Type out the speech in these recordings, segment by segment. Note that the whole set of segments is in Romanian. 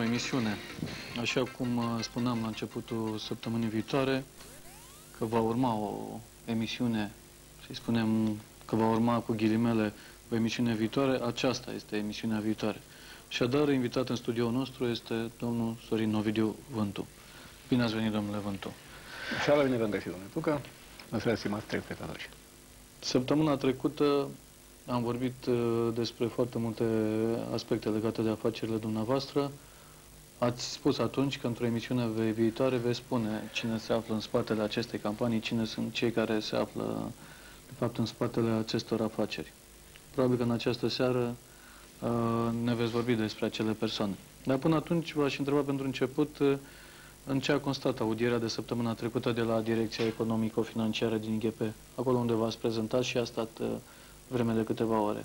emisiune. Așa cum spuneam la începutul săptămânii viitoare, că va urma o emisiune, să-i spunem că va urma cu ghilimele o emisiune viitoare, aceasta este emisiunea viitoare. Așadar, invitat în studioul nostru este domnul Sorin Ovidiu Vântu. Bine ați venit, domnule Vântu. Seara, bine v-am găsit, domnule Tucă. Mă seara, stimați telespectatori. Săptămâna trecută am vorbit despre foarte multe aspecte legate de afacerile dumneavoastră. Ați spus atunci că într-o emisiune viitoare veți spune cine se află în spatele acestei campanii, cine sunt cei care se află, de fapt, în spatele acestor afaceri. Probabil că în această seară ne veți vorbi despre acele persoane. Dar până atunci v-aș întreba pentru început în ce a constat audierea de săptămâna trecută de la Direcția Economico-Financiară din IGP, acolo unde v-ați prezentat și a stat vreme de câteva ore.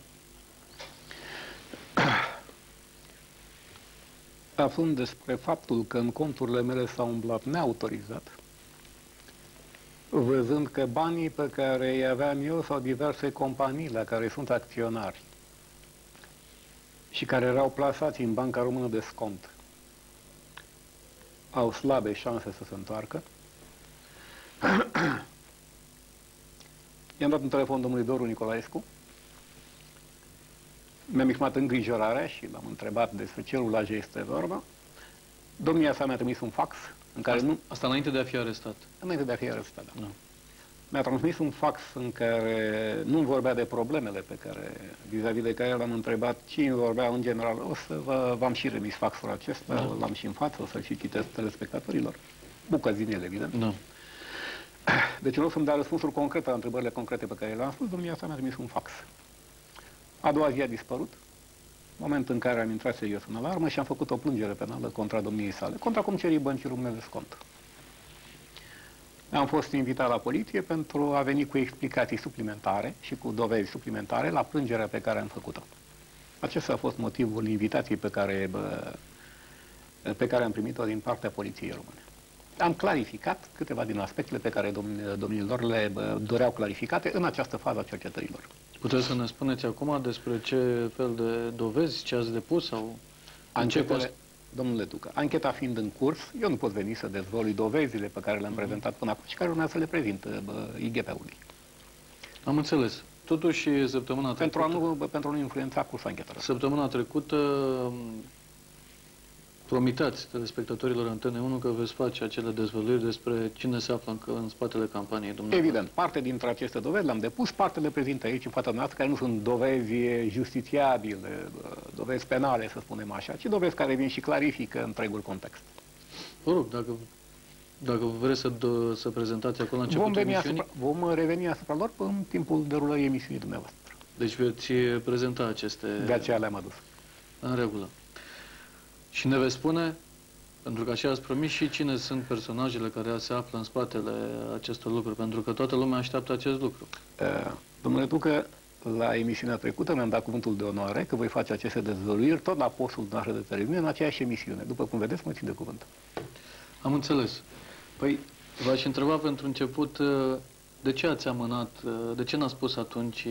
Aflând despre faptul că în conturile mele s-a umblat neautorizat, văzând că banii pe care îi aveam eu sau diverse companii la care sunt acționari și care erau plasați în Banca Română de Scont, au slabe șanse să se întoarcă, i-am dat un telefon domnului Doru Nicolaescu, mi-am exprimat îngrijorarea și l-am întrebat despre ce rulaj este vorba. Domnia sa mi-a trimis un fax în care Asta înainte de a fi arestat. Înainte de a fi arestat, da. Da. Mi-a transmis un fax în care nu vorbea de problemele pe care, vis-a-vis de care l-am întrebat, ci îmi vorbea în general. O să v-am și remis faxul acesta, da. L-am și în față, o să-l și citesc telespectatorilor. Bucăți din ele, evident. Da. Deci, în loc să-mi dea răspunsuri concrete la întrebările concrete pe care le-am spus, domnia sa mi-a trimis un fax. A doua zi a dispărut, moment în care am intrat serios în alarmă și am făcut o plângere penală contra domniei sale, contra Comisarii Băncii Române de Scont. Am fost invitat la poliție pentru a veni cu explicații suplimentare și cu dovezi suplimentare la plângerea pe care am făcut-o. Acesta a fost motivul invitației pe care am primit-o din partea Poliției Române. Am clarificat câteva din aspectele pe care domnilor le doreau clarificate în această fază a cercetărilor. Puteți să ne spuneți acum despre ce fel de dovezi, ce ați depus sau... Domnule Tucă, ancheta fiind în curs, eu nu pot veni să dezvălui dovezile pe care le-am prezentat până acum și care urmează să le prezint IGP-ului. Am înțeles. Totuși, săptămâna trecută... Pentru a nu influența cursul anchetelor. Săptămâna trecută promitați telespectatorilor Antene 1 că veți face acele dezvăluiri despre cine se află în spatele campaniei dumneavoastră. Evident, parte dintre aceste dovezi le-am depus, parte le prezint aici în fața noastră, care nu sunt dovezi justițiabile, dovezi penale, să spunem așa, ci dovezi care vin și clarifică întregul context. Vă rog, dacă vreți să prezentați acolo la începutul emisiunii... Vom reveni asupra lor în timpul derulării emisiunii dumneavoastră. Deci veți prezenta aceste... De aceea le-am adus. În regulă. Și ne veți spune, pentru că așa ați promis, și cine sunt personajele care se află în spatele acestor lucruri, pentru că toată lumea așteaptă acest lucru. Domnule Tucă, la emisiunea trecută mi-am dat cuvântul de onoare că voi face aceste dezvăluiri tot la postul noastră de televiziune în aceeași emisiune. După cum vedeți, mă țin de cuvânt. Am înțeles. Păi, v-aș întreba pentru început de ce ați amânat, de ce n-ați spus atunci,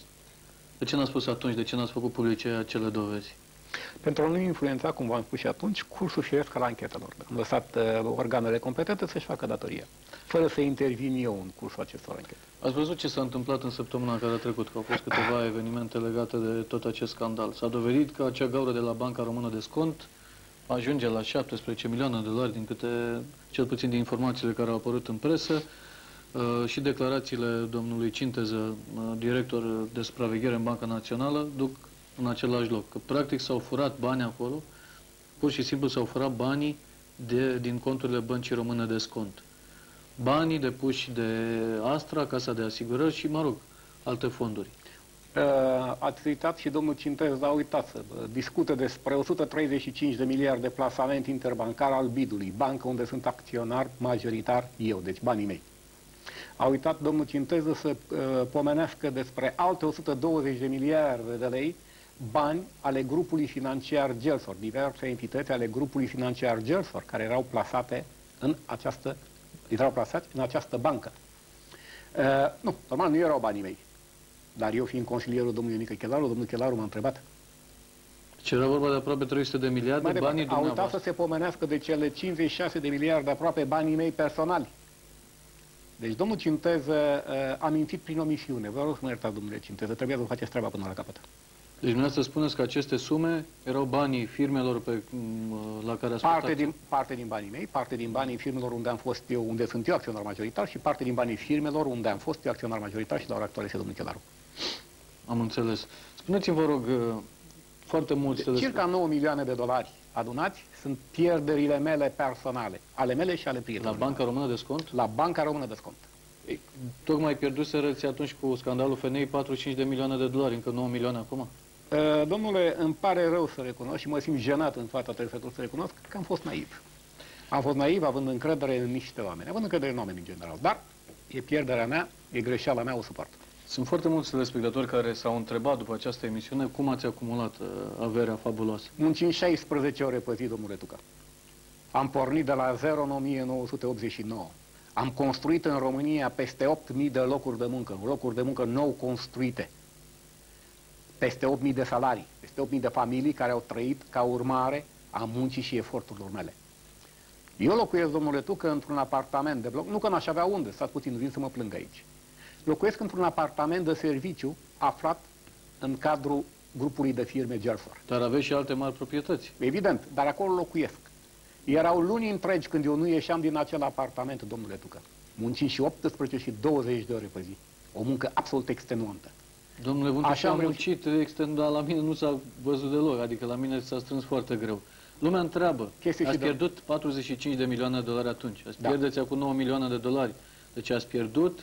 de ce n-ați făcut publice acele dovezi? Pentru a nu influența, cum v-am spus și atunci, cursul firesc al anchetelor. Am lăsat organele competente să-și facă datoria, fără să intervin eu în cursul acestor anchete. Ați văzut ce s-a întâmplat în săptămâna care a trecut, că au fost câteva evenimente legate de tot acest scandal. S-a dovedit că acea gaură de la Banca Română de Scont ajunge la 17 milioane de dolari, din câte, cel puțin din informațiile care au apărut în presă, și declarațiile domnului Cinteză, director de supraveghere în Banca Națională, duc în același loc. Că practic s-au furat bani acolo, pur și simplu s-au furat banii din conturile Băncii Române de Scont. Banii depuși de Astra, Casa de Asigurări și, mă rog, alte fonduri. Ați uitat și domnul Cintez a uitat să discută despre 135 de miliarde de plasament interbancar al BID-ului, bancă unde sunt acționar majoritar eu, deci banii mei. A uitat domnul Cinteză să pomenească despre alte 120 de miliarde de lei bani ale grupului financiar Gelsor, diverse entități ale grupului financiar Gelsor, care erau plasate în această bancă. Nu, normal nu erau banii mei. Dar eu fiind consilierul domnului Ionica Chelaru, domnul Chelaru m-a întrebat. Și era vorba de aproape 300 de miliarde, banii Au uitat dumneavoastră. să se pomenească de cele 56 de miliarde aproape banii mei personali. Deci domnul Cinteză a mințit prin omisiune. Vă rog să mă iertați, domnule Cinteză, trebuie să faceți treaba până la capăt. Deci dumneavoastră spuneți că aceste sume erau banii firmelor la care ați Parte din banii mei, parte din banii firmelor unde am fost eu, unde sunt eu acționar majoritar și parte din banii firmelor unde am fost eu acționar majoritar și la ora actuală este domnul Chelaru. Am înțeles. Spuneți-mi, vă rog, foarte mulți... Circa 9 milioane de dolari adunați sunt pierderile mele personale, ale mele și ale prietenilor. La Banca Română de Scont? La Banca Română de Scont. Tocmai pierduserăți atunci cu scandalul FNI 45 de milioane de dolari, încă 9 milioane acum? Domnule, îmi pare rău să recunosc și mă simt jenat în fața trebuie să recunosc că am fost naiv. Am fost naiv având încredere în niște oameni, având încredere în oameni în general, dar e pierderea mea, e greșeala mea, o suport. Sunt foarte mulți telespectatori care s-au întrebat după această emisiune cum ați acumulat averea fabuloasă. Muncim 16 ore pe zi, domnule Tucă. Am pornit de la 0 în 1989. Am construit în România peste 8.000 de locuri de muncă nou construite. Peste 8.000 de salarii, peste 8.000 de familii care au trăit ca urmare a muncii și eforturilor mele. Eu locuiesc, domnule Tucă, într-un apartament de bloc, nu că n-aș avea unde, stați puțin, vin să mă plâng aici. Locuiesc într-un apartament de serviciu aflat în cadrul grupului de firme Gelfor. Dar aveți și alte mari proprietăți. Evident, dar acolo locuiesc. Erau luni întregi când eu nu ieșeam din acel apartament, domnule Tucă. Muncim și 18 și 20 de ore pe zi. O muncă absolut extenuantă. Domnule Vântu, așa am muncit extend, dar la mine nu s-a văzut deloc, adică la mine s-a strâns foarte greu. Lumea întreabă, ați pierdut 45 de milioane de dolari atunci, pierdeți acum 9 milioane de dolari, deci ați pierdut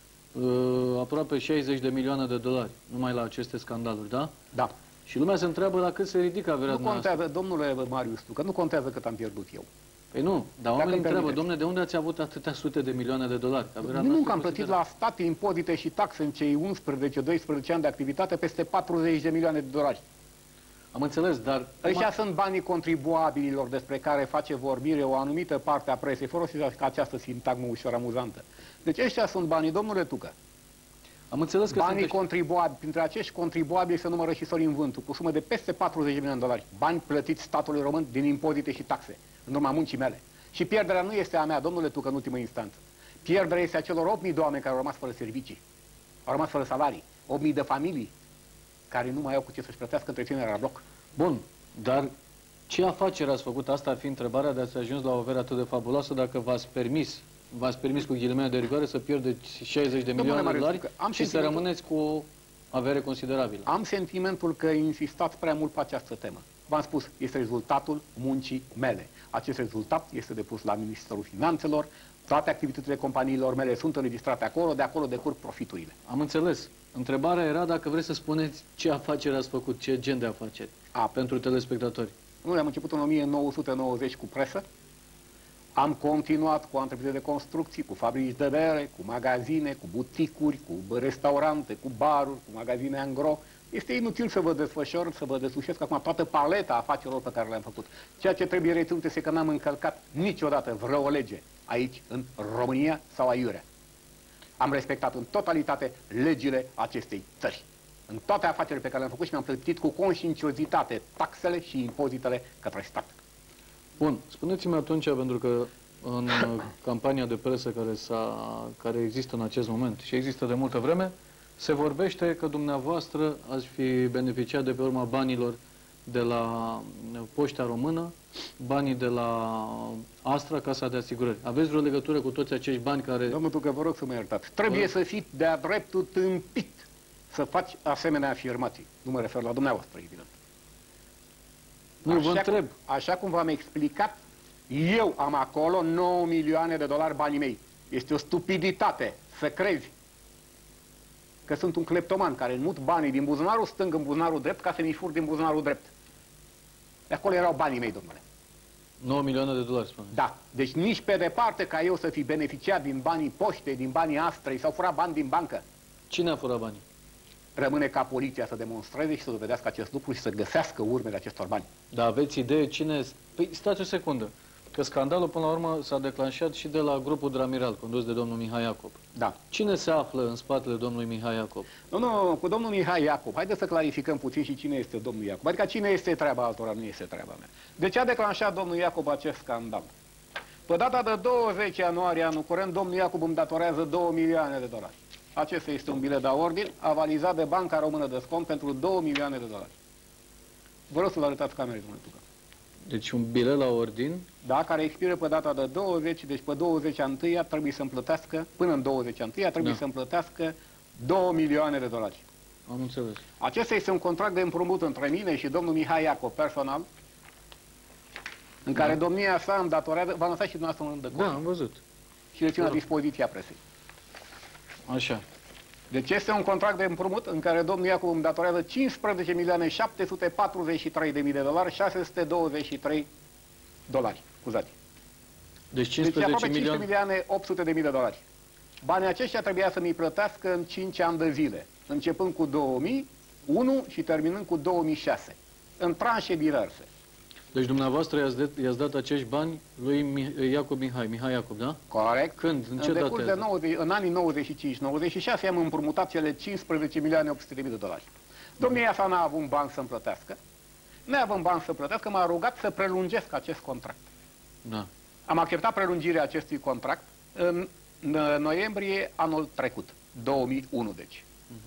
aproape 60 de milioane de dolari, numai la aceste scandaluri, da? Da. Și lumea se întreabă la cât se ridică averea dumneavoastră. Nu contează, domnule Marius, că nu contează cât am pierdut eu. Păi nu, dar oamenii întreabă, domnule, de unde ați avut atâtea sute de milioane de dolari? Nu, că am plătit la stat impozite și taxe în cei 11-12 ani de activitate peste 40 de milioane de dolari. Am înțeles, dar... Ăștia sunt banii contribuabililor despre care face vorbire o anumită parte a presei. Folosiți această sintagmă ușor amuzantă. Deci ăștia sunt banii, domnule Tucă. Am înțeles că banii contribuabili, printre acești contribuabili se numără și Sorin Vântu, cu sumă de peste 40 de milioane de dolari. Bani plătiți statului român din impozite și taxe, în urma muncii mele. Și pierderea nu este a mea, domnule Tucă, în ultimă instanță. Pierderea este a celor 8.000 de oameni care au rămas fără servicii, au rămas fără salarii, 8.000 de familii care nu mai au cu ce să-și plătească întreținerea la bloc. Bun, dar ce afacere ați făcut? Asta ar fi întrebarea de a-ți ajuns la o avere atât de fabuloasă dacă v-ați permis cu ghilimele de rigoare să pierdeți 60 de milioane de dolari și să rămâneți cu o avere considerabilă. Am sentimentul că insistați prea mult pe această temă. V-am spus, este rezultatul muncii mele. Acest rezultat este depus la Ministerul Finanțelor, toate activitățile companiilor mele sunt înregistrate acolo, de acolo decurg profiturile. Am înțeles. Întrebarea era dacă vreți să spuneți ce afaceri ați făcut, ce gen de afaceri pentru telespectatori. Noi am început în 1990 cu presă, am continuat cu întreprinderi de construcții, cu fabrici de bere, cu magazine, cu buticuri, cu restaurante, cu baruri, cu magazine angro. Este inutil să vă desfășor, să vă deslușesc acum toată paleta afacerilor pe care le-am făcut. Ceea ce trebuie reținut este că n-am încălcat niciodată vreo lege aici, în România sau aiurea. Am respectat în totalitate legile acestei țări. În toate afacerile pe care le-am făcut și mi-am plătit cu conștiinciozitate taxele și impozitele către stat. Bun, spuneți-mi atunci, pentru că în campania de presă care există în acest moment și există de multă vreme, se vorbește că dumneavoastră ați fi beneficiat de pe urma banilor de la Poșta Română, banii de la Astra, Casa de Asigurări. Aveți vreo legătură cu toți acești bani care... Domnul Tucă, vă rog să mă iertați. Trebuie să fiți de-a dreptul tâmpit să faci asemenea afirmații. Nu mă refer la dumneavoastră, evident. Nu, vă întreb. Așa cum v-am explicat, eu am acolo 9 milioane de dolari banii mei. Este o stupiditate să crezi că sunt un cleptoman care mut banii din buzunarul stâng în buzunarul drept ca să mi fur din buzunarul drept. De acolo erau banii mei, domnule. 9 milioane de dolari, spuneți. Da. Deci nici pe departe ca eu să fi beneficiat din banii poștei, din banii Astrei sau furat bani din bancă. Cine a furat banii? Rămâne ca poliția să demonstreze și să dovedească acest lucru și să găsească urmele acestor bani. Da, aveți idee cine... Păi, stați o secundă. Că scandalul, până la urmă, s-a declanșat și de la grupul Dramiral, condus de domnul Mihai Iacob. Da. Cine se află în spatele domnului Mihai Iacob? Nu, cu domnul Mihai Iacob. Haideți să clarificăm puțin și cine este domnul Iacob. Adică cine este treaba altora, nu este treaba mea. De ce a declanșat domnul Iacob acest scandal? Pe data de 20 ianuarie anul curent, domnul Iacob îmi datorează 2 milioane de dolari. Acesta este un bilet de ordin avalizat de Banca Română de Scont pentru 2 milioane de dolari. Vă rog să-l arătați camerei, domnule Tucă. Deci un bilet la ordin? Da, care expiră pe data de 20, deci pe 20 a 1-a trebuie să-mi plătească, până în 20 a 1-a trebuie să-mi plătească 2 milioane de dolari. Am înțeles. Acesta este un contract de împrumut între mine și domnul Mihai Iacob, personal, în care domnia sa îmi datorează, v-am lăsat și dumneavoastră un de Da, am văzut. și le țin la dispoziția presei. Așa. Deci este un contract de împrumut în care domnul Iacob îmi datorează 15.743.000 de dolari, 623 dolari, scuzați. Deci Deci 15 aproape milioane... 15.800.000 de dolari. Banii aceștia trebuia să mi plătească în 5 ani de zile, începând cu 2001 și terminând cu 2006, în tranșe diverse. Deci dumneavoastră i-ați dat acești bani lui Mihai Iacob, da? Corect. Când? În ce În decurs dată? de în anii 95-96 am împrumutat cele 15.800.000 de dolari. Domnia sa n-a avut bani să-mi plătească. Neavând bani să plătească, m-a rugat să prelungesc acest contract. Da. Am acceptat prelungirea acestui contract în noiembrie anul trecut, 2001 deci.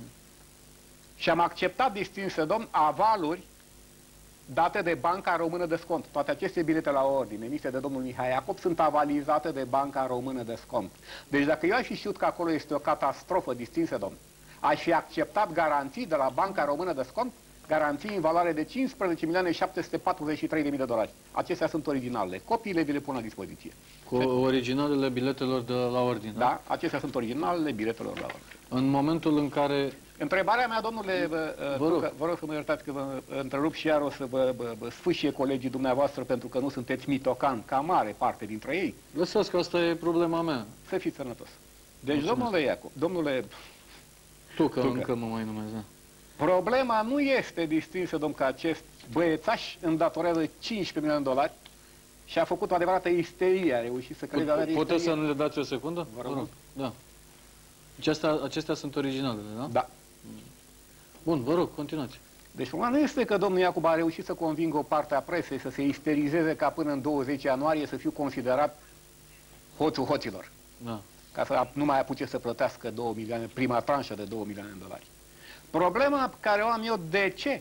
Și am acceptat, distinse domn, avaluri date de Banca Română de Scont. Toate aceste bilete la ordine emise de domnul Mihai Iacob sunt avalizate de Banca Română de Scont. Deci dacă eu aș fi știut că acolo este o catastrofă, distinse domn, aș fi acceptat garanții de la Banca Română de Scont, garanții în valoare de 15.743.000 de dolari. Acestea sunt originalele. Copiile vi le pun la dispoziție. Cu originalele biletelor de la ordine. Da, acestea sunt originalele biletelor la ordine. În momentul în care... Întrebarea mea, domnule, vă rog să mă iertați că vă întrerup și iar o să vă sfâșie colegii dumneavoastră pentru că nu sunteți mitocan, ca mare parte dintre ei. Lăsați că asta e problema mea. Să fiți sănătos. Deci, domnule Iacob, domnule... Tucă, încă mă mai numesc, da. Problema nu este distinsă, domn, că acest băiețaș îmi datorează 15 milioane de dolari și a făcut o adevărată isterie, a reușit să crede avea Puteți să ne dați o secundă? Vă rog. Da. Deci acestea sunt originalele, da? Da. Bun, vă rog, continuați. Deci problema nu este că domnul Iacob a reușit să convingă o parte a presei să se isterizeze ca până în 20 ianuarie să fiu considerat hoțul hoților. Da. Ca să nu mai apuce să plătească 2 milioane, prima tranșă de 2 milioane de dolari. Problema pe care o am eu, de ce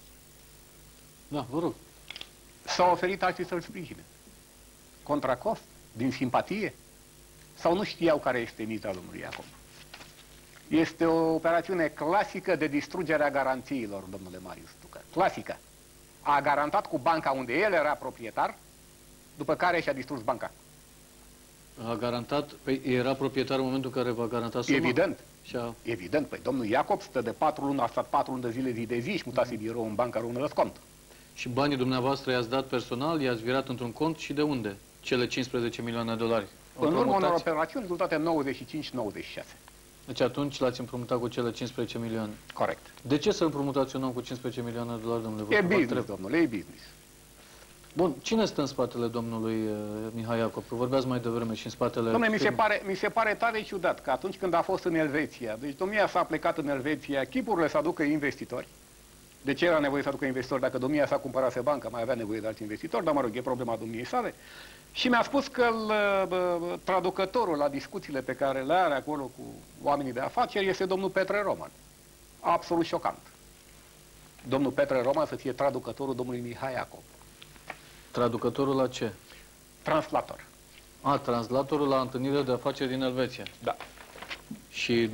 Da, vă rog. s-au oferit alții să-l sprijine? Contra cost? Din simpatie? Sau nu știau care este miza domnului Iacob? Este o operațiune clasică de distrugere a garanțiilor, domnule Marius Tucă. Clasică. A garantat cu banca unde el era proprietar, după care și-a distrus banca. A garantat, păi era proprietar în momentul în care va garanta suma? Evident. Și-a... Evident, păi domnul Iacob stă de 4 luni, a stat 4 luni de zile zi de zi și mutase birou în Banca Română de Scont. Și banii dumneavoastră i-ați dat personal, i-ați virat într-un cont și de unde? Cele 15 milioane de dolari? În urma unor operațiuni rezultate în 95-96. Deci atunci l-ați împrumutat cu cele 15 milioane. Corect. De ce să împrumutați un om cu 15 milioane de dolari, domnule? E business, domnule, e business. Bun, cine stă în spatele domnului Mihai Iacob? Că vorbeați mai devreme și în spatele... Dom'le, mi se pare tare ciudat că atunci când a fost în Elveția, deci domnia s-a plecat în Elveția, chipurile să aducă investitori. De ce era nevoie să aducă investitori dacă domnia s-a cumpărase banca, mai avea nevoie de alți investitori, dar mă rog, e problema domniei sale. Și mi-a spus că traducătorul la discuțiile pe care le are acolo cu oamenii de afaceri este domnul Petre Roman. Absolut șocant. Domnul Petre Roman să fie traducătorul domnului Mihai Iacob. Traducătorul la ce? Translator. A, translatorul la întâlnirea de afaceri din Elveția. Da. Și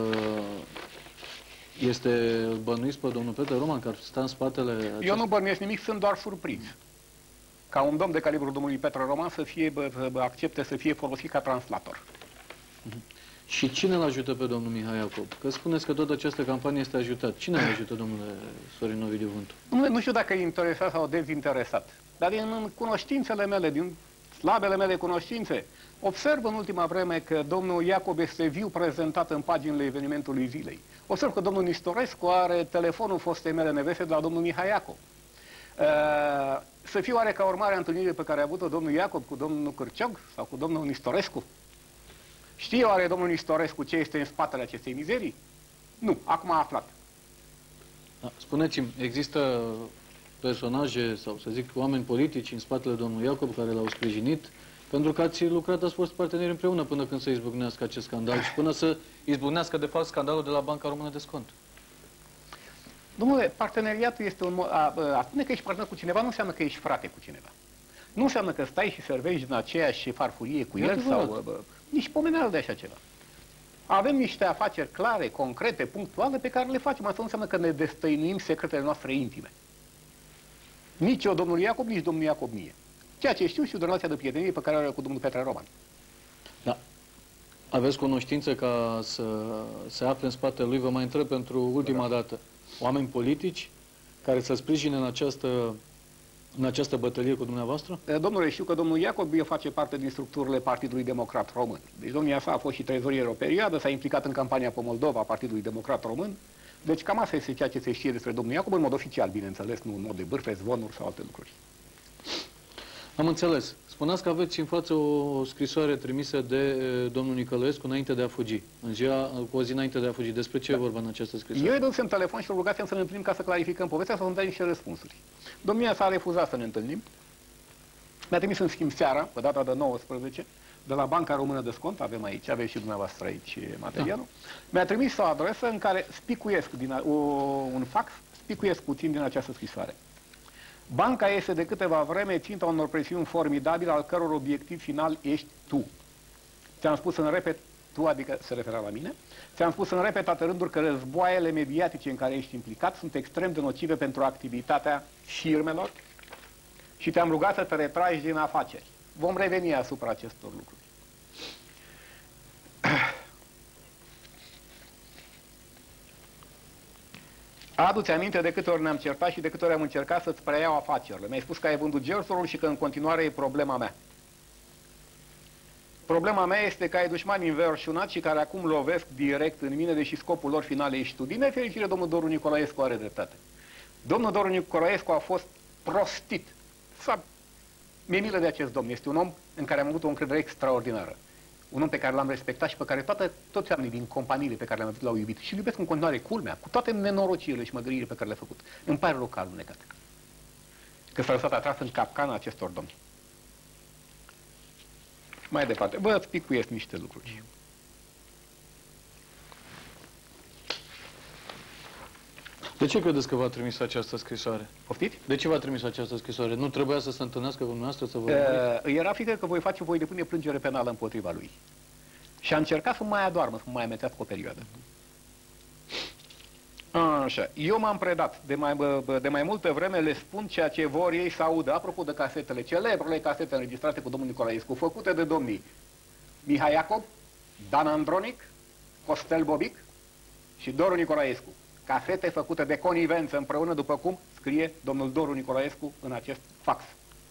este bănuit pe domnul Petre Roman, care stă în spatele... Eu nu bănuiesc nimic, sunt doar surprins. Ca un domn de calibrul domnului Petre Roman să accepte să fie folosit ca translator. Și cine îl ajută pe domnul Mihai Iacob? Că spuneți că toată această campanie este ajutat. Cine îl ajută, domnule Sorin Ovidiu Vântu? Nu știu dacă e interesat sau dezinteresat, dar din cunoștințele mele, din slabele mele cunoștințe, observ în ultima vreme că domnul Iacob este viu prezentat în paginile evenimentului zilei. Observ că domnul Nistorescu are telefonul fostei mele neveste de la domnul Mihai Iacob. să fie oare ca urmare a întâlnirii pe care a avut-o domnul Iacob cu domnul Cârciog sau cu domnul Nistorescu? Știe oare domnul Nistorescu ce este în spatele acestei mizerii? Nu, acum a aflat. Da, spuneți-mi, există personaje sau, să zic, oameni politici în spatele domnului Iacob care l-au sprijinit? Pentru că ați lucrat, ați fost parteneri împreună până când să izbucnească acest scandal și până să izbucnească, de fapt, scandalul de la Banca Română de Scont. Domnule, parteneriatul este un... A spune că ești partener cu cineva nu înseamnă că ești frate cu cineva. Nu înseamnă că stai și servești din aceeași farfurie cu el sau... nici pomeneală de așa ceva. Avem niște afaceri clare, concrete, punctuale pe care le facem. Asta nu înseamnă că ne destăinuim secretele noastre intime. Nici eu, domnul Iacob, nici domnul Iacob mie. Ceea ce știu de relația de prietenie pe care o are cu domnul Petre Roman. Da. Aveți cunoștință ca să se afle în spatele lui, vă mai întreb pentru ultima dată, oameni politici care să sprijine în această bătălie cu dumneavoastră? Domnule, știu că domnul Iacob face parte din structurile Partidului Democrat Român. Deci domnia sa a fost și trezorier o perioadă, s-a implicat în campania pe Moldova a Partidului Democrat Român. Deci cam asta este ceea ce se știe despre domnul Iacob, în mod oficial, bineînțeles, nu în mod de bârfe, zvonuri sau alte lucruri. Am înțeles. Spuneați că aveți în față o scrisoare trimisă de domnul Nicolaescu înainte de a fugi. Cu o zi înainte de a fugi. Despre ce e vorba în această scrisoare? Eu îi dădusem telefon și rugasem să ne întâlnim ca să clarificăm povestea, să-mi dea niște răspunsuri. Domnia s-a refuzat să ne întâlnim. Mi-a trimis în schimb seara, pe data de 19, de la Banca Română de Scont, aveți și dumneavoastră aici materialul. Da. Mi-a trimis o adresă în care spicuiesc un fax, spicuiesc puțin din această scrisoare. Banca este de câteva vreme ținta unor presiuni formidabile, al căror obiectiv final ești tu. Ți-am spus în repet, tu, adică se referea la mine, ți-am spus în repetate rânduri că războaiele mediatice în care ești implicat sunt extrem de nocive pentru activitatea firmelor și te-am rugat să te retragi din afaceri. Vom reveni asupra acestor lucruri. Adu-ți aminte de câte ori ne-am certat și de câte ori am încercat să-ți preiau afacerile. Mi-ai spus că ai vândut Gersorul și că în continuare e problema mea. Problema mea este că ai dușmani înverșunați și care acum lovesc direct în mine, deși scopul lor final ești tu. Din nefericire, domnul Doru Nicolaescu are dreptate. Domnul Doru Nicolaescu a fost prostit. Mi-e milă de acest domn. Este un om în care am avut o încredere extraordinară. Un om pe care l-am respectat și pe care toți oamenii din companiile pe care le-am avut l-au iubit. Și îl iubesc în continuare, culmea, cu toate nenorocirile și măgăriile pe care le-a făcut. Îmi pare rău că a alunecat. Că s-a lăsat atras în capcana acestor domni. Mai departe, vă spicuiesc niște lucruri. De ce credeți că v-a trimis această scrisoare? Poftiți? De ce v-a trimis această scrisoare? Nu trebuia să se întâlnească cu dumneavoastră să vă... Era frică că voi depune plângere penală împotriva lui. Și a încercat să mai adoarmă, să mai amețească o perioadă. Așa. Eu m-am predat. De mai multă vreme le spun ceea ce vor ei să audă. Apropo de casetele, celebrele casete înregistrate cu domnul Nicolaescu, făcute de domnii Mihai Iacob, Dan Andronic, Costel Bobic și Doru Nicolaescu. Casete făcute de conivență împreună, după cum scrie domnul Doru Nicolaescu în acest fax.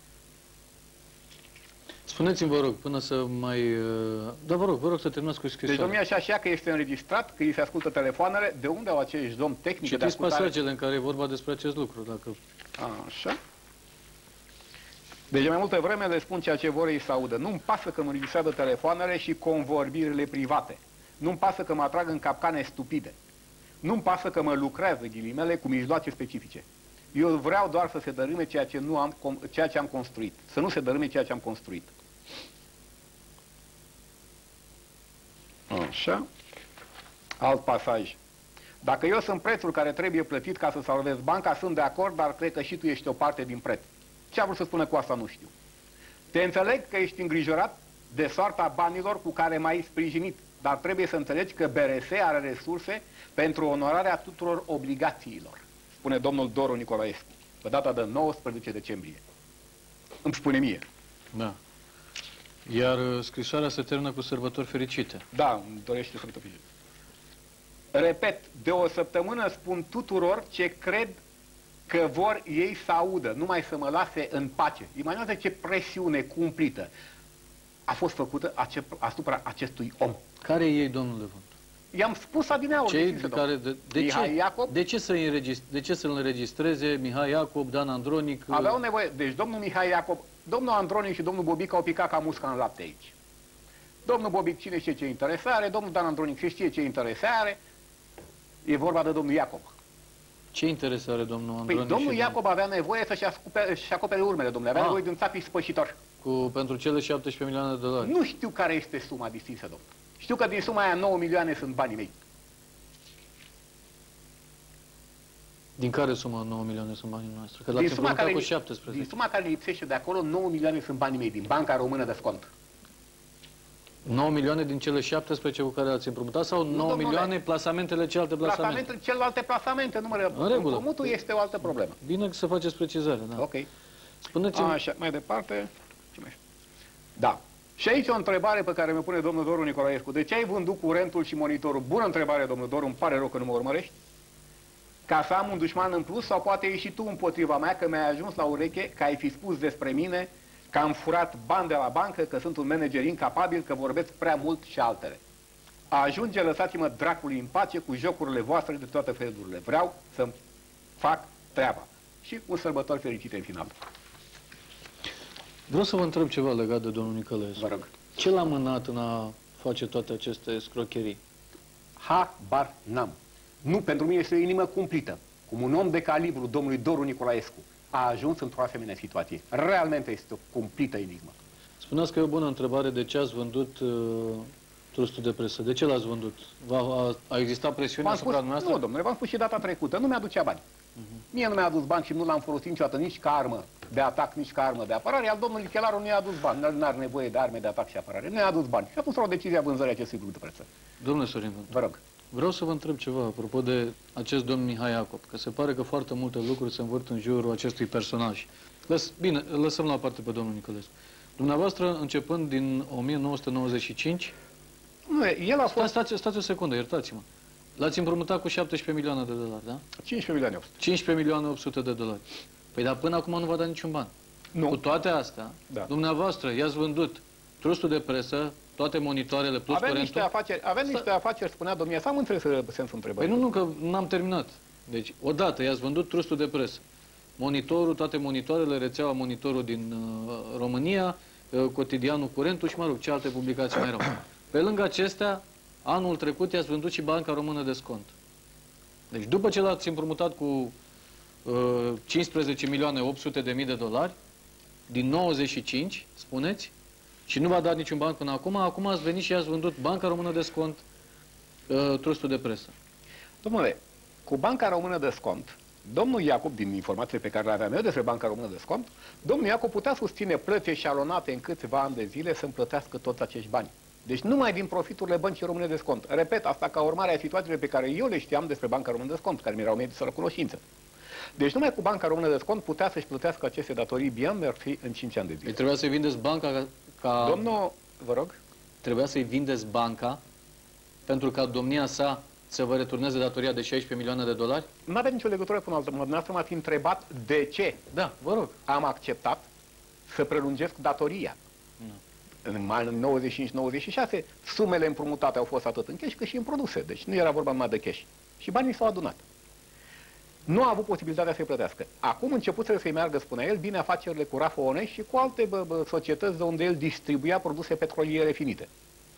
Spuneți-mi, vă rog, până să mai... Da, vă rog să terminați cu scrisoarea. Deci domnia așa că este înregistrat, că îi se ascultă telefoanele, de unde au acești domni tehnici de ascultare? Citiți pasajele în care e vorba despre acest lucru, dacă... Așa. Deci de mai multă vreme le spun ceea ce vor ei să audă. Nu-mi pasă că mă înregistrează telefoanele și convorbirile private. Nu-mi pasă că mă atrag în capcane stupide. Nu-mi pasă că mă lucrează, ghilimele, cu mijloace specifice. Eu vreau doar să se dărâme ceea ce am construit. Să nu se dărâme ceea ce am construit. Așa. Alt pasaj. Dacă eu sunt prețul care trebuie plătit ca să salvez banca, sunt de acord, dar cred că și tu ești o parte din preț. Ce a vrut să spună cu asta nu știu. Te înțeleg că ești îngrijorat de soarta banilor cu care m-ai sprijinit, dar trebuie să înțelegi că BRS are resurse pentru onorarea tuturor obligațiilor, spune domnul Doru Nicolaescu, pe data de 19 decembrie. Îmi spune mie. Da. Iar scrisoarea se termină cu sărbători fericite. Da, îmi dorește sărbători fericite. Repet, de o săptămână spun tuturor ce cred că vor ei să audă, numai să mă lase în pace. Imaginați ce presiune cumplită a fost făcută asupra acestui om. Care e ei, domnule Vânt? I-am spus adineauri. Cei care... De ce să-l înregistreze Mihai Iacob, Dan Andronic? Aveau nevoie. Deci domnul Mihai Iacob, domnul Andronic și domnul Bobic au picat ca musca în lapte aici. Domnul Bobic cine știe ce interese are, domnul Dan Andronic știe ce interese are. E vorba de domnul Iacob. Ce interese are domnul Andronic? Păi domnul Iacob avea nevoie să-și acopere urmele, domnule. Avea nevoie de un țapi spășitor. Pentru cele 17 milioane de dolari. Nu știu care este suma distinsă, domnule. Știu că din suma aia 9 milioane sunt banii mei. Din care sumă 9 milioane sunt banii noastre? Că l-ați împrumutat cu 17. Din suma care lipsește de acolo, 9 milioane sunt banii mei, din Banca Română de Scont. 9 milioane din cele 17 cu care ați împrumutat sau 9 milioane plasamentele celelalte plasamente? Celelalte plasamente, numărul împrumutul este o altă problemă. Bine să faceți precizare, da. Ok. Spuneți-mi... Așa, mai departe... Ce mai... Da. Și aici o întrebare pe care mi-o pune domnul Doru Nicolaescu. De ce ai vândut curentul și monitorul? Bună întrebare, domnul Doru, îmi pare rău că nu mă urmărești. Ca să am un dușman în plus sau poate ieși tu împotriva mea că mi-ai ajuns la ureche că ai fi spus despre mine că am furat bani de la bancă, că sunt un manager incapabil, că vorbesc prea mult și altele. Ajunge, lăsați-mă dracului în pace cu jocurile voastre de toate felurile. Vreau să-mi fac treaba. Și un sărbători fericite în final. Vreau să vă întreb ceva legat de domnul Nicolaescu. Vă rog. Ce l-a mânat în a face toate aceste scrocherii? Habar n-am. Nu, pentru mine este o inimă cumplită. Cum un om de calibru, domnului Doru Nicolaescu, a ajuns într-o asemenea situație. Realmente este o cumplită enigmă. Spuneați că e o bună întrebare de ce ați vândut trustul de presă. De ce l-ați vândut? A existat presiune asupra dumneavoastră? Nu, domnule, v-am spus și data trecută. Nu mi-aducea bani. Mie nu mi-a adus bani și nu l-am folosit niciodată nici ca armă de atac, nici ca armă de apărare. Iar domnul Chelaru nu i-a adus bani. Nu are nevoie de arme de atac și apărare. Nu i-a adus bani. Și atunci o decizie a vânzării acestui grup de presă. Domnule Sorin, vă rog. Vreau să vă întreb ceva apropo de acest domn Mihai Iacob, că se pare că foarte multe lucruri se învârt în jurul acestui personaj. Bine, lăsăm la o parte pe domnul Niculescu. Dumneavoastră, începând din 1995... Nu, el a fost... Stați o secundă, iertați-mă. L-ați împrumutat cu 17 milioane de dolari, da? 15 milioane 800. 15 milioane 800 de dolari. Păi dar până acum nu v-a dat niciun ban. Nu. Cu toate astea, da. Dumneavoastră i-ați vândut trustul de presă, toate monitoarele plus curentul... Avem niște afaceri, spunea domnia, să am înțeles sensul întrebării. Păi nu, că n-am terminat. Deci, odată i-ați vândut trustul de presă, monitorul, toate monitoarele, rețeaua monitorul din România, cotidianul Curentul și, mă rog, ce alte publicații mai erau. Pe lângă acestea, anul trecut i-ați vândut și Banca Română de Scont. Deci, după ce l-ați împrumutat cu 15 milioane 800 de mii de dolari, din 95, spuneți, și nu v-a dat niciun ban până acum, acum ați venit și i-ați vândut Banca Română de Scont, trustul de presă. Domnule, cu Banca Română de Scont, domnul Iacob, din informațiile pe care le aveam eu despre Banca Română de Scont, domnul Iacob putea susține plăți eșalonate în câțiva ani de zile să împlătească toți acești bani. Deci numai din profiturile Băncii Române de Scont. Repet, asta ca urmare a situațiilor pe care eu le știam despre Banca Română de Scont, care mi-erau mie de cunoștință. Deci numai cu Banca Română de Scont putea să-și plătească aceste datorii bien mersi în 5 ani de zile. Deci trebuia să-i vindeți banca ca... Domnul, vă rog? Trebuia să-i vindeți banca pentru ca domnia sa să vă returneze datoria de 16 milioane de dolari? Nu avea nicio legătură cu altă. Dumneavoastră m-ați întrebat de ce. Da, vă rog. Am acceptat să prelungesc datoria. În 95-96, sumele împrumutate au fost atât în cash cât și în produse. Deci nu era vorba numai de cash. Și banii s-au adunat. Nu a avut posibilitatea să-i plătească. Acum început să-i meargă, spunea el, bine afacerile cu Rafă Onești și cu alte societăți de unde el distribuia produse petroliere finite.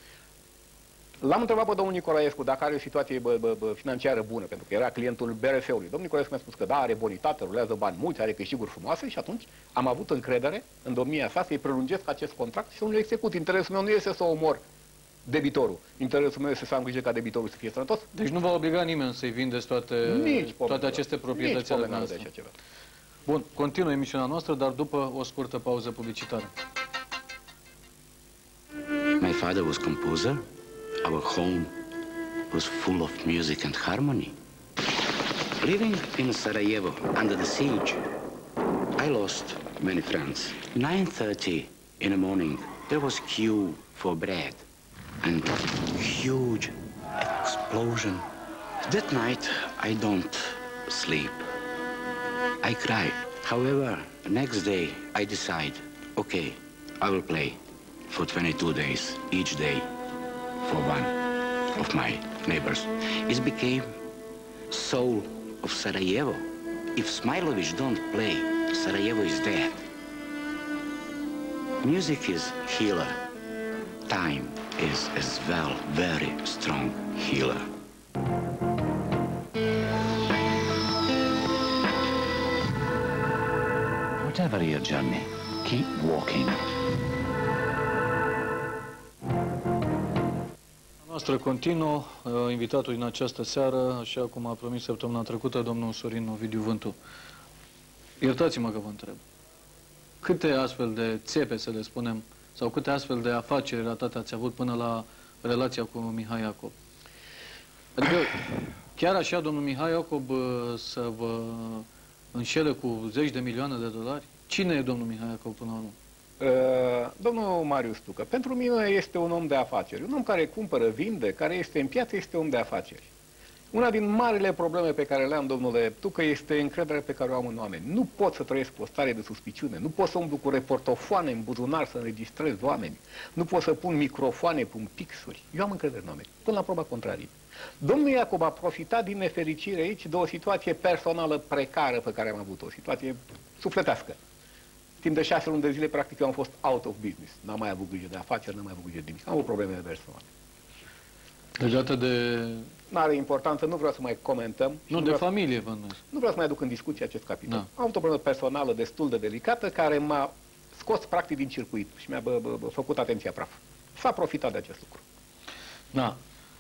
L-am întrebat pe domnul Nicolaescu dacă are o situație financiară bună, pentru că era clientul BRF-ului. Domnul Nicolaescu mi-a spus că da, are bonitate, rulează bani mulți, are câștiguri frumoase și atunci am avut încredere în domnia sa să-i prelungesc acest contract și să nu-l execut. Interesul meu nu este să omor debitorul. Interesul meu este să am grijă ca debitorul să fie sănătos. Deci nu va obliga nimeni să-i vindeți toate aceste proprietăți ale noastre. Bun, continuă emisiunea noastră, dar după o scurtă pauză publicitară. My father was composer. Our home was full of music and harmony. Living in Sarajevo under the siege, I lost many friends. 9:30 in the morning, there was queue for bread and huge explosion. That night, I don't sleep. I cry. However, next day, I decide, okay, I will play for 22 days, each day, for one of my neighbors. It became soul of Sarajevo. If Smilovic don't play, Sarajevo is dead. Music is healer. Time is as well very strong healer. Whatever your journey, keep walking. Noastră continuă, invitatul din această seară, așa cum a promis săptămâna trecută, domnul Sorin Ovidiu Vântu. Iertați-mă că vă întreb. Câte astfel de țepe, să le spunem, sau câte astfel de afaceri ratate ați avut până la relația cu Mihai Iacob? Adică, chiar așa, domnul Mihai Iacob să vă înșele cu zeci de milioane de dolari? Cine e domnul Mihai Iacob până la urmă? Domnul Marius Tucă, pentru mine este un om de afaceri. Un om care cumpără, vinde, care este în piață, este om de afaceri. Una din marile probleme pe care le am, domnule Tucă, este încrederea pe care o am în oameni. Nu pot să trăiesc cu o stare de suspiciune, nu pot să umblu cu reportofoane în buzunar să înregistrez oameni, nu pot să pun microfoane, pun pixuri. Eu am încredere în oameni, până la proba contrarie. Domnul Iacob a profitat din nefericire aici de o situație personală precară pe care am avut-o, o situație sufletească. Timp de 6 luni de zile, practic, eu am fost out of business. N-am mai avut grijă de afaceri, n-am mai avut grijă de nimic. Am avut probleme personale. Legate de... N-are importanță, nu vreau să mai comentăm. Nu, de familie, vă îndoiesc. Nu vreau să mai aduc în discuție acest capitol. Da. Am avut o problemă personală destul de delicată care m-a scos practic din circuit și mi-a făcut atenția praf. S-a profitat de acest lucru. Da.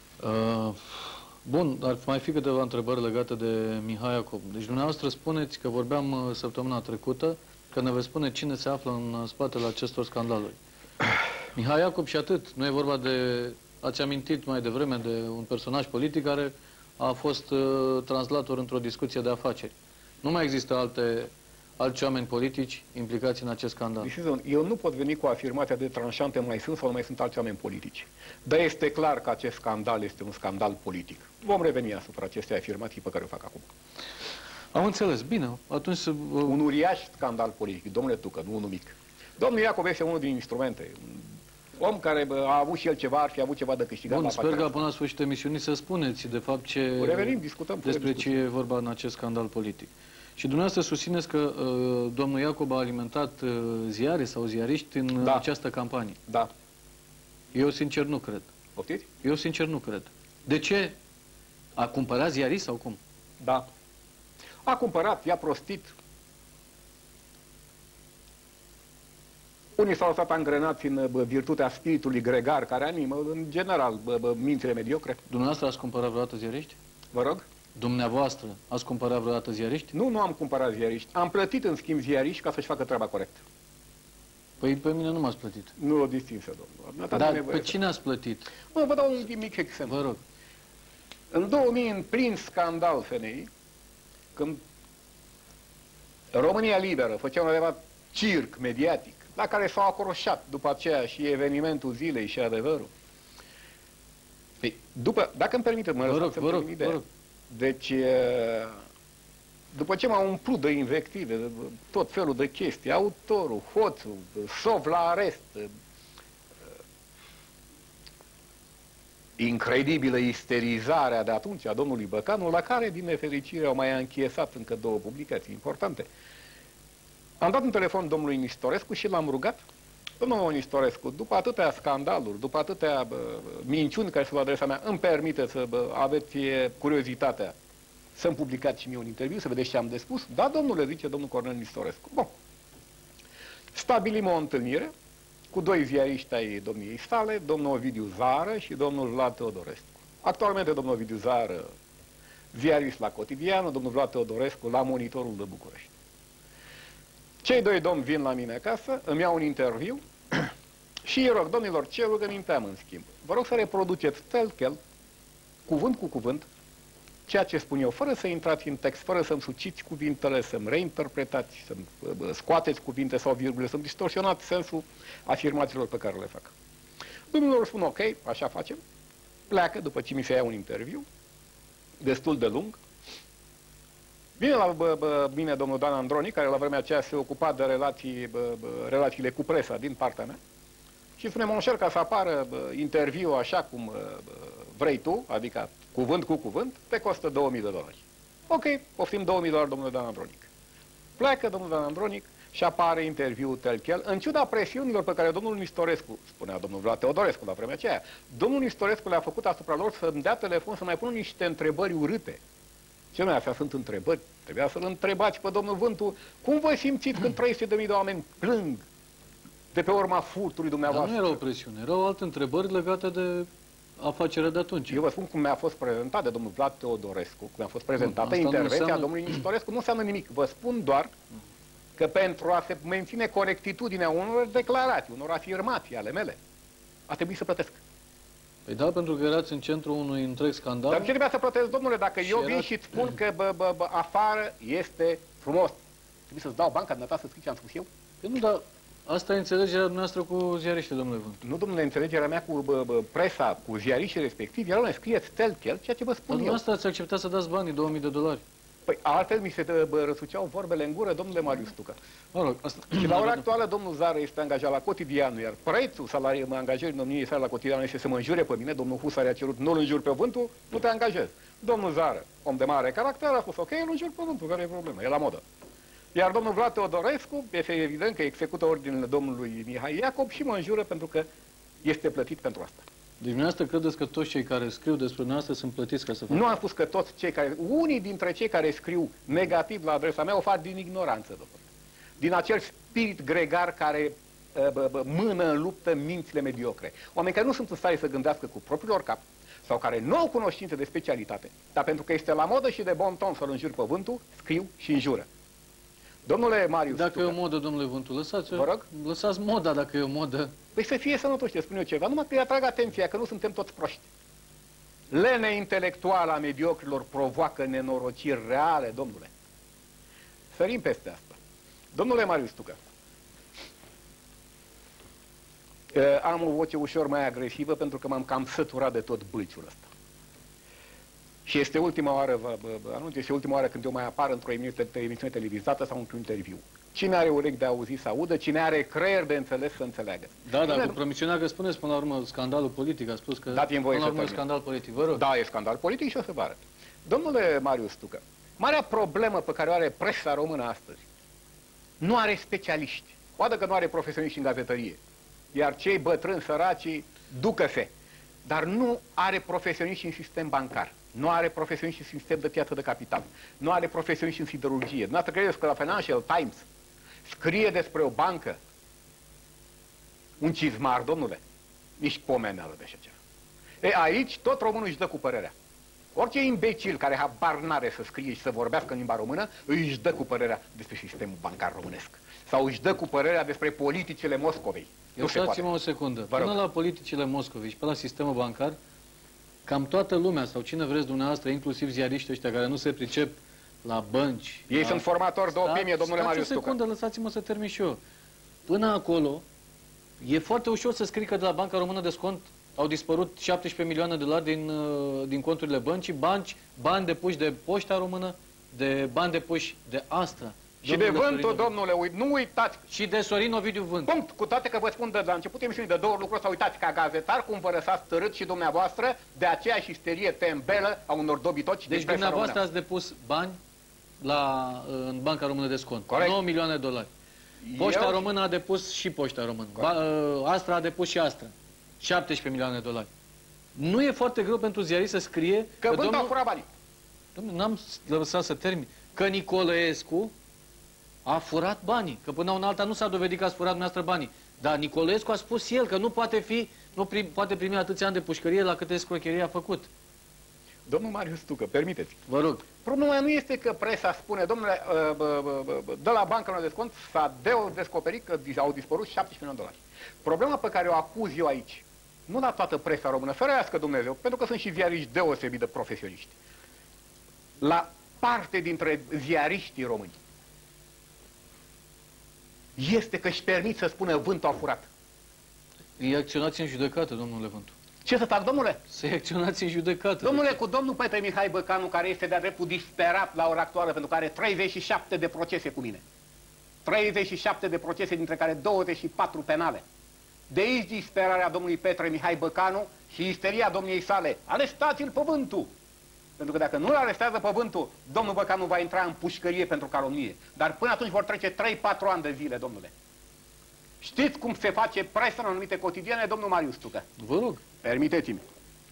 Bun, ar mai fi câteva întrebări legate de Mihai Iacob. Deci dumneavoastră spuneți că vorbeam săptămâna trecută că ne veți spune cine se află în spatele acestor scandaluri. Mihai Iacob și atât. Nu e vorba de... Ați amintit mai devreme de un personaj politic care a fost translator într-o discuție de afaceri. Nu mai există alți oameni politici implicați în acest scandal. Eu nu pot veni cu afirmația de tranșante mai sunt sau nu mai sunt alți oameni politici. Dar este clar că acest scandal este un scandal politic. Vom reveni asupra acestei afirmații pe care o fac acum. Am înțeles. Bine. Atunci să... Un uriaș scandal politic, domnule Tucă, nu unul mic. Domnul Iacob este unul din instrumente. Om care a avut și el ceva, ar fi avut ceva de câștigat. Bun, sper că până la sfârșitul emisiunii să spuneți de fapt ce... Revenim, discutăm. Despre ce e vorba în acest scandal politic. Și dumneavoastră susțineți că domnul Iacob a alimentat ziare sau ziariști în această campanie. Da. Eu sincer nu cred. Poftiți? Eu sincer nu cred. De ce? A cumpărat ziariști sau cum? Da. A cumpărat, i-a prostit. Unii s-au lăsat angrenați în virtutea spiritului gregar, care animă, în general, mințile mediocre. Dumneavoastră ați cumpărat vreodată ziariști? Vă rog? Dumneavoastră ați cumpărat vreodată ziariști? Nu, nu am cumpărat ziariști. Am plătit, în schimb, ziariști ca să-și facă treaba corect. Păi pe mine nu m-ați plătit. Nu o distinsă, domnul. Dar pe cine ați plătit? Vă dau un mic exemplu. Vă rog. În 2000, în plin scandal FNI, când România Liberă făcea un adevărat circ mediatic, la care s-au acroșat după aceea și evenimentul zilei și adevărul. Păi, dacă îmi permiteți, mă lăsați să-mi termin ideea. Deci, după ce m-au umplut de invective, de tot felul de chestii, autorul, hoțul, sov la arest, incredibilă isterizarea de atunci a domnului Băcanu, la care, din nefericire, au mai închiesat încă 2 publicații importante. Am dat un telefon domnului Nistorescu și l-am rugat: domnul Nistorescu, după atâtea scandaluri, după atâtea minciuni care se la adresa mea, îmi permite să aveți curiozitatea să-mi publicați și mie un interviu, să vedeți ce am de spus? Da, domnule, zice domnul Cornel Nistorescu. Bun. Stabilim o întâlnire cu 2 ziariști ai domniei sale, domnul Ovidiu Zară și domnul Vlad Teodorescu. Actualmente domnul Ovidiu Zară, ziarist la Cotidianul, domnul Vlad Teodorescu la Monitorul de București. Cei 2 domni vin la mine acasă, îmi iau un interviu și îi rog: domnilor, ce rugăminte am în schimb? Vă rog să reproduceți tel-quel, cuvânt cu cuvânt, ceea ce spun eu, fără să intrați în text, fără să-mi suciți cuvintele, să-mi reinterpretați, să-mi scoateți cuvinte sau virgule, să-mi distorsionați sensul afirmațiilor pe care le fac. Domnilor spun: ok, așa facem. Pleacă după ce mi se ia un interviu, destul de lung. Vine la mine domnul Dan Androni, care la vremea aceea se ocupa de relațiile cu presa din partea mea, și spune: mă încerc ca să apară interviul așa cum vrei tu, adică cuvânt cu cuvânt, te costă 2000 de dolari. Ok, poftim 2000 de dolari, domnule Dan Andronic. Pleacă domnul Dan Andronic și apare interviul telchel, în ciuda presiunilor pe care domnul Nistorescu, spunea domnul Vlad Teodorescu la vremea aceea, domnul Nistorescu le-a făcut asupra lor să-mi dea telefon să mai pună niște întrebări urâte. Ce mai astea sunt întrebări? Trebuia să-l întrebați pe domnul Vântu, cum vă simțiți când 300.000 de oameni plâng de pe urma furtului dumneavoastră? Dar nu erau presiune, erau alte întrebări legate de afacerea de atunci. Eu vă spun cum mi-a fost prezentat de domnul Vlad Teodorescu, cum mi-a fost prezentată Asta intervenția înseamnă... domnului Nistorescu, nu înseamnă nimic. Vă spun doar că pentru a se menține corectitudinea unor declarații, unor afirmații ale mele, a trebuit să plătesc. Păi da, pentru că erați în centrul unui întreg scandal. Dar ce trebuia să plătesc, domnule, dacă eu vin și îți spun că afară este frumos? Trebuie să-ți dau banca dumneata să scrii ce am spus eu? Păi nu, dar asta e înțelegerea dumneavoastră cu ziariștii, domnule Vântu. Nu, domnule, înțelegerea mea cu presa, cu ziariștii respectivi, era scrieți telchel, ceea ce vă spun eu. Dumneavoastră ați acceptat să dați banii, 2000 de dolari. Păi altfel mi se răsuceau vorbele în gură, domnule Marius Tucă. Mă rog, asta... Și la ora actuală, domnul Zară este angajat la Cotidianul, iar prețul salariului angajării domniei sale la Cotidianul este să mă înjure pe mine. Domnul Husar a cerut, nu-l înjur pe Vântu, nu te angajez. Domnul Zară, om de mare caracter, a spus, ok, îl înjur pe Vântu, care e problema, e la modă. Iar domnul Vlad Teodorescu, este evident că execută ordinele domnului Mihai Iacob și mă înjură pentru că este plătit pentru asta. Deci dumneavoastră credeți că toți cei care scriu despre dumneavoastră sunt plătiți ca să facă? Nu am spus că toți cei care... Unii dintre cei care scriu negativ la adresa mea o fac din ignoranță, domnule. Din acel spirit gregar care mână în luptă mințile mediocre. Oameni care nu sunt în stare să gândească cu propriul lor cap sau care nu au cunoștințe de specialitate, dar pentru că este la modă și de bon ton să-l înjur pe Vântu, scriu și înjură. Domnule Marius Dacă Tucă, e o modă, domnule Vântu, lăsați-o. Vă rog? Lăsați moda dacă e o modă. Păi să fie sănătoși, te spun eu ceva, numai că îi atrag atenția că nu suntem toți proști. Lenea intelectuală a mediocrilor provoacă nenorociri reale, domnule. Sărim peste asta. Domnule Marius Tucă, am o voce ușor mai agresivă pentru că m-am cam săturat de tot bâlciul ăsta. Și este ultima oară, anunț, este ultima oară când eu mai apar într-o emisiune televizată sau într-un interviu. Cine are urechi de auzit să audă, cine are creier de înțeles să înțeleagă. Da, dar cu promisiunea că spuneți până la urmă scandalul politic, a spus că Dați-mi voie până la să urmă scandal politic, vă rog. Da, e scandal politic și o să vă arăt. Domnule Marius Tucă, marea problemă pe care o are presa română astăzi, nu are specialiști. Poate că nu are profesioniști în gazetărie. Iar cei bătrâni, săracii, ducă-se. Dar nu are profesioniști în sistem bancar. Nu are profesioniști în sistem de piață de capital. Nu are profesioniști în siderurgie. Dumneavoastră credeți că la Financial Times scrie despre o bancă un cizmar, domnule? Nici pomeneală de așa ceva. E, aici tot românul își dă cu părerea. Orice imbecil care habar n-are să scrie și să vorbească în limba română, își dă cu părerea despre sistemul bancar românesc. Sau își dă cu părerea despre politicile Moscovei. Iertați-mă o secundă. Până la politicile Moscovei și pe la sistemul bancar, cam toată lumea, sau cine vreți dumneavoastră, inclusiv ziariștii ăștia care nu se pricep la bănci... Ei sunt formatori de opinie, domnule Marius Tucă. Stați o secundă, lăsați-mă să termin și eu. Până acolo, e foarte ușor să scrii că de la Banca Română de Scont au dispărut 17 milioane de dolari din conturile băncii, bani depuși de Poșta Română, de bani depuși de Astra. Și de Vântu, domnule, nu uitați. Și de Sorin Ovidiu Vântu. Punct. Cu toate că vă spun de la început emisiunii de două lucruri, să uitați ca gazetar cum vă lăsați târât și dumneavoastră de aceeași isterie tembelă a unor dobitoci. Deci dumneavoastră ați depus bani în Banca Română de Scont. Corect. 9 milioane de dolari. Poșta Română a depus și Poșta Română. Astra a depus și Astra. 17 milioane de dolari. Nu e foarte greu pentru ziarist să scrie că Vântu a furat banii. Dom'le, n-am lăsat să termin. Că Nicolăescu a furat banii. Că până una alta nu s-a dovedit că ați furat dumneavoastră banii. Dar Nicolăescu a spus el că nu poate primi atâția ani de pușcărie la câte scrocherie a făcut. Domnul Marius Tucă, permiteți. Vă rog. Problema nu este că presa spune, domnule, de la Banca de Scont s-a descoperit că au dispărut 17 milioane de dolari. Problema pe care o acuz eu aici, nu la toată presa română, ferească Dumnezeu, pentru că sunt și ziariști deosebit de profesioniști, la parte dintre ziariștii români, este că își permit să spună Vântu a furat. Îi acționați în judecată, domnule Vântu. Ce să fac, domnule? Să-i acționați în judecată. Domnule, cu domnul Petre Mihai Băcanu, care este de-a dreptul disperat la ora actuală, pentru că are 37 de procese cu mine. 37 de procese, dintre care 24 penale. De aici disperarea domnului Petre Mihai Băcanu și isteria domniei sale. Arestați-l pe Vântu! Pentru că dacă nu-l arestează pe Vântu, domnul Băcanu va intra în pușcărie pentru calomnie. Dar până atunci vor trece 3-4 ani de zile, domnule. Știți cum se face presă în anumite cotidiene, domnul Marius Tucă? Vă rog. Permiteți-mi.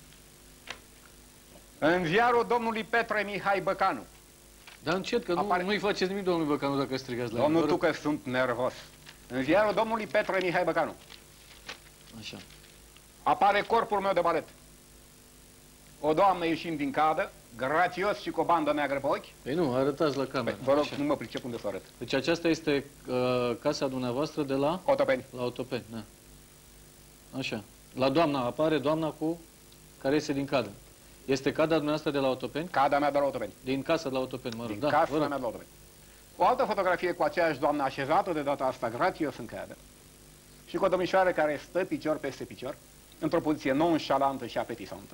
În ziarul domnului Petre Mihai Băcanu. Dar încet, că nu-i faceți nimic domnului Băcanu dacă strigați la el. Domnul Tucă, sunt nervos. În ziarul domnului Petre Mihai Băcanu. Așa. Apare corpul meu de balet. O doamnă ieșind din cadă, grațios și cu o bandă neagră pe ochi. Păi nu, arătați la cameră. Vă rog, nu mă pricep unde să arăt. Deci aceasta este casa dumneavoastră de la? Otopeni. La Otopeni, da. Așa. La doamna, apare doamna cu care iese din cadă. Este cada dumneavoastră de la Otopeni? Cada mea de la Otopeni. Din casa de la Otopeni, mă rog. Din Da, casa mea de la Otopeni. O altă fotografie cu aceeași doamnă așezată, de data asta grațios în cadă. Și cu o domnișoară care stă picior peste picior, într-o poziție nonșalantă și apetisantă.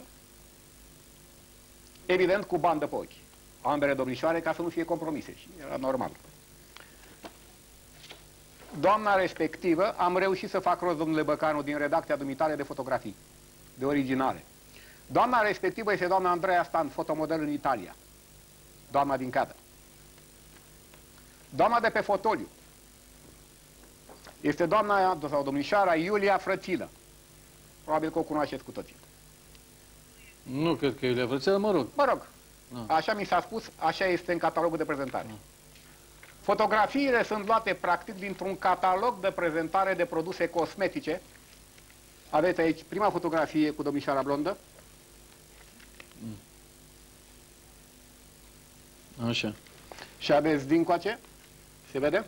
Evident cu bandă pe ochi. Ambele domnișoare ca să nu fie compromise și era normal. Doamna respectivă am reușit să fac rost, domnule Băcanu, din redacția dumitale de fotografii, de originale. Doamna respectivă este doamna Andreea Stan, fotomodel în Italia. Doamna din cadă. Doamna de pe fotoliu este doamna sau domnișoara Iulia Frățilă. Probabil că o cunoașteți cu toții. Nu cred că Iulia Frățilă, mă rog. Mă rog, Da. așa mi s-a spus, așa este în catalogul de prezentare. Fotografiile sunt luate practic dintr-un catalog de prezentare de produse cosmetice. Aveți aici prima fotografie cu domnișoara blondă. Așa. Și aveți dincoace, se vede?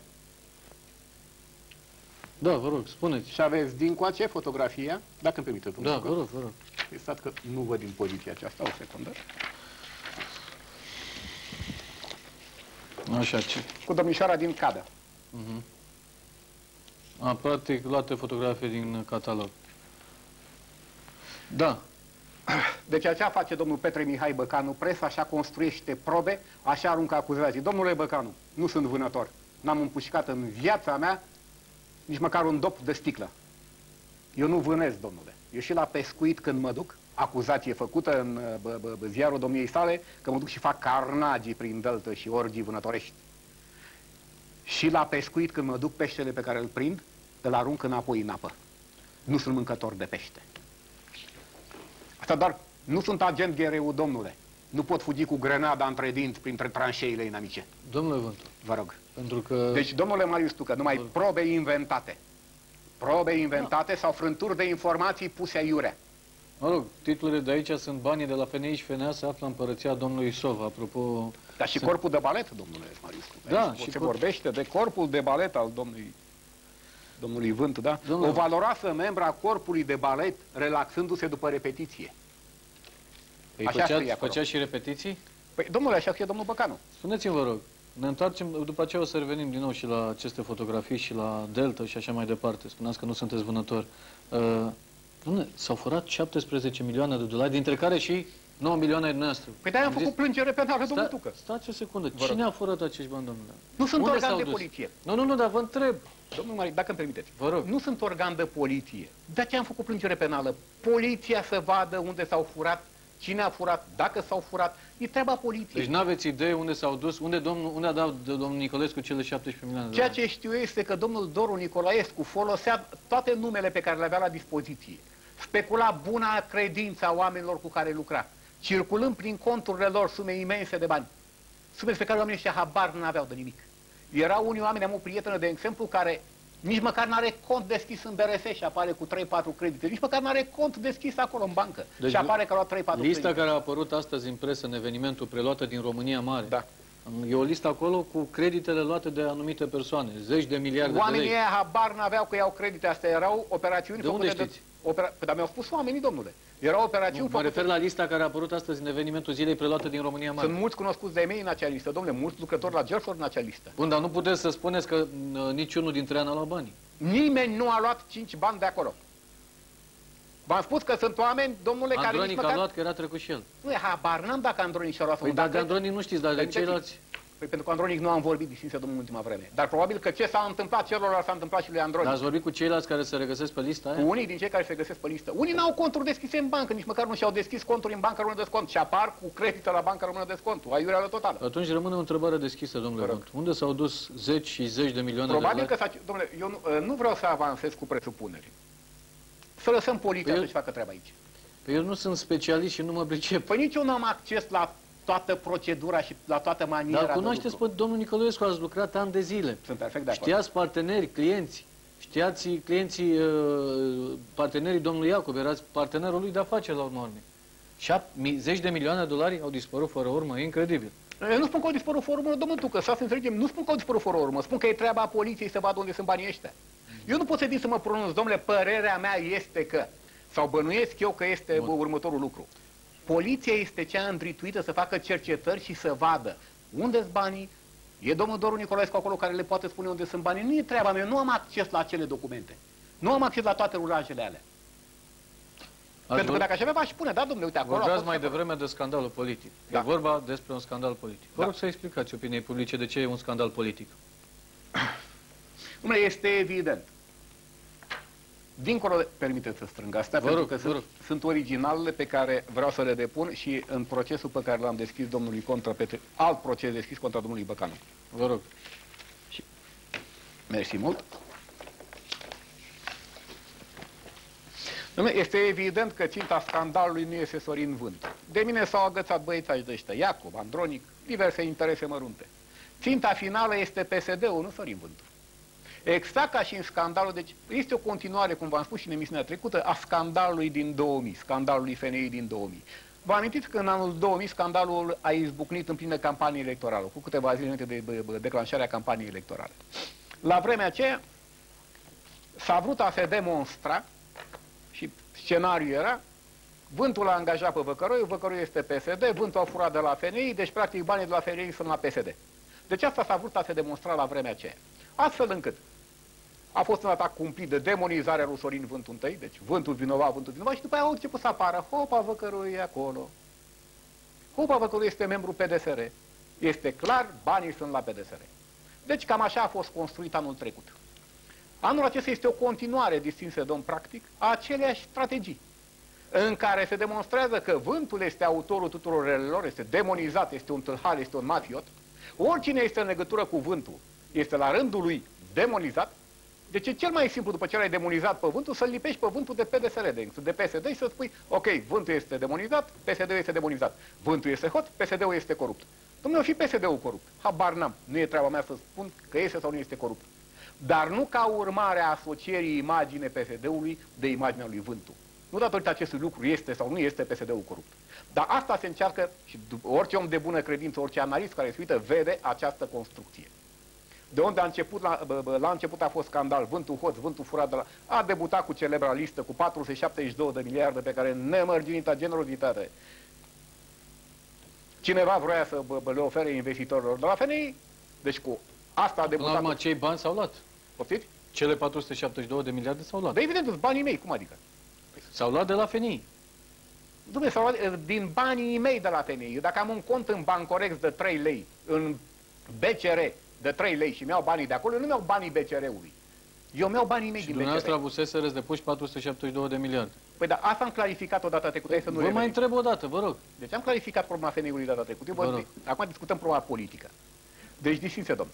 Da, vă rog, spuneți. Și aveți dincoace fotografia, dacă îmi permiteți, Da, domnule. vă rog, vă rog. Stat că nu văd din poziția aceasta, o secundă. Așa, ce? Cu domnișoara din cadă. Practic, luate fotografii din catalog. Da. Deci așa face domnul Petre Mihai Băcanu, presa așa construiește probe, așa aruncă acuzații. Domnule Băcanu, nu sunt vânător. N-am împușcat în viața mea nici măcar un dop de sticlă. Eu nu vânez, domnule. Eu și la pescuit când mă duc, acuzație făcută în ziarul domniei sale, că mă duc și fac carnagii prin deltă și orgii vânătorești. Și la pescuit când mă duc, peștele pe care îl prind, îl arunc înapoi în apă. Nu sunt mâncător de pește. Așadar, nu sunt agent ghereu, domnule. Nu pot fugi cu grenada între dinți printre tranșeile inamice. Domnule Vântu, Vă rog. pentru că... Deci, domnule Marius Tucă, numai probe inventate. Probe inventate sau frânturi de informații puse aiurea. Mă rog, titlurile de aici sunt banii de la FNI și FNA se află în împărăția domnului Sov, apropo... Dar și corpul de balet, domnule Marius Tucă. Da, Aici și se vorbește de corpul de balet al domnului Vânt, da? Domnule... O valoroasă membra a corpului de balet relaxându-se după repetiție. Păi Așa scrie acolo. făcea și repetiții? Păi, domnule, așa scrie domnul Băcanu. Spuneți-mi, vă rog, ne întoarcem, după aceea o să revenim din nou și la aceste fotografii și la Delta și așa mai departe. Spuneați că nu sunteți vânători. Dom'le, s-au furat 17 milioane de dolari, dintre care și 9 milioane de noastre. Păi de-aia am făcut plângere penală, domnul Tucă. Stați o secundă. Vă rog. Cine a furat acești bani, domnule? Nu sunt Unde organ s-au de dus? poliție. Nu, dar vă întreb. Domnul Marius, dacă îmi permiteți. Vă rog. Nu sunt organ de poliție. De aceea am făcut plângere penală. Poliția să vadă unde s-au furat, cine a furat, dacă s-au furat. E treaba poliției. Deci n-aveți idee unde s-au dus, unde a dat domnul Nicolescu cele 17 milioane de Ceea dolari? ce știu eu este că domnul Doru Nicolaescu folosea toate numele pe care le avea la dispoziție. Specula buna credința oamenilor cu care lucra, circulând prin conturile lor sume imense de bani. Sume pe care oamenii ăștia habar n-aveau de nimic. Erau unii oameni, am o prietenă, de exemplu, care nici măcar n-are cont deschis în BRS și apare cu 3-4 credite. Nici măcar n-are cont deschis acolo în bancă Deci și apare că a luat 3-4 credite. Lista care a apărut astăzi în presă în evenimentul preluată din România Mare. Da. E o listă acolo cu creditele luate de anumite persoane, zeci de miliarde de Oamenii lei. ăia habar n-aveau că iau credite. Astea erau operațiuni De unde făcute știți? Păi, dar mi-au spus oamenii, domnule. Erau operațiuni Mă făcute... refer la lista care a apărut astăzi în evenimentul zilei preluată din România Mare. Sunt mulți cunoscuți de mei în acea listă, domnule, mulți lucrători la Gerford în acea listă. Bun, dar nu puteți să spuneți că niciunul dintre ei n-a luat banii. Nimeni nu a luat 5 bani de acolo. V-am spus că sunt oameni, domnule, care Andronic nici a măcar... luat, că era trecut și el. Nu e habar, n-am dacă Andronic și-a luat. Păi dacă Andronic nu știți, dar de Permiteți-mi. ceilalți... Păi pentru că Andronic nu am vorbit, distinse domnul, în ultima vreme. Dar probabil că ce s-a întâmplat celorlalți s-a întâmplat și lui Andronic. Dar ați vorbit cu ceilalți care se regăsesc pe lista aia? Cu unii din cei care se găsesc pe listă. Unii n-au conturi deschise în bancă, nici măcar nu și-au deschis conturi în Banca Română de Scont și apar cu credită la Banca Română de Scont, o aiureală totală. Atunci rămâne o întrebare deschisă, domnule Vânt. Unde s-au dus zeci și zeci de milioane Probabil de lei? că domnule, eu nu vreau să avansez cu presupuneri. Să lăsăm poliția să-și facă treaba aici. Păi eu nu sunt specialist și nu mă pricep. Păi nici eu n-am acces la toată procedura și la toată maniera. Dar cunoașteți pe domnul Nicolaescu, ați lucrat ani de zile. Sunt perfect de acord. Știați parteneri, clienți. Știați clienții, partenerii domnului Iacob, erați partenerul lui de afaceri la urmă urmei. Zeci de milioane de dolari au dispărut fără urmă, incredibil. Eu nu spun că au dispărut fără urmă, domnul Tucă, să înțelegem, nu spun că au dispărut fără urmă, spun că e treaba poliției să vadă unde sunt banii ăștia. Eu nu pot să vin să mă pronunț, domnule, părerea mea este că, sau bănuiesc eu că este următorul lucru. Poliția este cea îndrituită să facă cercetări și să vadă unde-s banii. E domnul Doru Nicolaescu acolo care le poate spune unde sunt banii. Nu e treaba mea, nu am acces la acele documente. Nu am acces la toate rulajele alea. Pentru că dacă aș avea, v-aș spune, da, domnule, uite, acolo... Vorbeați mai devreme de scandalul politic. Da. E vorba despre un scandal politic. Vă Da. rog să explicați opiniei publice de ce e un scandal politic. Domnule, este evident. Dincolo de... Permiteți să strâng astea, Vă pentru rog, că vă rog. sunt originalele pe care vreau să le depun și în procesul pe care l-am deschis domnului contra alt proces deschis contra domnului Băcanu. Vă rog. Mersi mult. Dom'le, este evident că ținta scandalului nu este Sorin Vânt. De mine s-au agățat băiețași de ăștia, Iacob, Andronic, diverse interese mărunte. Ținta finală este PSD-ul, nu Sorin Vânt. Exact ca și în scandalul, deci este o continuare, cum v-am spus și în emisiunea trecută, a scandalului din 2000, scandalului FNI din 2000. Vă amintiți că în anul 2000 scandalul a izbucnit în plină campanie electorală, cu câteva zile înainte de declanșarea campaniei electorale. La vremea aceea s-a vrut a se demonstra și scenariul era: Vântul a angajat pe Văcăroiu, Văcăroiu este PSD, Vântul a furat de la FNI, deci practic banii de la FNI sunt la PSD. Deci asta s-a vrut a se demonstra la vremea aceea. Astfel încât a fost un atac cumplit de demonizare a lui Sorin Vântul întâi, deci Vântul vinovat, și după aia au început să apară, hopa, Văcăroiu e acolo. Hopa, Văcăroiu este membru PDSR. Este clar, banii sunt la PDSR. Deci cam așa a fost construit anul trecut. Anul acesta este o continuare, distinse domn practic, a aceleași strategii, în care se demonstrează că Vântul este autorul tuturor relelor, este demonizat, este un tâlhar, este un mafiot. Oricine este în legătură cu Vântul este la rândul lui demonizat. Deci e cel mai simplu, după ce l-ai demonizat pe Vântul, să-l lipești pe Vântul de PDSR, de exemplu, de PSD, și să spui: ok, Vântul este demonizat, PSD-ul este demonizat. Vântul este hot, PSD-ul este corupt. Dom'le, o fi PSD-ul corupt. Habar n-am. Nu e treaba mea să spun că este sau nu este corupt. Dar nu ca urmare a asocierii imagine PSD-ului de imaginea lui Vântul. Nu datorită acestui lucru este sau nu este PSD-ul corupt. Dar asta se încearcă și orice om de bună credință, orice analist care se uită, vede această construcție. De unde a început, la început a fost scandal, Vântul hoț, Vântul furat de la... A debutat cu celebra listă cu 472 de miliarde pe care nemărginita generozitate cineva vrea să le ofere investitorilor de la FNI. Deci cu asta a debutat... La urmă, cei bani s-au luat. Poftiți? Cele 472 de miliarde s-au luat. Dar evident, banii mei, cum adică? S-au luat de la FNI. Dumnezeu, s-au luat din banii mei de la FNI. Eu dacă am un cont în Bancorex de 3 lei, în BCR de 3 lei și mi-au banii de acolo, eu nu mi-au banii BCR-ului. Eu mi-au banii mei Și din dumneavoastră BCR. avuseserăți depuși 472 de miliarde. Păi da, asta am clarificat odată trecută, să nu Vă revenim. mai întreb o dată, vă rog. Deci am clarificat problema FNI-ului data trecută. Vă rog. Acum discutăm problema politică. Deci, distinse domn,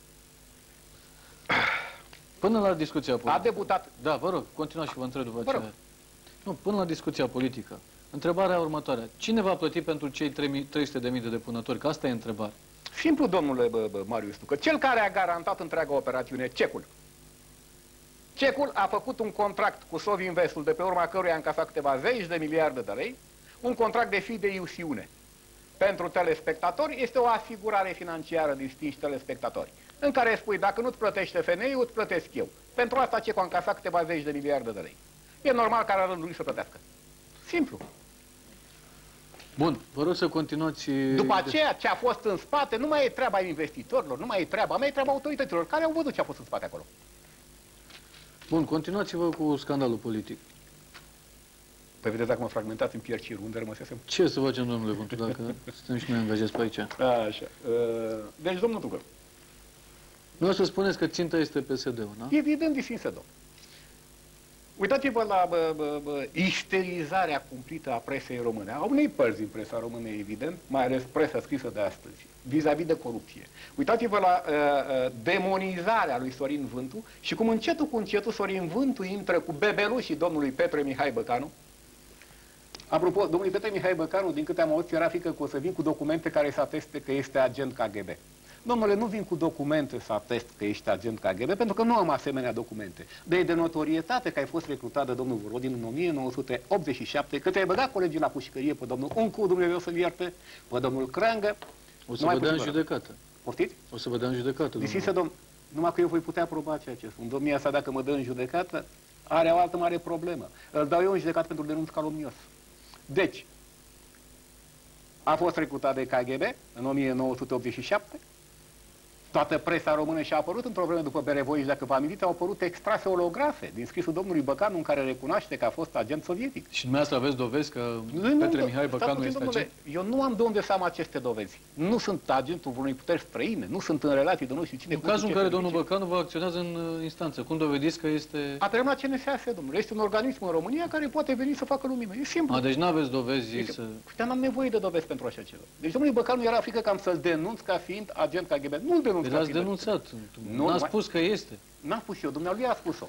Până la discuția politică. a debutat... Da, vă rog, continuați și vă întreb după Vă rog. aceea. Nu, până la discuția politică. Întrebarea următoare. Cine va plăti pentru cei 300.000 de depunători? Că asta e întrebarea. Simplu, domnule Marius Tucă, cel care a garantat întreaga operațiune, cecul. Cecul a făcut un contract cu Sovinvestul, de pe urma căruia a încasat câteva zeci de miliarde de lei, un contract de fideiusiune. Pentru telespectatori este o asigurare financiară, distinși telespectatori, în care spui: dacă nu-ți plătește FNI-ul, îți plătesc eu. Pentru asta Cecul a încasat câteva zeci de miliarde de lei. E normal ca la rândul lui să plătească. Simplu. Bun, vă rog să continuați... După aceea, ce a fost în spate, nu mai e treaba investitorilor, nu mai e treaba mea, e treaba autorităților, care au văzut ce a fost în spate acolo. Bun, continuați-vă cu scandalul politic. Păi vedeți, dacă mă fragmentați în pierd cirul, unde rămăsesem? Ce să facem, domnule Vântu, dacă suntem și noi angajați pe aici? Așa. Deci, domnul Tucă, Nu să spuneți că ținta este PSD-ul, da? evident distinse, domn. Uitați-vă la isterizarea cumplită a presei române, a unei părți din presa română, evident, mai ales presa scrisă de astăzi, vis-a-vis de corupție. Uitați-vă la demonizarea lui Sorin Vântu și cum încetul cu încetul Sorin Vântu intră cu bebelușii domnului Petre Mihai Băcanu. Apropo, domnului Petre Mihai Băcanu, din câte am auzit, era frică că o să vin cu documente care să ateste că este agent KGB. Domnule, nu vin cu documente să atest că ești agent KGB, pentru că nu am asemenea documente. De notorietate că ai fost recrutat de domnul Vorodin în 1987, că te-ai băgat colegii la pușcărie pe domnul Uncu, Dumnezeu să-l ierte, pe domnul Crangă. O să vă dea în judecată. Poftiți? O să vă dea în judecată, Distinse domn, numai că eu voi putea aproba ceea ce spun. Domnia sa, dacă mă dă în judecată, are o altă mare problemă. Îl dau eu în judecată pentru denunț calomnios. Deci, a fost recrutat de KGB în 1987, toată presa română și-a apărut într-o vreme după Berevoiești, dacă vă amintiți, au apărut extrase olografe din scrisul domnului Băcanu în care recunoaște că a fost agent sovietic. Și dumneavoastră aveți dovezi că Petre Mihai Băcanu este agent? Eu nu am de unde să am aceste dovezi. Nu sunt agentul unei puteri străine, nu sunt în relații de nu știu cine. În cazul în care domnul Băcanu vă acționează în instanță, cum dovediți că este... A terminat CNSAS, domnule. Este un organism în România care poate veni să facă lumină. E simplu. Deci nu aveți dovezi să... Dar n-am nevoie de dovezi pentru așa ceva. Deci domnul Băcanu era frică că am să-l denunț ca fiind agent KGB. Nu-l denunț ca fiind. Denunțat. N-a spus că este. N-a spus eu, dumnealui a spus-o.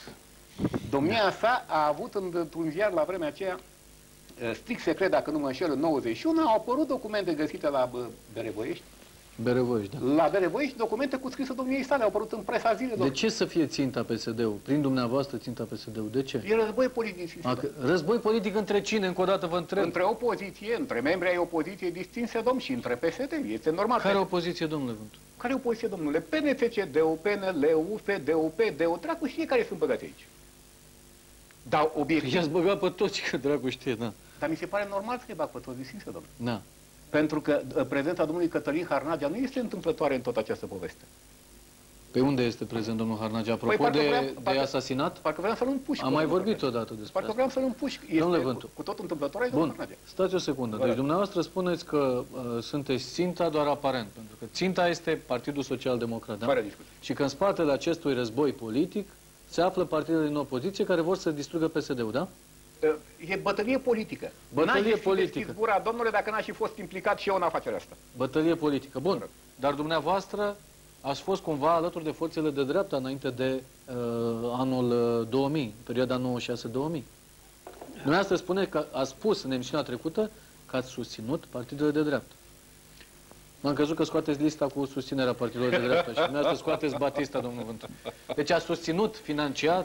Domnia sa a avut într-un ziar la vremea aceea, strict secret, dacă nu mă înșel, în 91, au apărut documente găsite la Berevoiești. Berevoiești, da. La Berevoiești, documente cu scrisul domniei sale, au apărut în presa zilelor. De ce să fie ținta PSD-ul? Prin dumneavoastră ținta PSD-ul. De ce? E război politic. Război politic între cine? Încă o dată vă întreb. Între opoziție, între membrii ai opoziției distinse, domn, și între PSD. Este normal. Care opoziție, domnule Vântu? Care opoziție, domnule? PNCCD-ul, PNL-ul, FD-ul, PD-ul, dracu știe care sunt băgați aici. Dar obiectiv... I-ați băgat pe toți, că dracu știe, da. Dar mi se pare normal să-i bag pe toți, distinse, domnule. Da. Pentru că prezența domnului Cătălin Harnagea nu este întâmplătoare în toată această poveste. Pe unde este prezent domnul Harnagea? Apropo de asasinat? Parcă vreau să-l împușc. Am mai vorbit odată despre Parcă vreau să-l împușc. Domnule Vântu. Cu tot întâmplătoare domnul Harnagea. Stați o secundă. Deci dumneavoastră spuneți că sunteți ținta doar aparent. Pentru că ținta este Partidul Social Democrat. Da? Fără discuție. Și că în spatele acestui război politic se află partidele din opoziție care vor să distrugă PSD-ul, da? E bătălie politică. Bătălie politică. Gura, domnule, dacă n-aș fi fost implicat și eu în afacerea asta. Bătălie politică. Bun. Dar dumneavoastră ați fost cumva alături de forțele de dreapta înainte de anul 2000, perioada 96-2000. Dumneavoastră spune că ați spus în emisiunea trecută că ați susținut partidele de dreapta. M-am crezut că scoateți lista cu susținerea partidelor de dreapta și dumneavoastră scoateți Batista, domnul Vântu. Deci ați susținut financiar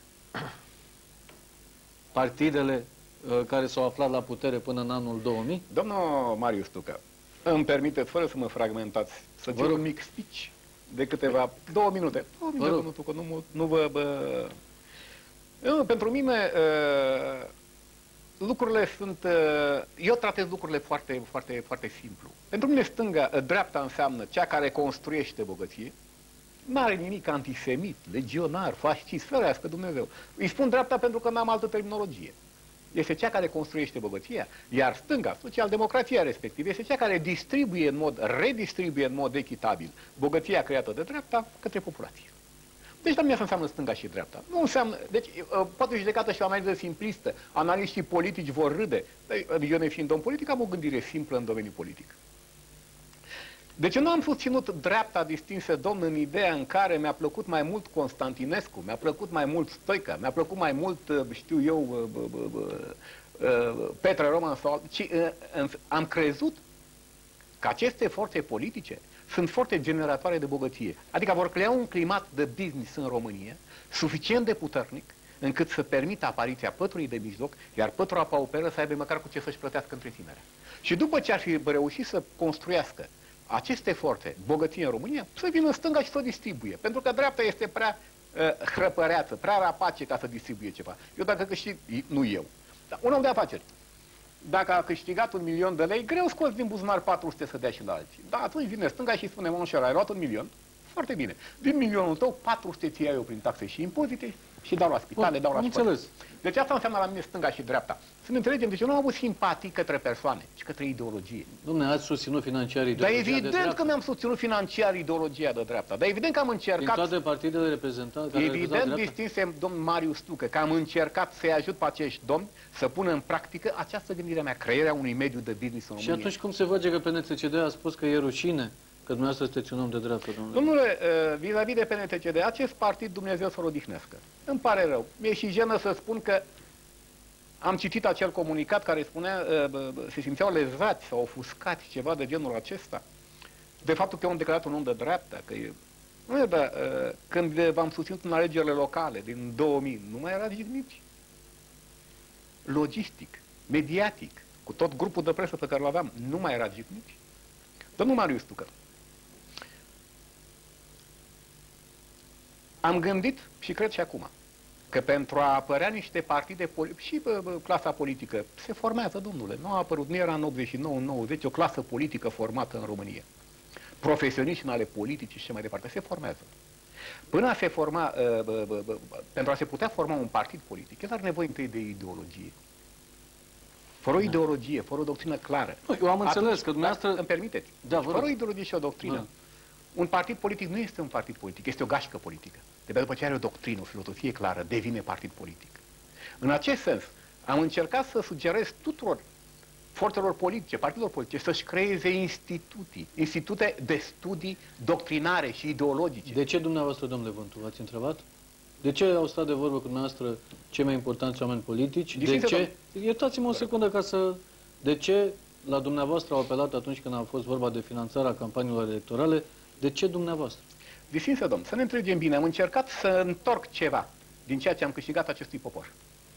partidele care s-au aflat la putere până în anul 2000? Domnul Marius Tucă, îmi permiteți, fără să mă fragmentați, să cer un mic speech de câteva... 2 minute. 2 minute, domnul Tucă, nu vă... Pentru mine, lucrurile sunt... Eu tratez lucrurile foarte, foarte, foarte simplu. Pentru mine dreapta înseamnă cea care construiește bogăție. N-are nimic antisemit, legionar, fascist, ferească Dumnezeu. Îi spun dreapta pentru că n-am altă terminologie. Este cea care construiește bogăția, iar stânga, social-democrația respectiv, este cea care redistribuie în mod echitabil bogăția creată de dreapta către populație. Deci la mine asta înseamnă stânga și dreapta. Nu înseamnă, deci poate judecată și la analiză simplistă, analiștii politici vor râde. Eu nefiind om politic, am o gândire simplă în domeniul politic. Deci eu nu am susținut dreapta distinsă, domn, în ideea în care mi-a plăcut mai mult Constantinescu, mi-a plăcut mai mult Stoica, mi-a plăcut mai mult, știu eu, Petre Roman sau... Am crezut că aceste forțe politice sunt forțe generatoare de bogăție. Adică vor crea un climat de business în România suficient de puternic încât să permită apariția pătrului de mijloc, iar pătura pauperă să aibă măcar cu ce să-și plătească întreținerea. Și după ce ar fi reușit să construiască aceste forțe, bogăție în România, să vină stânga și să o distribuie. Pentru că dreapta este prea hrăpăreață, prea rapace ca să distribuie ceva. Eu dacă câștig, nu eu, dar un om de afaceri, dacă a câștigat 1 milion de lei, greu scos din buzunar 400 să dea și la alții. Da, atunci vine stânga și spune, mă, ai luat 1 milion? Foarte bine. Din milionul tău, 400 ți iau eu prin taxe și impozite Și dau la spitale, dau la am școli. înțeles. Deci asta înseamnă la mine stânga și dreapta. Să ne înțelegem, deci eu nu am avut simpatii către persoane, ci către ideologie. Dom'le, ați susținut financiar Dar ideologia de evident dreapta. că mi-am susținut financiar ideologia de dreapta. Dar evident că am Din încercat... toate partidele reprezentate, care Evident, reprezintă distinse domn Marius Stucă, că am încercat să-i ajut pe acești domni să pună în practică această gândire mea, crearea unui mediu de business în Și România. atunci cum se face că PNTCD a spus că e rușine că dumneavoastră sunteți un om de dreapta, domnule? Domnule, vis-a-vis de PNTCD, acest partid, Dumnezeu să-l odihnească. Îmi pare rău. Mi-e și jenă să spun că am citit acel comunicat care spunea, se simțeau lezați sau ofuscați, ceva de genul acesta, de faptul că eu am declarat un om de dreapta, că e... Nu, dar când v-am susținut în alegerile locale din 2000, nu mai era jignici. Logistic, mediatic, cu tot grupul de presă pe care l-aveam, nu mai era jignici. Domnul Marius Stucă, am gândit și cred și acum că pentru a apărea niște partide și clasa politică se formează, domnule. Nu a apărut, nu era în 89-90 o clasă politică formată în România. Profesioniști în ale politicii și mai departe, se formează. Până a se forma, pentru a se putea forma un partid politic, el are nevoie întâi de ideologie. Fără o ideologie, fără o doctrină clară. Nu, eu am înțeles că dumneavoastră... Îmi permiteți? Da, fără o ideologie și o doctrină. Da. Un partid politic nu este un partid politic, este o gașcă politică. De după ce are o doctrină, o filozofie clară, devine partid politic. În acest sens, am încercat să sugerez tuturor forțelor politice, partidelor politice, să-și creeze institute de studii doctrinare și ideologice. De ce dumneavoastră, domnule Vântu, v-ați întrebat? De ce au stat de vorbă cu dumneavoastră cei mai importanți oameni politici? De ce? Iertați-mă o secundă ca să... De ce la dumneavoastră au apelat atunci când a fost vorba de finanțarea campaniilor electorale? De ce dumneavoastră? Distinse domn, să ne înțelegem bine, am încercat să întorc ceva din ceea ce am câștigat acestui popor.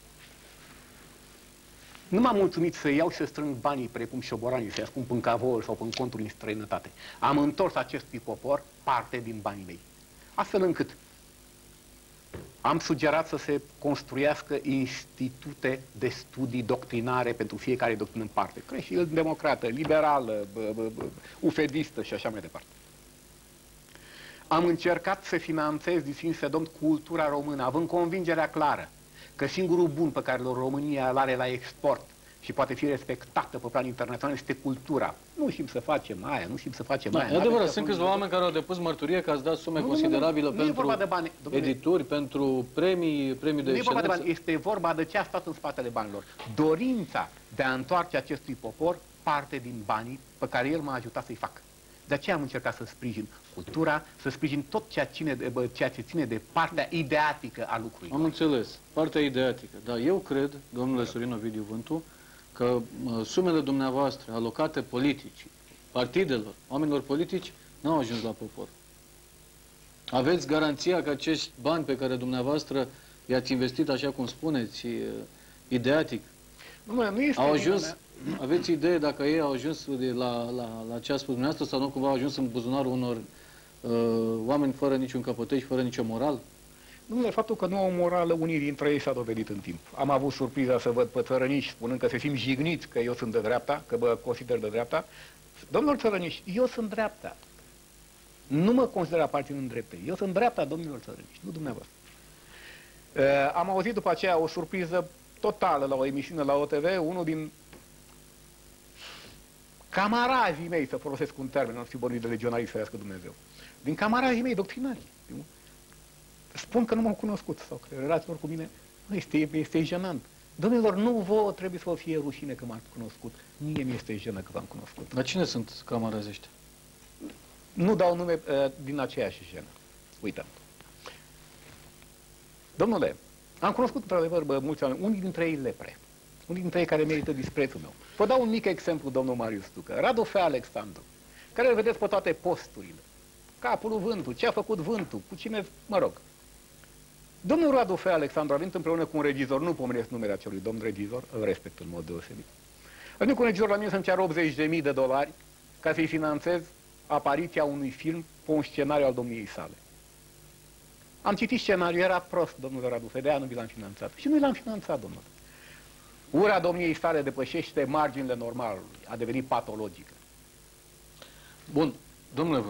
Nu m-am mulțumit să iau și să strâng banii precum șoboranii, să-i ascund în cavouri sau în conturi în străinătate. Am întors acestui popor parte din banii mei. Astfel încât am sugerat să se construiască institute de studii doctrinare pentru fiecare doctrină în parte. Creștin-democrată, liberală, ufedistă și așa mai departe. Am încercat să finanțez, distinse domn, cultura română, având convingerea clară că singurul bun pe care România îl are la export și poate fi respectată pe plan internațional este cultura. Nu știm să facem aia, nu știm să facem aia. E adevărat, sunt câțiva oameni care au depus mărturie că ați dat sume considerabile pentru edituri, pentru premii de excelență. Nu e vorba de bani, este vorba de ce a stat în spatele banilor. Dorința de a întoarce acestui popor parte din banii pe care el m-a ajutat să-i fac. De aceea am încercat să sprijin cultura, să sprijin tot ceea ce ține de partea ideatică a lucrurilor. Am înțeles, partea ideatică. Dar eu cred, domnule Sorin Ovidiu Vântu, că sumele dumneavoastră alocate politicii, partidelor, oamenilor politici, nu au ajuns la popor. Aveți garanția că acești bani pe care dumneavoastră i-ați investit, așa cum spuneți, ideatic, nu este au ajuns... Aveți idee dacă ei au ajuns la ce a spus dumneavoastră sau nu cumva au ajuns în buzunarul unor oameni fără niciun căpătăi și fără nicio moral? Dom'le, faptul că nu au morală, unii dintre ei s-a dovedit în timp. Am avut surpriza să văd pe țărăniși spunând că se simt jigniți că eu sunt de dreapta, că mă consider de dreapta. Domnilor țărăniși, eu sunt dreapta. Nu mă consider aparținând dreptei. Eu sunt dreapta, domnilor țărăniși, nu dumneavoastră. Am auzit după aceea o surpriză totală la o emisiune la OTV, unul din camarazii mei, să folosesc un termen, nu fi vorbit de legionari, să ferească Dumnezeu. Din camarazii mei doctrinari. Spun că nu m-au cunoscut sau că relațiilor cu mine este jenant. Domnilor, nu vouă trebuie să vă fie rușine că m-ați cunoscut. Mie mi-este jenă că v-am cunoscut. Dar cine sunt camarazii ăștia? Nu dau nume din aceeași jenă. Uităm. Domnule, am cunoscut într-adevăr mulți oameni, unii dintre ei lepre. Unii dintre ei care merită disprețul meu. Vă dau un mic exemplu, domnul Marius Stucă. Radu F. Alexandru, care îl vedeți pe toate posturile. Capul lui Vântu, ce a făcut Vântu, cu cine, mă rog. Domnul Radu F. Alexandru a venit împreună cu un regizor, nu pomenesc numele acelui domn regizor, îl respect în mod deosebit. A venit cu un regizor la mine să-mi ceară $80.000 ca să-i finanțez apariția unui film pe un scenariu al domniei sale. Am citit scenariul, era prost, domnule Radu F. De-aia nu vi l-am finanțat. Și nu l-am finanțat, domnule. Ura domniei sale depășește marginile normalului, a devenit patologică. Bun, domnule Vântu,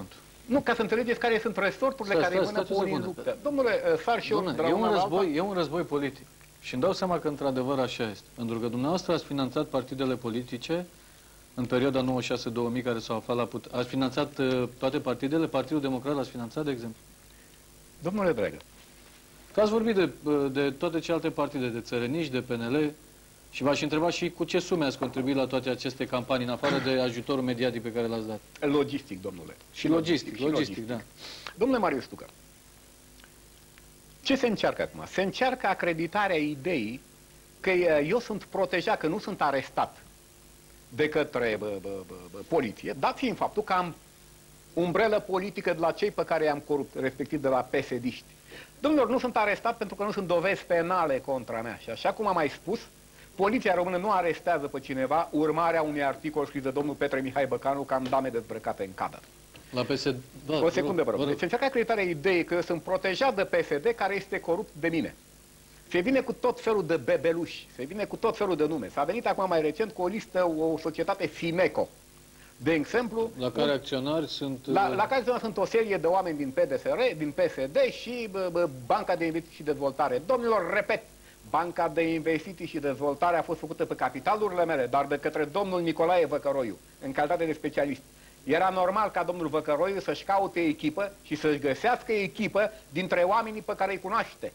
Nu, ca să înțelegeți care sunt resorturile care mână pe unii în luptă. Domnule, sar și eu... E un război politic. Și îmi dau seama că într-adevăr așa este. Pentru că dumneavoastră ați finanțat partidele politice în perioada 96-2000 care s-au aflat la putere. Ați finanțat toate partidele? Partidul Democrat l-ați finanțat, de exemplu? Domnule dragă. Că ați vorbit de toate celelalte partide, de țărăniști, de PNL, și v-aș întreba și cu ce sume ați contribuit la toate aceste campanii, în afară de ajutorul mediatic pe care l-ați dat. Logistic, domnule. Și logistic, da. Domnule Marius Tucă, ce se încearcă acum? Se încearcă acreditarea ideii că eu sunt protejat, că nu sunt arestat de către poliție, dat fiind faptul că am umbrelă politică de la cei pe care i-am corupt, respectiv de la PSD-ști. Domnilor, nu sunt arestat pentru că nu sunt dovezi penale contra mea. Și așa cum am mai spus, poliția română nu arestează pe cineva urmarea unui articol scris de domnul Petre Mihai Băcanu că am dame dezbrăcate în cadă. La PSD... Da, o secundă, vă rog. Deci încearcă acreditarea ideii că eu sunt protejat de PSD care este corupt de mine. Se vine cu tot felul de bebeluși, se vine cu tot felul de nume. S-a venit acum mai recent cu o listă, o societate Fimeco. De exemplu... La care acționari sunt... La care acționari sunt o serie de oameni din PDSR, din PSD și Banca de Investiții și Dezvoltare. Domnilor, repet, Banca de Investiții și Dezvoltare a fost făcută pe capitalurile mele, dar de către domnul Nicolae Văcăroiu, în calitate de specialist. Era normal ca domnul Văcăroiu să-și caute echipă și să-și găsească echipă dintre oamenii pe care îi cunoaște.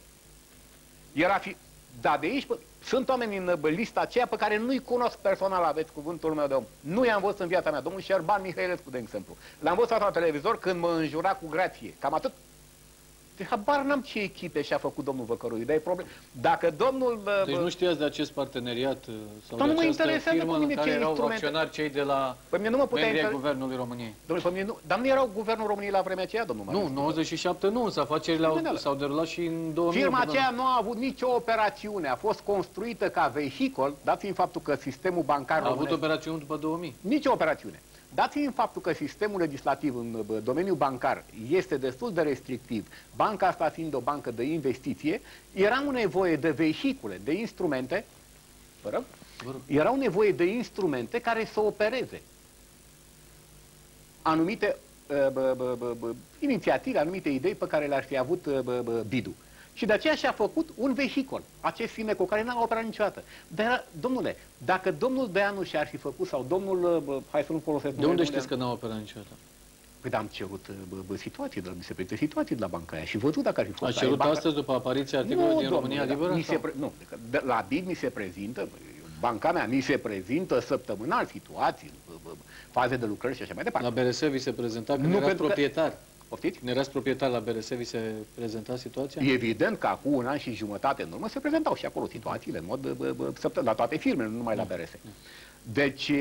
Da, de aici sunt oameni în lista aceea pe care nu-i cunosc personal, aveți cuvântul meu de om. Nu i-am văzut în viața mea. Domnul Șerban Mihailescu, de exemplu. L-am văzut la televizor când mă înjura cu grație. Cam atât. Deci habar n-am ce echipe și-a făcut domnul Văcăroiu, dar e problem. Dacă domnul... Deci nu știați de acest parteneriat sau de această firmă în care erau acționari cei de la membrii ai Guvernului României? Dar nu erau Guvernul României la vremea aceea, domnul Marius? Nu, 97 nu, însă afacerile s-au derulat și în 2000. Firma aceea nu a avut nicio operațiune, a fost construită ca vehicol, dat fiind faptul că sistemul bancar românesc... A avut operațiuni după 2000? Nicio operațiune. Dat fiind faptul că sistemul legislativ în domeniul bancar este destul de restrictiv, banca asta fiind o bancă de investiție, era nevoie de vehicule, de instrumente, erau nevoie de instrumente care să opereze anumite inițiative, anumite idei pe care le-ar fi avut BID-ul. Și de aceea și-a făcut un vehicol, acest Fimeco, care n-a operat niciodată. Dar, domnule, dacă domnul Deanu și-ar fi făcut, sau domnul, hai să nu folosesc... De unde știți că n-a operat niciodată? Păi, dar am cerut situații, mi se pregăte situații de la banca aia și văzut dacă ar fi fost... A cerut astăzi, după apariția articolului din România Liberă? Nu, la BID mi se prezintă, banca mea mi se prezintă săptămânal situații, faze de lucrări și așa mai departe. La BRS vi se prezenta când erați proprietar? Poftiți? Când erați proprietar la BRS, vi se prezenta situația? Evident că acum un an și jumătate în urmă se prezentau și acolo situațiile în mod la toate firmele, nu numai la BRS. Deci,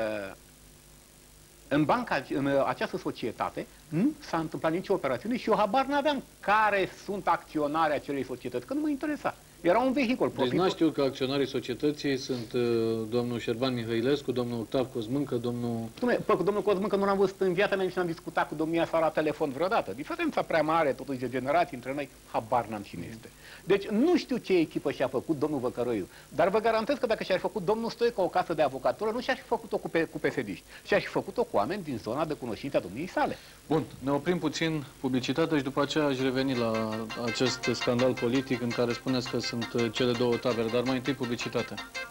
în această societate nu s-a întâmplat nicio operațiune și eu habar n-aveam care sunt acționarii acelei societăți, că nu mă interesa. Era un vehicul. Deci n-a știut că acționarii societății sunt domnul Șerban Mihailescu, domnul Octav Cosmâncă, domnul... Domnul Cosmâncă nu l-am văzut în viața mea, nici n-am discutat cu domnia sa la telefon vreodată. Diferența prea mare, totuși, de generații între noi, habar n-am cine este. Deci nu știu ce echipă și-a făcut domnul Văcăroiu, dar vă garantez că dacă și-ar fi făcut domnul Stoica o casă de avocatură, nu și-ar fi făcut-o cu PSD-ști. Și-ar fi făcut-o cu oameni din zona de cunoștință a domniei sale. Bun, ne oprim puțin publicitate și după aceea aș reveni la acest scandal politic în care spuneți că sunt cele două tabere, dar mai întâi publicitatea.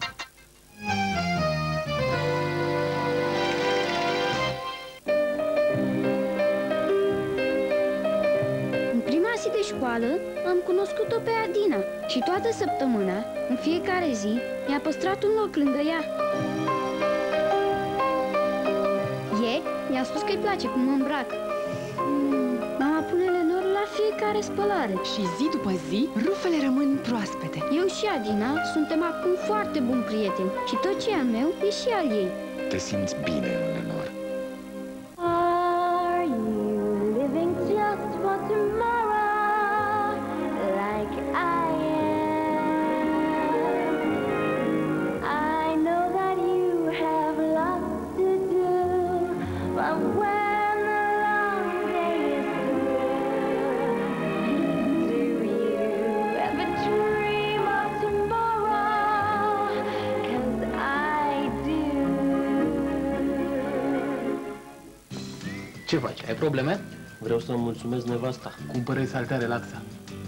În prima zi de școală am cunoscut-o pe Adina și toată săptămâna, în fiecare zi, mi-a păstrat un loc lângă ea. Ieri mi-a spus că îi place cum mă îmbrac. Mama pune lenor la fiecare spălare. Și zi după zi, rufele rămân proaspete. Eu și Adina suntem acum foarte buni prieteni și tot ce e al meu e și al ei. Te simți bine, Lenor. Are you living just for tomorrow, like I am? I know that you have lots to do, but when the long day is through, do you ever dream of tomorrow? 'Cause I do. Ce faci? Ai probleme? Vreau să-mi mulțumesc nevasta. Cumpără-i saltea relaxa.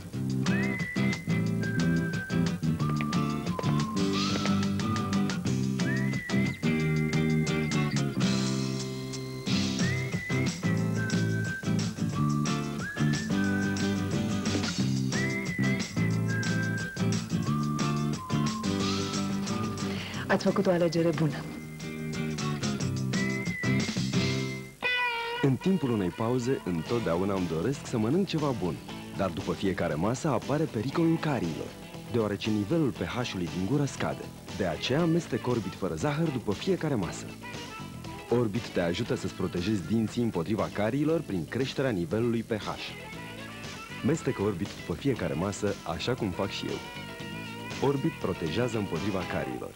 Ați făcut o alegere bună. În timpul unei pauze, întotdeauna îmi doresc să mănânc ceva bun. Dar după fiecare masă apare pericolul cariilor, deoarece nivelul pH-ului din gură scade. De aceea amestec Orbit fără zahăr după fiecare masă. Orbit te ajută să-ți protejezi dinții împotriva cariilor prin creșterea nivelului pH. Mestecă Orbit după fiecare masă, așa cum fac și eu. Orbit protejează împotriva cariilor.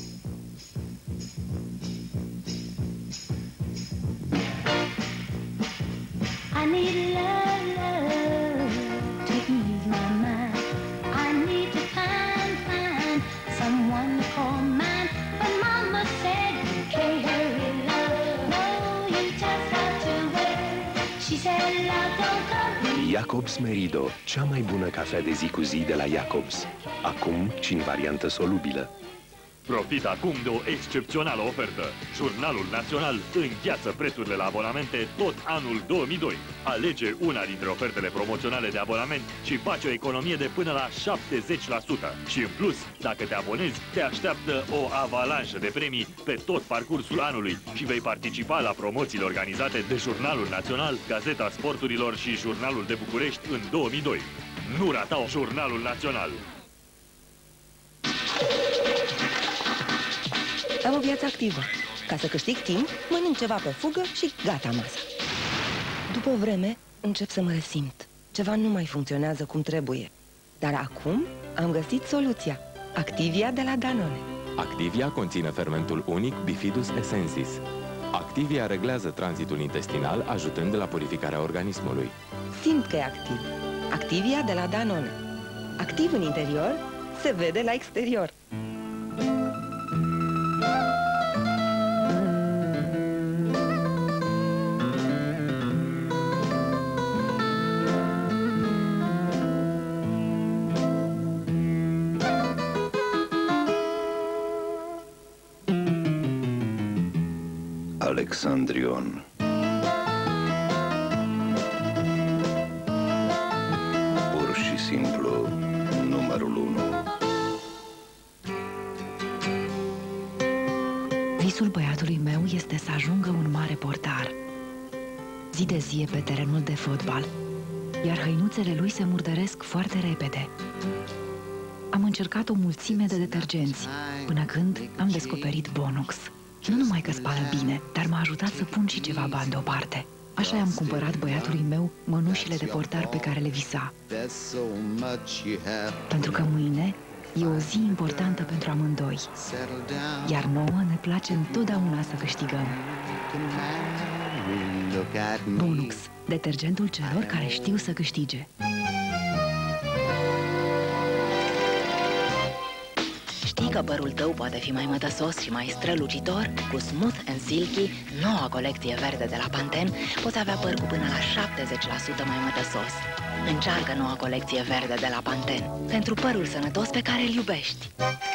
I need love, love to ease my mind. I need to find someone to call mine. But Mama said you can't hurry love. No, you just have to wait. She said love don't come. Jacobs Merido, cea mai bună cafea de zi cu zi de la Jacobs. Acum și în variantă solubilă. Profit acum de o excepțională ofertă. Jurnalul Național îngheață prețurile la abonamente tot anul 2002. Alege una dintre ofertele promoționale de abonament și faci o economie de până la 70%. Și în plus, dacă te abonezi, te așteaptă o avalanșă de premii pe tot parcursul anului și vei participa la promoțiile organizate de Jurnalul Național, Gazeta Sporturilor și Jurnalul de București în 2002. Nu rata Jurnalul Național! Am o viață activă. Ca să câștig timp, mănânc ceva pe fugă și gata masa. După o vreme, încep să mă resimt. Ceva nu mai funcționează cum trebuie. Dar acum am găsit soluția. Activia de la Danone. Activia conține fermentul unic Bifidus essensis. Activia reglează tranzitul intestinal, ajutând la purificarea organismului. Simt că e activ. Activia de la Danone. Activ în interior, se vede la exterior. Alexandrion. Pur și simplu, numărul 1. Visul băiatului meu este să ajungă un mare portar. Zi de zi e pe terenul de fotbal, iar hăinuțele lui se murdăresc foarte repede. Am încercat o mulțime de detergenți, până când am descoperit Bonux. Nu numai că spală bine, dar m-a ajutat să pun și ceva bani deoparte. Așa i-am cumpărat băiatului meu mănușile de portar pe care le visa. Pentru că mâine e o zi importantă pentru amândoi, iar nouă ne place întotdeauna să câștigăm. Bonux, detergentul celor care știu să câștige. Știi că părul tău poate fi mai mătăsos și mai strălucitor? Cu Smooth and Silky, noua colecție verde de la Pantene, poți avea păr cu până la 70% mai mătăsos. Încearcă noua colecție verde de la Pantene, pentru părul sănătos pe care îl iubești.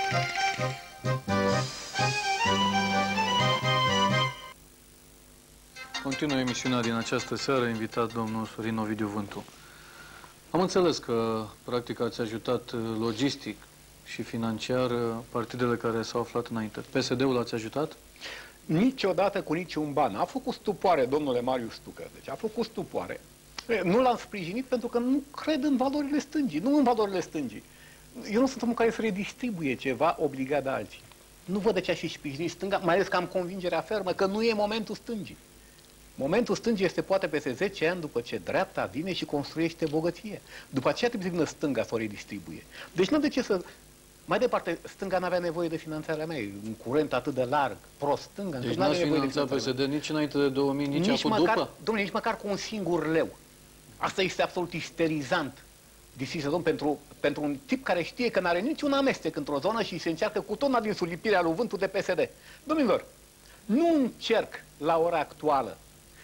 Continuă emisiunea din această seară, invitat domnul Sorin Ovidiu Vântu. Am înțeles că, practic, ați ajutat logistic și financiar partidele care s-au aflat înainte. PSD-ul ați ajutat? Niciodată cu niciun ban. A făcut stupoare, domnule Marius Tucă. Deci a făcut stupoare. Nu l-am sprijinit pentru că nu cred în valorile stângii. Nu în valorile stângii. Eu nu sunt omul care să redistribuie ceva obligat de alții. Nu văd de ce aș fi sprijinit stânga, mai ales că am convingerea fermă că nu e momentul stângii. Momentul stângii este poate peste 10 ani după ce dreapta vine și construiește bogăție. După aceea trebuie să vină stânga să o redistribuie. Deci nu de ce să... Mai departe, stânga n-avea nevoie de finanțarea mea. Un curent atât de larg, pro-stânga. Deci n-ați finanțat PSD nici înainte de 2000, nici acum după? Dom'le, nici măcar cu un singur leu. Asta este absolut isterizant. Pentru un tip care știe că n-are niciun amestec într-o zonă și se încearcă cu tot din sulipirea lui Vântu de PSD. Domnilor, nu încerc la ora actuală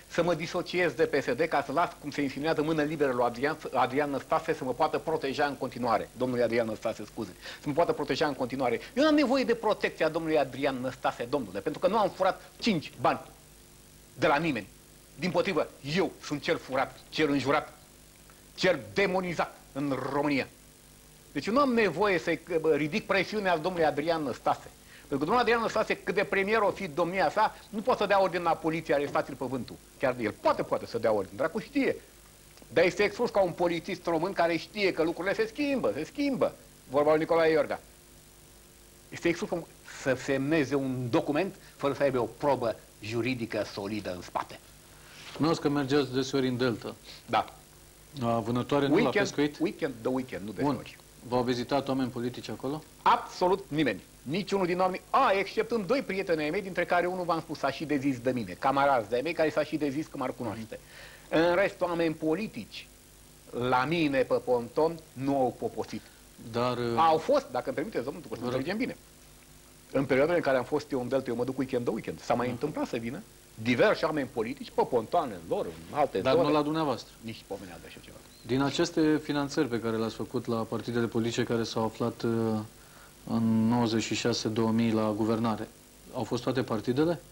să mă disociez de PSD ca să las, cum se insinuează, mână liberă lui Adrian Năstase să mă poată proteja în continuare. Domnului Adrian Năstase, scuze. Să mă poată proteja în continuare. Eu nu am nevoie de protecția domnului Adrian Năstase, domnule, pentru că nu am furat 5 bani de la nimeni. Dimpotrivă, eu sunt cel furat, cel înjurat, cel demonizat în România. Deci eu nu am nevoie să ridic presiunea al domnului Adrian Năstase. Pentru că domnul Adrian Năstase, cât de premier o fi domnia sa, nu poate să dea ordine la poliție, arestați-l pe vântul. Chiar de el. Poate să dea ordine. Dracu știe. Dar este expus ca un polițist român care știe că lucrurile se schimbă. Vorba lui Nicolae Iorga. Este expus să semneze un document fără să aibă o probă juridică solidă în spate. Spuneați că mergeați deseori în Delta. Da. La vânătoare, nu la pescuit? Weekend, nu deseori. V-au vizitat oameni politici acolo? Absolut nimeni. Niciunul din oameni, exceptând 2 prieteni ai mei, dintre care unul v-am spus, s-a și dezis de mine, camarazi de-ai mei, care s-a și dezis că m-ar cunoaște. În rest, oameni politici, la mine pe ponton, nu au poposit. Dar... Au fost, dacă îmi permiteți, domnul, să înțelegem bine. În perioada în care am fost eu în Delta, eu mă duc weekend. S-a mai întâmplat să vină diversi oameni politici pe pontoane lor, în alte Dar zone. nu la dumneavoastră. Nici pomenea de așa ceva. Din aceste finanțări pe care le-ați făcut la partidele politice care s-au aflat în 96-2000 la guvernare, au fost toate partidele?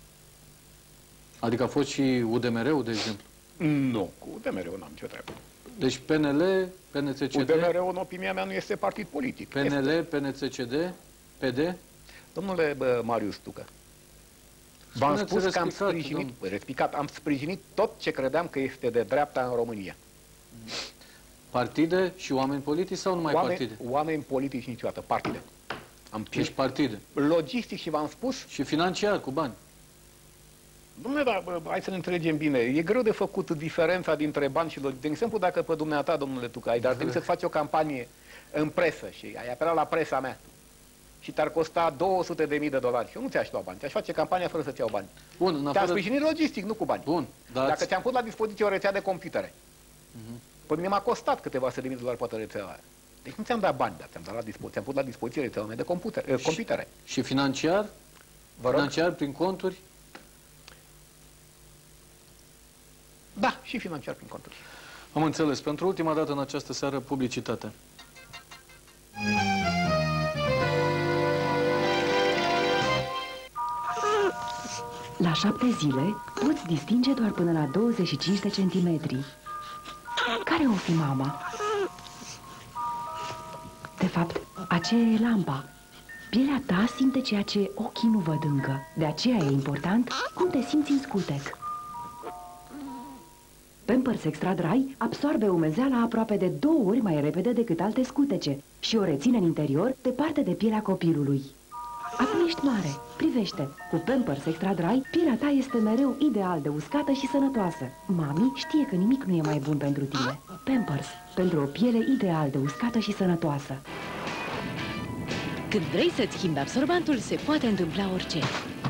Adică a fost și UDMR-ul, de exemplu? Nu, cu UDMR-ul n-am nicio treabă. Deci PNL, PNCCD... UDMR-ul, în opinia mea, nu este partid politic. PNL, PNCCD, PD? Domnule Marius Tucă, v-am spus că am sprijinit, am sprijinit tot ce credeam că este de dreapta în România. Partide și oameni politici sau numai partide? Oameni politici niciodată, partide. Deci partide. Logistic și v-am spus... Și financiar, cu bani. Dom'le, dar hai să ne înțelegem bine. E greu de făcut diferența dintre bani și logistic. De exemplu, dacă pe dumneata, domnule Tucă, ai trebui să faci o campanie în presă și ai apelat la presa mea și te-ar costa $200.000 și eu nu ți-aș lua bani, ți-aș face campania fără să-ți iau bani. Bun, te-am sprijinit logistic, nu cu bani. Bun, dacă ți-am pus la dispoziție o rețea de computere, pe mine m-a costat câteva $100.000 poate rețeaua aia. Deci nu ți-am dat bani, dar ți-am pus la dispoziție rețeaua mea de computere. Și financiar? Financiar prin conturi? Da, și financiar prin conturi. Am înțeles. Pentru ultima dată în această seară, publicitate. La 7 zile poți distinge doar până la 25 de centimetri. Care o fi mama? De fapt, aceea e lampa. Pielea ta simte ceea ce ochii nu văd încă. De aceea e important cum te simți în scutec. Pampers Extra Dry absorbe umezeala aproape de 2 ori mai repede decât alte scutece și o reține în interior departe de pielea copilului. Acum ești mare, privește. Cu Pampers Extra Dry, pielea ta este mereu ideal de uscată și sănătoasă. Mami știe că nimic nu e mai bun pentru tine. Pampers, pentru o piele ideal de uscată și sănătoasă. Când vrei să-ți schimbi absorbantul, se poate întâmpla orice.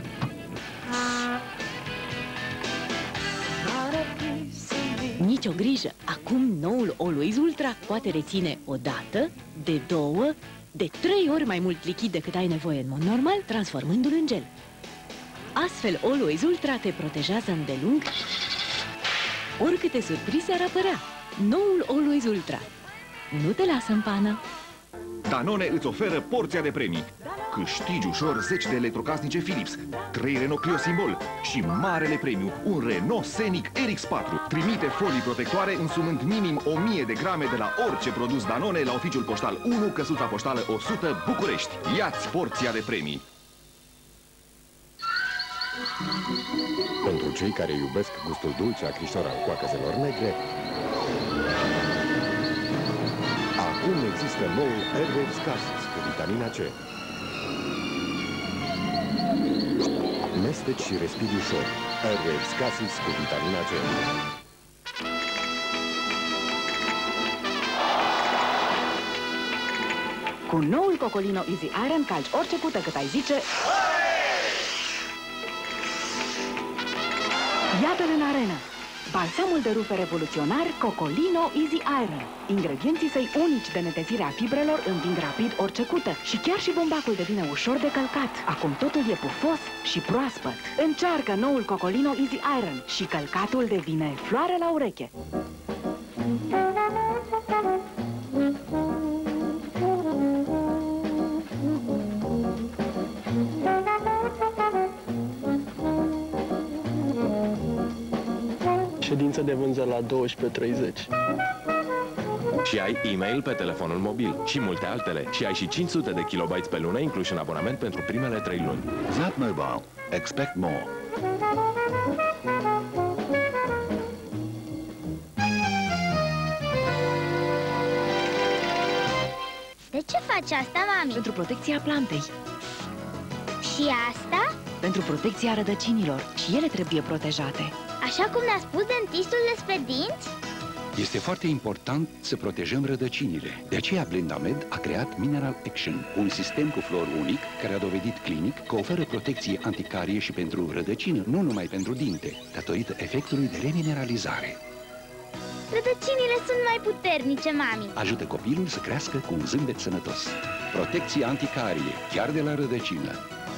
Nici o grijă! Acum noul Always Ultra poate reține o dată, de 2, de 3 ori mai mult lichid decât ai nevoie în mod normal, transformându-l în gel. Astfel, Always Ultra te protejează îndelung oricâte surprize ar apărea. Noul Always Ultra nu te lasă în pană. Danone îți oferă porția de premii. Câștigi ușor 10 de electrocasnice Philips, 3 Renault Clio Symbol și marele premiu, un Renault Scenic RX4. Trimite folii protectoare însumând minim 1000 de grame de la orice produs Danone la oficiul poștal 1, căsuța poștală 100, București. Ia-ți porția de premii! Pentru cei care iubesc gustul dulce acrișor al coacăzelor negre, acum există noul Airwaves Cassis cu vitamina C. Mesteci și respiri ușor. Airwaves Cassis cu vitamina C. Cu noul Cocolino Easy Iron calci orice pută cât ai zice. Iată-l în arenă! Balsamul de rufe revoluționar Cocolino Easy Iron. Ingredienții săi unici de netezire a fibrelor înving rapid orice cută și chiar și bumbacul devine ușor de călcat. Acum totul e pufos și proaspăt. Încearcă noul Cocolino Easy Iron și călcatul devine floare la ureche. Ședință de vânzări la 12:30. Și ai e-mail pe telefonul mobil și multe altele. Și ai și 500 de kilobytes pe lună inclus în abonament pentru primele 3 luni. Zap Mobile. Expect more. De ce faci asta, mami? Pentru protecția plantei. Și asta? Pentru protecția rădăcinilor. Și ele trebuie protejate. Așa cum ne-a spus dentistul despre dinți? Este foarte important să protejăm rădăcinile. De aceea Blendamed a creat Mineral Action, un sistem cu flor unic care a dovedit clinic că oferă protecție anticarie și pentru rădăcină, nu numai pentru dinte, datorită efectului de remineralizare. Rădăcinile sunt mai puternice, mami. Ajută copilul să crească cu un zâmbet sănătos. Protecție anticarie, chiar de la rădăcină.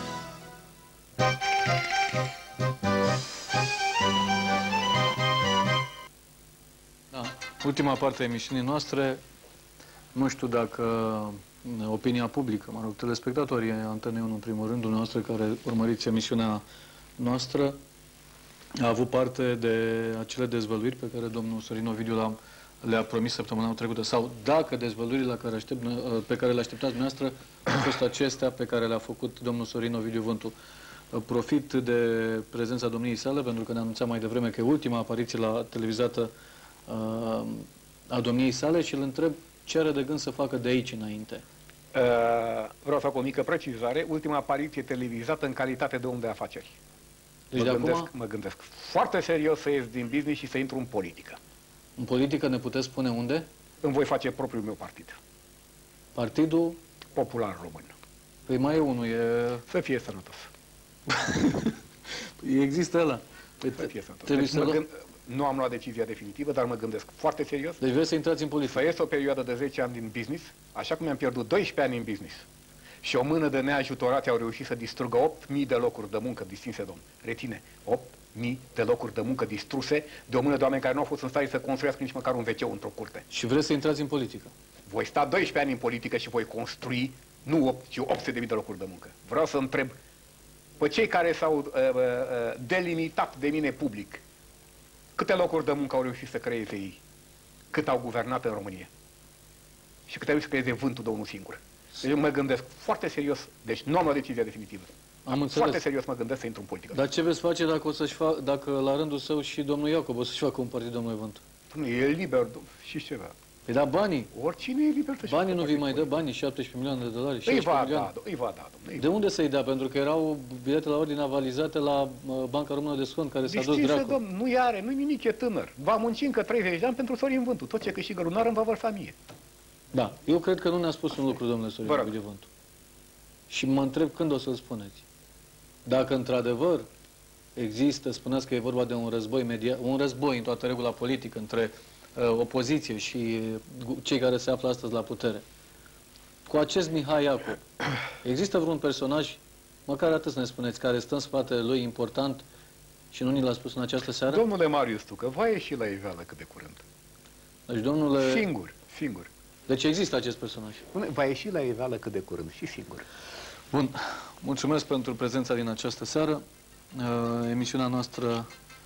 Ultima parte a emisiunii noastre, nu știu dacă opinia publică, mă rog, telespectatorii Antena 1 în primul rând, dumneavoastră care urmăriți emisiunea noastră, a avut parte de acele dezvăluiri pe care domnul Sorin Ovidiu le-a promis săptămâna trecută, sau dacă dezvăluirile pe care le așteptați dumneavoastră au fost acestea pe care le-a făcut domnul Sorin Ovidiu Vântu. Profit de prezența domniei sale, pentru că ne-a anunțat mai devreme că e ultima apariție la televizată a domniei sale și îl întreb ce are de gând să facă de aici înainte. Vreau să fac o mică precizare. Ultima apariție televizată în calitate de om de afaceri. Deci Mă gândesc foarte serios să ies din business și să intru în politică. În politică ne puteți spune unde? Îmi voi face propriul meu partid. Partidul? Popular Român. Păi mai e unul, e... Să fie sănătos. Există ăla. Păi să fie sănătos. Nu am luat decizia definitivă, dar mă gândesc foarte serios. Deci vreți să intrați în politică? Să ies o perioadă de 10 ani din business, așa cum mi-am pierdut 12 ani în business. Și o mână de neajutorați au reușit să distrugă 8.000 de locuri de muncă, distinse domn. Reține, 8.000 de locuri de muncă distruse de o mână de oameni care nu au fost în stare să construiască nici măcar un WC într-o curte. Și vreți să intrați în politică? Voi sta 12 ani în politică și voi construi, nu 8, ci 800.000 de locuri de muncă. Vreau să întreb pe cei care s-au delimitat de mine public, câte locuri de muncă au reușit să creeze ei? Cât au guvernat în România? Și cât au reușit să creeze Vântul de unul singur? Deci mă gândesc foarte serios, deci nu am luat decizia definitivă. Am înțeles. Foarte serios mă gândesc să intru în politică. Dar ce veți face dacă la rândul său și domnul Iacob o să-și facă un partid, domnule Vântu? E liber și ceva. Păi da, banii. Oricine e liber să-și banii nu vi mai dă banii, 17 milioane de dolari, 16 milioane. Îi va da, domnule. De unde să-i dea? Pentru că erau bilete la ordine avalizate la Banca Română de Scont, care s-a dus dracu. Domn, nu-i are, nu-i nimic, e tânăr. Va munci încă 30 de ani pentru Sorin Vântu. Tot ce câștigă lunar îmi va vărsa mie. Da, eu cred că nu ne-a spus un lucru, domnule Sorin Ovidiu Vântu. Și mă întreb când o să-l spuneți. Dacă într-adevăr există, spuneați că e vorba de un război un război în toată regula politică între opoziție și cei care se află astăzi la putere. Cu acest Mihai Iacob, există vreun personaj, măcar atât să ne spuneți, care stă în spatele lui important și nu ni l-a spus în această seară? Domnule Marius Tucă, va ieși la iveală cât de curând. Deci, domnule... Singur. Deci există acest personaj. Va ieși la iveală cât de curând și singur. Bun. Mulțumesc pentru prezența din această seară. Emisiunea noastră,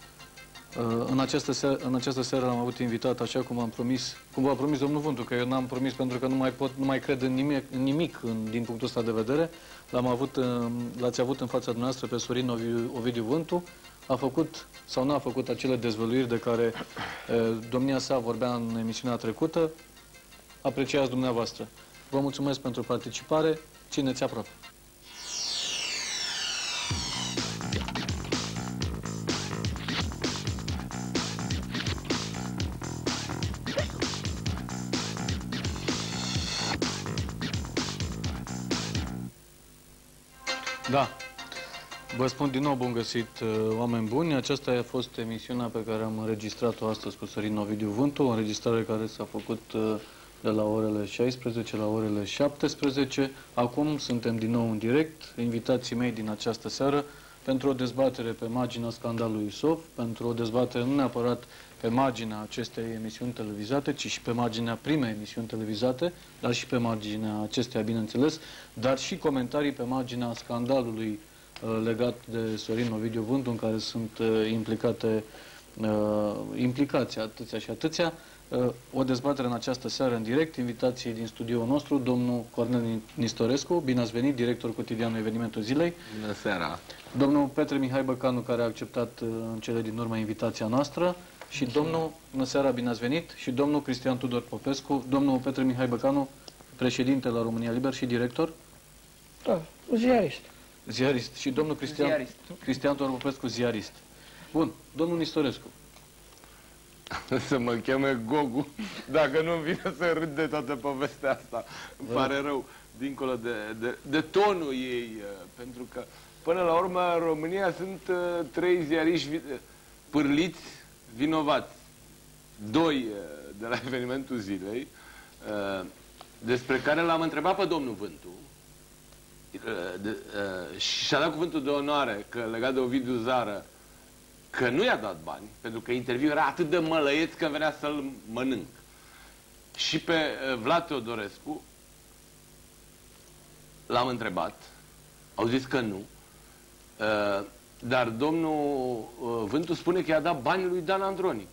în această seară l-am avut invitat, așa cum am promis, cum v-a promis domnul Vântu, că eu n-am promis pentru că nu mai cred în nimic din punctul ăsta de vedere. L-ați avut în fața dumneavoastră pe Sorin Ovidiu Vântu. A făcut sau n-a făcut acele dezvăluiri de care domnia sa vorbea în emisiunea trecută. Apreciați dumneavoastră. Vă mulțumesc pentru participare. Țineți aproape. Da. Vă spun din nou bun găsit, oameni buni. Aceasta a fost emisiunea pe care am înregistrat-o astăzi cu Sorin Ovidiu Vântu, o înregistrare care s-a făcut de la orele 16 la orele 17. Acum suntem din nou în direct. Invitații mei din această seară pentru o dezbatere pe marginea scandalului SOF, pentru o dezbatere nu neapărat pe marginea acestei emisiuni televizate, ci și pe marginea primei emisiuni televizate, dar și pe marginea acesteia, bineînțeles, dar și comentarii pe marginea scandalului legat de Sorin Ovidiu Vântu, în care sunt implicați atâția și atâția. O dezbatere în această seară în direct, invitații din studioul nostru, domnul Cornel Nistorescu, bine ați venit, director cotidianul Evenimentul Zilei. Bună seara! Domnul Petre Mihai Băcanu, care a acceptat în cele din urmă invitația noastră, și domnul, bună seara, bine ați venit, și domnul Cristian Tudor Popescu, domnul Petre Mihai Băcanu, președinte la România Liber și director? Da, ziarist. Ziarist. Și domnul Cristian Tudor Popescu, ziarist. Bun, domnul Nistorescu. Să mă cheme Gogu, dacă nu-mi vine să râd de toată povestea asta. Îmi pare rău, dincolo de tonul ei, pentru că, până la urmă, în România sunt 3 ziariști pârliți, vinovați. 2 de la Evenimentul Zilei, despre care l-am întrebat pe domnul Vântu, și și-a dat cuvântul de onoare că, legat de Ovidiu Zară, că nu i-a dat bani, pentru că interviul era atât de mălăieț că venea să-l mănânc. Și pe Vlad Teodorescu l-am întrebat, au zis că nu, dar domnul Vântu spune că i-a dat banii lui Dan Andronic.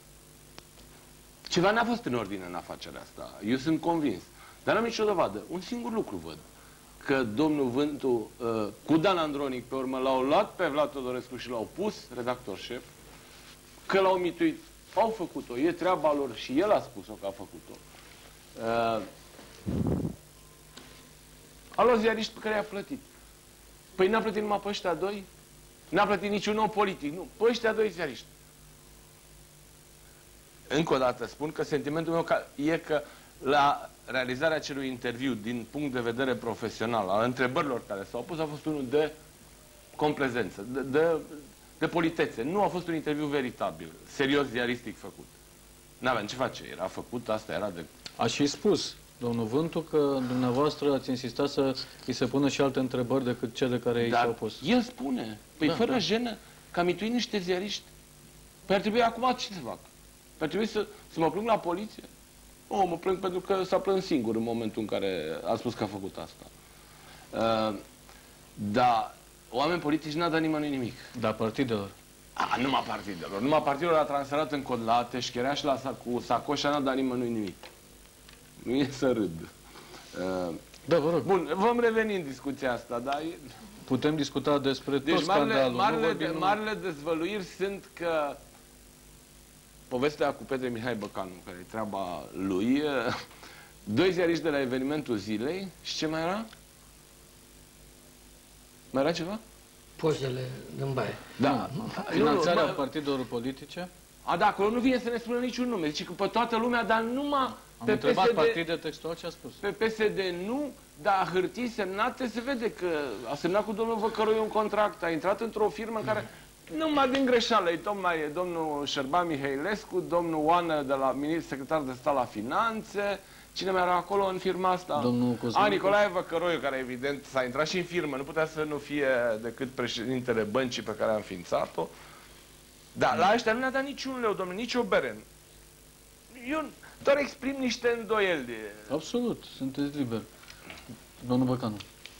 Ceva n-a fost în ordine în afacerea asta, eu sunt convins. Dar n-am nicio dovadă. Un singur lucru văd. Că domnul Vântu cu Dan Andronic pe urmă l-au luat pe Vlad Teodorescu și l-au pus redactor șef, că l-au mituit, au făcut-o, e treaba lor și el a spus-o că a făcut-o. A luat ziariști pe care i-a plătit. Păi n-a plătit numai pe ăștia 2? N-a plătit niciun om politic, nu. Pe ăștia 2 ziariști. Încă o dată spun că sentimentul meu e că la realizarea acelui interviu, din punct de vedere profesional, al întrebărilor care s-au pus, a fost unul de complezență, de politețe. Nu a fost un interviu veritabil, serios, ziaristic făcut. N-aveam ce face, era făcut, asta era de... A și spus, domnul Vântu, că dumneavoastră ați insistat să îi se pună și alte întrebări decât cele care i s-au pus. El spune, păi fără jenă, că am mituit niște ziariști. Păi ar trebui acum ce să fac? Păi ar trebui să mă plâng la poliție? Nu, mă plâng pentru că s-a plâns singur în momentul în care a spus că a făcut asta. Dar oameni politici n-a dat nimănui nimic. Dar partidelor? Numai partidelor. Numai partidelor a transferat în cod la teșcherea și cu sacoșa n-a dat nimănui nimic. Nu e să râd. Da, vă rog. Bun, vom reveni în discuția asta, dar... Putem discuta despre deci tot scandalul. Marile dezvăluiri sunt că povestea cu Petre Mihai Băcanu, care e treaba lui, 2 ziariști de la Evenimentul Zilei și ce mai era? Mai era ceva? Pozele din baie. Da. Finanțarea partidelor politice? Da, acolo nu vine să ne spună niciun nume. Zice că pe toată lumea, dar numai am întrebat partide textual ce a spus. Pe PSD nu, dar hârtii semnate se vede că a semnat cu domnul Văcăroi un contract, a intrat într-o firmă în care numai din greșeală, tocmai e domnul Șerban Mihailescu, domnul Oană de la secretar de stat la finanțe, cine mai era acolo în firma asta? Domnul Cosmin. Nicolae Văcăroiu, care evident s-a intrat și în firmă, nu putea să nu fie decât președintele băncii pe care a înființat-o. Dar la ăștia nu ne-a dat niciun leu, domnule, nici o bere. Eu doar exprim niște îndoieli. Absolut, sunteți liber. Domnul Băcanu.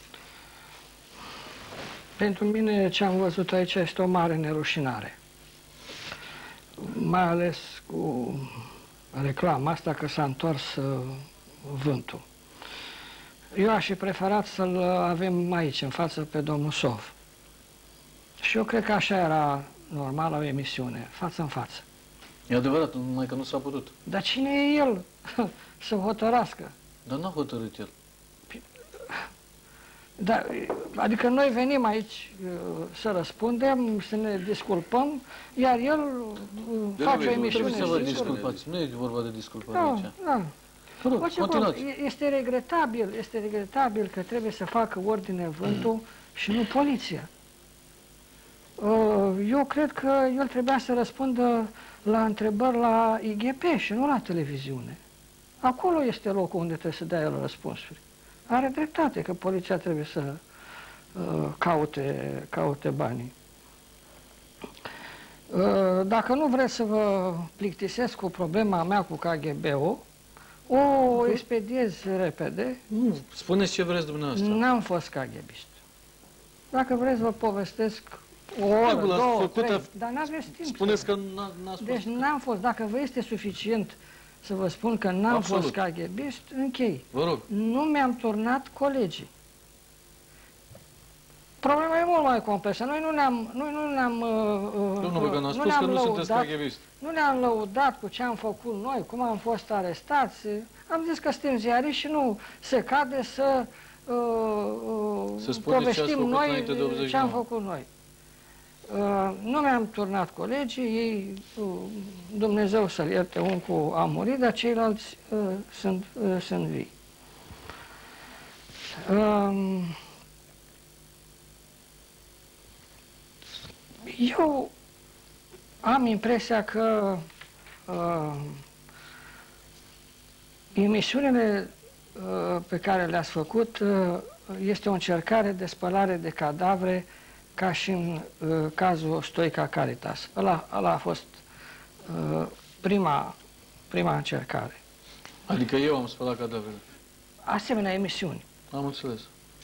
Pentru mine ce am văzut aici este o mare nerușinare. Mai ales cu reclama asta că s-a întors Vântul. Eu aș fi preferat să-l avem aici, în față, pe domnul Sov. Și eu cred că așa era normal o emisiune, față în față. E adevărat, numai că nu s-a putut. Dar cine e el să hotărască? Dar n-a hotărât el. Da, adică noi venim aici să răspundem, să ne disculpăm, iar el face o emisiune. Nu trebuie să vă disculpați, nu e vorba de disculpare aici. Da. Continuați. Este regretabil că trebuie să facă ordine Vântul și nu poliția. Eu cred că el trebuia să răspundă la întrebări la IGP și nu la televiziune. Acolo este locul unde trebuie să dea el răspunsuri. Are dreptate că poliția trebuie să caute banii. Dacă nu vreți să vă plictisesc cu problema mea cu KGB-ul, o expediez repede. Nu, spuneți ce vreți dumneavoastră. N-am fost KGB-ist. Dacă vreți, vă povestesc o oră, două, trei, dar n-aveți timp. Spuneți că n-ați fost. Deci n-am fost. Dacă vă este suficient să vă spun că n-am fost KGB-ist, închei. Vă rog. Nu mi-am turnat colegii. Problema e mult mai complexă. Noi nu ne-am Domnul Băgan a spus că nu sunteți KGB-ist. Nu ne-am lăudat cu ce am făcut noi, cum am fost arestați. Am zis că suntem ziariști și nu se cade să povestim noi ce am făcut noi. Nu mi-am turnat colegii, ei, Dumnezeu să-l ierte, unul a murit, dar ceilalți sunt vii. Eu am impresia că emisiunile pe care le-ați făcut este o încercare de spălare de cadavre, ca și în cazul Stoica Caritas. Ăla a fost prima încercare. Adică eu am spălat cadavrele. Asemenea emisiuni. Am înțeles.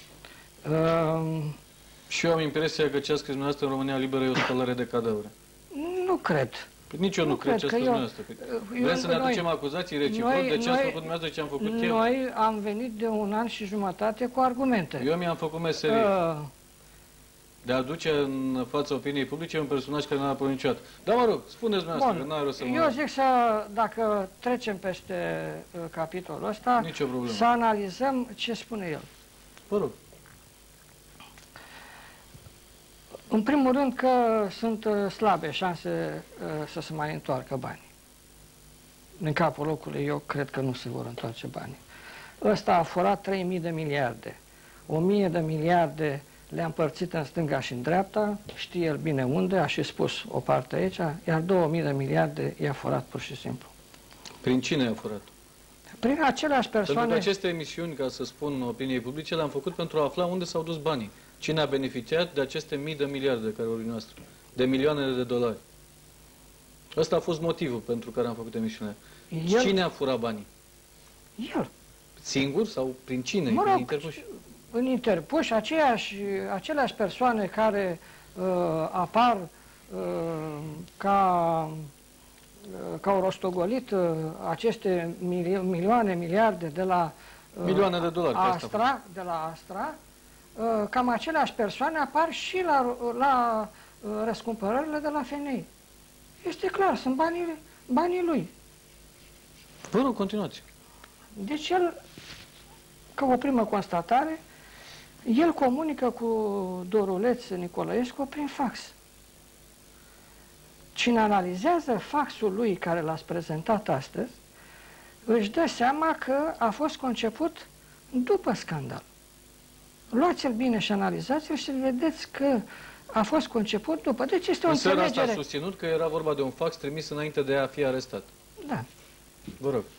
Și eu am impresia că ce a scris dumneavoastră în România Liberă e o spălare de cadavre. Nu cred. Nici eu nu cred ce a scris dumneavoastră. Vreți să ne aducem acuzații reciproc de ce ați făcut dumneavoastră, ce am făcut eu? Noi am venit de 1 an și jumătate cu argumente. Eu mi-am făcut meserie. De a aduce în fața opiniei publice un personaj care n-a apărut niciodată. Dar mă rog, spuneți dumneavoastră, că n-are rost să mă... Eu zic să, dacă trecem peste capitolul ăsta, să analizăm ce spune el. Vă rog. În primul rând că sunt slabe șanse să se mai întoarcă banii. Din capul locului eu cred că nu se vor întoarce banii. Ăsta a furat 3.000 de miliarde. 1.000 de miliarde le-a împărțit în stânga și în dreapta, știe el bine unde, a și spus o parte aici, iar 2.000 de miliarde i-a furat pur și simplu. Prin cine i-a furat? Prin aceleași persoane... Pentru că aceste emisiuni, ca să spun opiniei publice, le-am făcut pentru a afla unde s-au dus banii. Cine a beneficiat de aceste mii de miliarde care vorbim noastră, de milioane de dolari. Ăsta a fost motivul pentru care am făcut emisiunea. Cine a furat banii? El. Singur sau prin cine? Mă rog, prin interpuși? În interpuși, aceleași persoane care apar ca au rostogolit aceste milioane, miliarde de la milioane de dolari, Astra, cam aceleași persoane apar și la răscumpărările de la FNI. Este clar, sunt banii lui. Vă rog, continuați. Deci el, ca o primă constatare, el comunică cu Doruleț Nicolaescu prin fax. Cine analizează faxul lui care l-ați prezentat astăzi, își dă seama că a fost conceput după scandal. Luați-l bine și analizați-l și vedeți că a fost conceput după. Deci este o înțelegere. În seara asta a susținut că era vorba de un fax trimis înainte de a fi arestat. Da. Vă rog.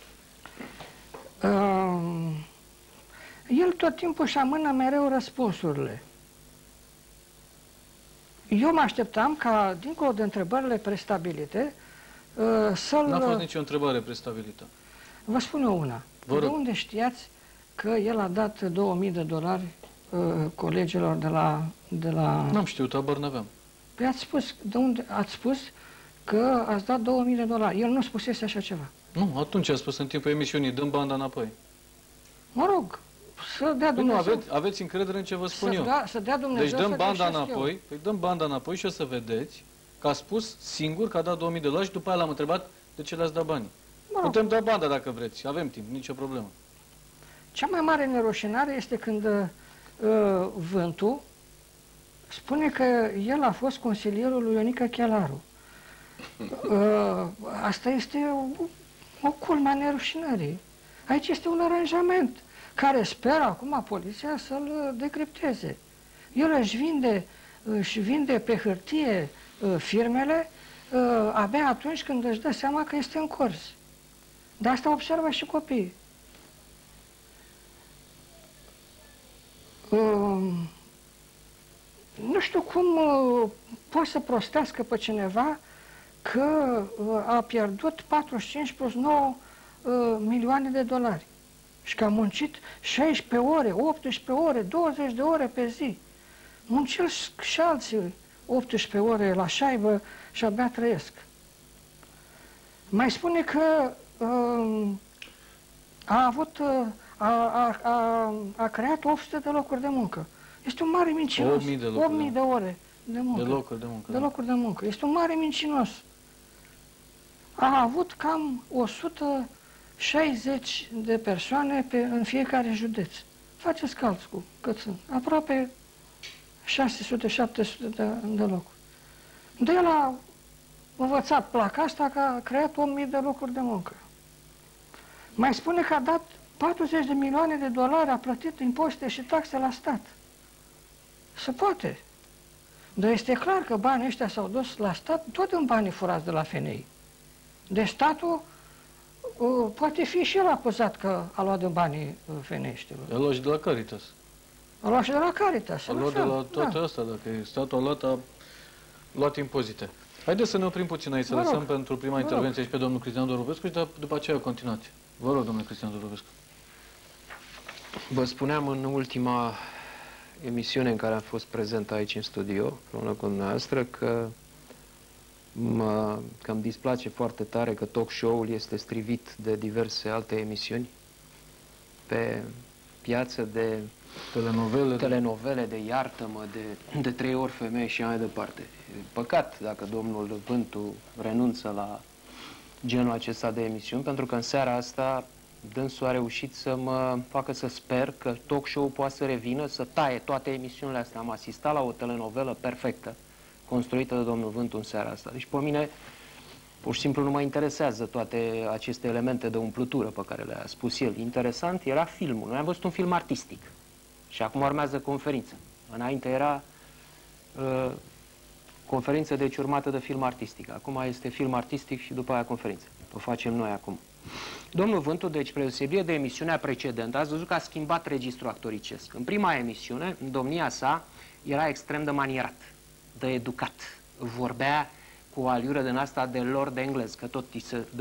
El tot timpul își amână mereu răspunsurile. Eu mă așteptam ca, dincolo de întrebările prestabilite, să-l... N-a fost nicio întrebare prestabilită. Vă spun eu una. De unde știați că el a dat 2000 de dolari colegilor de la... N-am știut, habar n-aveam. Păi ați spus, de unde ați spus că ați dat 2000 de dolari. El nu spusese așa ceva. Nu, atunci a spus în timpul emisiunii, dăm banda înapoi. Mă rog, să dea Dumnezeu... Nu, aveți încredere în ce vă spun eu. Să dea Dumnezeu. Deci dăm banda înapoi, dăm banda înapoi și o să vedeți că a spus singur că a dat 2000 de dolari și după aia l-am întrebat de ce le-ați dat banii. Putem da banda dacă vreți, avem timp, nicio problemă. Cea mai mare nerușinare este când Vântul spune că el a fost consilierul lui Ionica Chelaru. Asta este o culmă a nerușinării. Aici este un aranjament care speră acum poliția să-l decripteze. El își vinde își vinde pe hârtie firmele abia atunci când își dă seama că este în curs. De asta observă și copiii. Nu știu cum poate să prostească pe cineva că a pierdut 45 plus 9 milioane de dolari și că a muncit 16 ore, 18 ore, 20 de ore pe zi. Muncil și alții 18 ore la șaibă și abia trăiesc. Mai spune că a creat 800 de locuri de muncă. Este un mare mincinos. 8.000 de ore de muncă. De locuri de muncă. De locuri de muncă. Este un mare mincinos. A avut cam 160 de persoane în fiecare județ. Faceți calcul cât sunt. Aproape 600-700 de locuri. De el a învățat placa asta că a creat 8.000 de locuri de muncă. Mai spune că a dat 40 de milioane de dolari, a plătit impozite și taxe la stat. Se poate. Dar este clar că banii ăștia s-au dus la stat tot în banii furați de la FNI. Deci statul poate fi și el acuzat că a luat din banii FNI-știlor. A luat și de la Caritas. A luat și de la Caritas. A luat de la toate astea, dacă statul a luat impozite. Haideți să ne oprim puțin aici, să lăsăm pentru prima intervenție și pe domnul Cristian Dorovescu și după aceea continuați. Vă rog, domnule Cristian Dorovescu. Vă spuneam în ultima emisiune în care am fost prezent aici în studio, împreună cu dumneavoastră, că îmi displace foarte tare că talk show-ul este strivit de diverse alte emisiuni pe piață de telenovele de iartă-mă, de 3 ori femei și mai departe. Păcat dacă domnul Vântu renunță la genul acesta de emisiuni, pentru că în seara asta dânsul a reușit să mă facă să sper că talk show-ul poate să revină, să taie toate emisiunile astea. Am asistat la o telenovelă perfectă, construită de domnul Vântu în seara asta. Deci pe mine, pur și simplu, nu mă interesează toate aceste elemente de umplutură pe care le-a spus el. Interesant era filmul. Noi am văzut un film artistic și acum urmează conferință. Înainte era conferință, deci urmată de film artistic. Acum este film artistic și după aia conferință. O facem noi acum. Domnul Vântu, deci, spre deosebire de emisiunea precedentă, ați văzut că a schimbat registrul actoricesc. În prima emisiune, în domnia sa, era extrem de manierat, de educat. Vorbea cu o aliură din asta de lord englez, că tot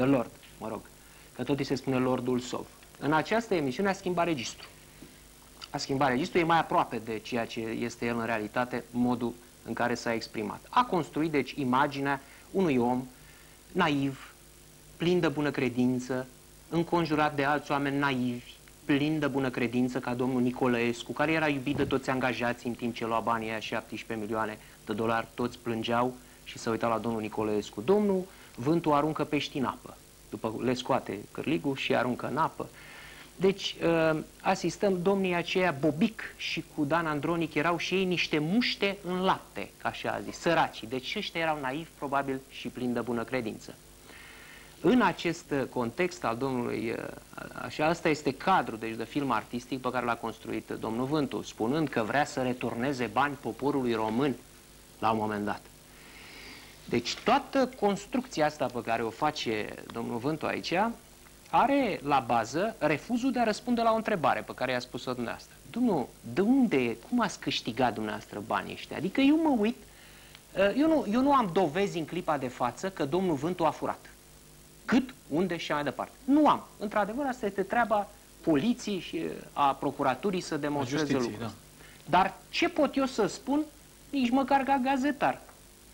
că tot îi se spune lordul Sov. În această emisiune a schimbat registru. A schimbat registru, e mai aproape de ceea ce este el în realitate, modul în care s-a exprimat. A construit, deci, imaginea unui om naiv, plin de bună credință, înconjurat de alți oameni naivi, plin de bună credință, ca domnul Nicolăescu, care era iubit de toți angajații în timp ce lua banii aia, 17 milioane de dolari, toți plângeau și se uitau la domnul Nicolăescu. Domnul Vântu aruncă pești în apă, după le scoate cârligul și aruncă în apă. Deci asistăm domnii aceia, Bobic și cu Dan Andronic, erau și ei niște muște în lapte, ca așa a zis, săracii. Deci ăștia erau naivi, probabil, și plini de bună credință. În acest context al domnului, așa, asta este cadrul, deci, de film artistic pe care l-a construit domnul Vântu, spunând că vrea să returneze bani poporului român la un moment dat. Deci toată construcția asta pe care o face domnul Vântu aici are la bază refuzul de a răspunde la o întrebare pe care i-a spus-o dumneavoastră. Domnul, de unde, cum ați câștigat dumneavoastră banii ăștia? Adică eu mă uit, eu nu am dovezi în clipa de față că domnul Vântu a furat. Cât, unde și mai departe. Nu am. Într-adevăr, asta este treaba poliției și a procuraturii să demonstreze lucrul. Da. Dar ce pot eu să spun, nici măcar ca gazetar,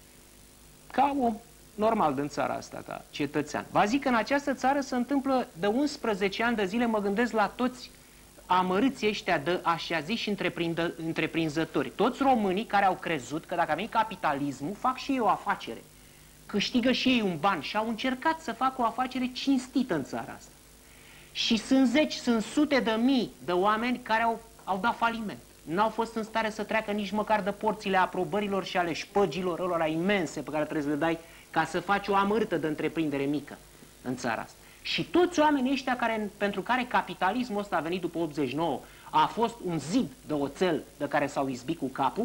ca om normal din țara asta, ca cetățean. Vă zic că în această țară se întâmplă de 11 ani de zile, mă gândesc la toți amărâții ăștia de așa ziși întreprinzători. Toți românii care au crezut că dacă a venit capitalismul, fac și ei o afacere. Câștigă și ei un ban și au încercat să facă o afacere cinstită în țara asta. Și sunt zeci, sunt sute de mii de oameni care au dat faliment. N-au fost în stare să treacă nici măcar de porțile aprobărilor și ale șpăgilor ălora imense pe care trebuie să le dai ca să faci o amărâtă de întreprindere mică în țara asta. Și toți oamenii ăștia pentru care capitalismul ăsta a venit după 89 a fost un zid de oțel de care s-au izbit cu capul,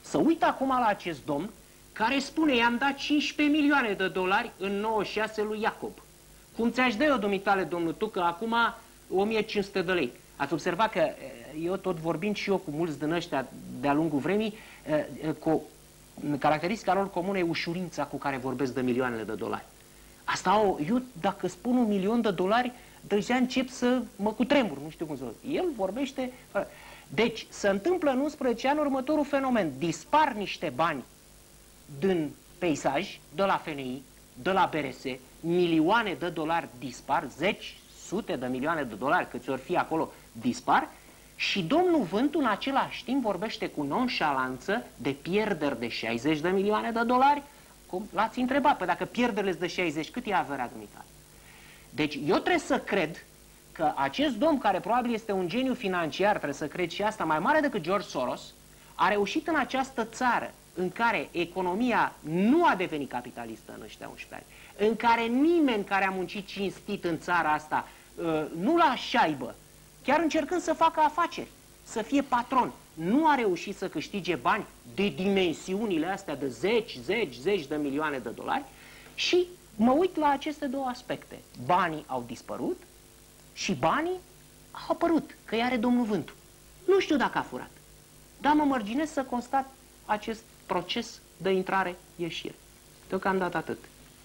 Să uită acum la acest domn care spune, i-am dat 15 milioane de dolari în 96 lui Iacob. Cum ți-aș da eu, dumitale, domnul Tucă, acum 1500 de lei. Ați observat că eu tot vorbind și eu cu mulți din ăștia de-a lungul vremii, caracteristica lor comună e ușurința cu care vorbesc de milioanele de dolari. Asta, eu dacă spun $1.000.000, deja încep să mă cutremur, nu știu cum să zic. El vorbește... Deci, se întâmplă în 11 ani următorul fenomen. Dispar niște bani din peisaj, de la FNI, de la BRS, milioane de dolari dispar, zeci, sute de milioane de dolari, câți ori fi acolo, dispar, și domnul Vântu în același timp vorbește cu nonșalanță de pierderi de 60 de milioane de dolari. Cum? L-ați întrebat, păi dacă pierderile de 60, cât e averea dumneavoastră? Deci eu trebuie să cred că acest domn, care probabil este un geniu financiar, trebuie să cred și asta, mai mare decât George Soros, a reușit în această țară în care economia nu a devenit capitalistă în ăștia 11 ani, în care nimeni care a muncit cinstit în țara asta nu la șaibă, chiar încercând să facă afaceri, să fie patron, nu a reușit să câștige bani de dimensiunile astea de zeci de milioane de dolari. Și mă uit la aceste două aspecte. Banii au dispărut și banii au apărut, că i-are domnul Vântu. Nu știu dacă a furat, dar mă mărginez să constat acest proces de intrare-ieșire. Deocamdată atât.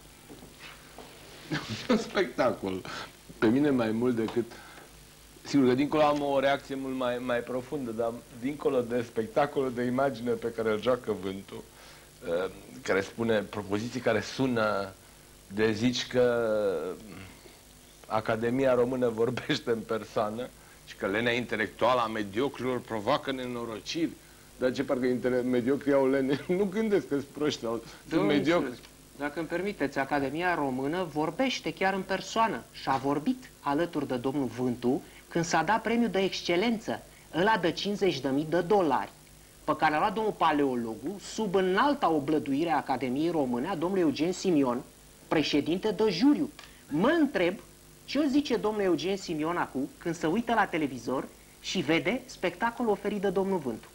Un spectacol. Pe mine mai mult decât... Sigur că dincolo am o reacție mult mai profundă, dar dincolo de spectacolul de imagine pe care îl joacă Vântu, care spune propoziții care sună de zici că Academia Română vorbește în persoană și că lenea intelectuală a mediocrilor provoacă nenorociri. Dar ce parcă mediocrii au lene? Nu gândesc că-s proști, sunt mediocri. Dacă îmi permiteți, Academia Română vorbește chiar în persoană și a vorbit alături de domnul Vântu când s-a dat premiul de excelență, ăla de 50.000 de dolari, pe care l-a luat domnul Paleologu sub înalta oblăduire a Academiei Române a domnului Eugen Simion, președinte de juriu. Mă întreb ce o zice domnul Eugen Simion acum când se uită la televizor și vede spectacolul oferit de domnul Vântu.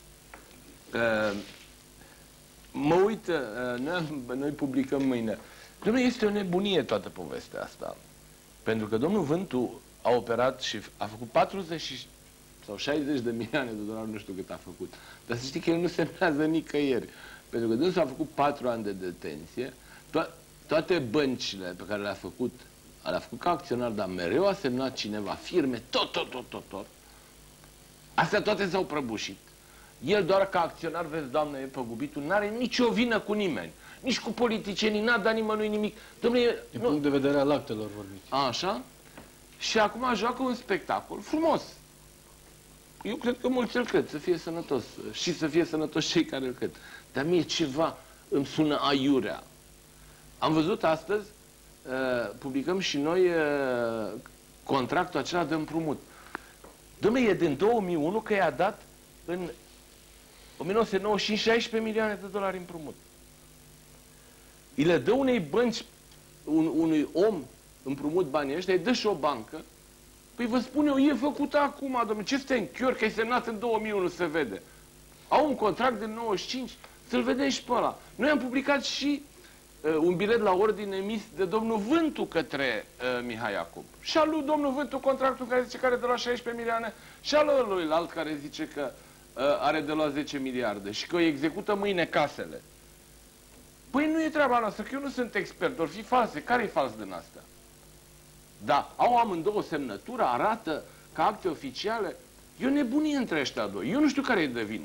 Mă uit, noi publicăm mâine. Dom'le, este o nebunie toată povestea asta. Pentru că domnul Vântu a operat și a făcut 40 sau 60 de milioane de dolari, nu știu cât a făcut. Dar să știi că el nu semnează nicăieri. Pentru că dânsul a făcut 4 ani de detenție, toate băncile pe care le-a făcut ca acționar, dar mereu a semnat cineva, firme, tot. Astea toate s-au prăbușit. El doar ca acționar, vezi, doamnă, e păgubitul, n-are nicio vină cu nimeni. Nici cu politicienii, n-a dat nimănui nimic. Dom'le, din punct de vedere al actelor vorbiți. Așa? Și acum joacă un spectacol frumos. Eu cred că mulți îl cred, să fie sănătos. Și să fie sănătos cei care îl cred. Dar mie ceva îmi sună aiurea. Am văzut astăzi, publicăm și noi contractul acela de împrumut. Dom'le, e din 2001 că i-a dat în 1995 16 milioane de dolari împrumut. Îi le dă unei bănci, unui om împrumut banii ăștia, îi dă și o bancă. Păi vă spun eu, e făcută acum, domnule, ce stai în chior, că ai semnat în 2001, se vede. Au un contract de 95, să-l vedeți și pe ăla. Noi am publicat și un bilet la ordine emis de domnul Vântu către Mihai Iacob. Și al lui domnul Vântu contractul care zice că are de la 16 milioane și al ăluilalt care zice că are de la 10 miliarde și că îi execută mâine casele. Păi nu e treaba noastră, că eu nu sunt expert, or fi false. Care-i fals din astea? Da, au amândouă semnătură, arată ca acte oficiale. E o nebunie între ăștia doi. Eu nu știu care e de vină.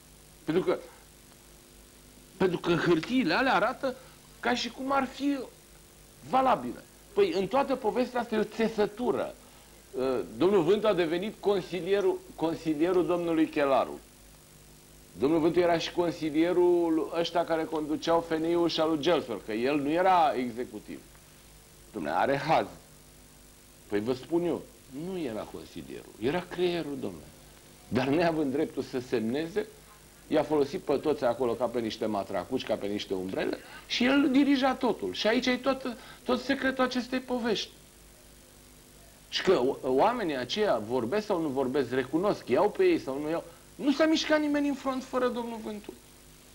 Pentru că hârtiile alea arată ca și cum ar fi valabile. Păi în toată povestea asta e o țesătură. Domnul Vântu a devenit consilierul domnului Chelaru. Domnul Vântu era și consilierul ăștia care conduceau FNI-ul și al lui Gelsor, că el nu era executiv. Dom'le, are haz. Păi vă spun eu, nu era consilierul, era creierul, domnule. Dar neavând dreptul să semneze, i-a folosit pe toți acolo ca pe niște matracuci, ca pe niște umbrele și el dirija totul. Și aici e tot secretul acestei povești. Și că oamenii aceia vorbesc sau nu vorbesc, recunosc, iau pe ei sau nu iau. Nu s-a mișcat nimeni în front fără domnul Vântu.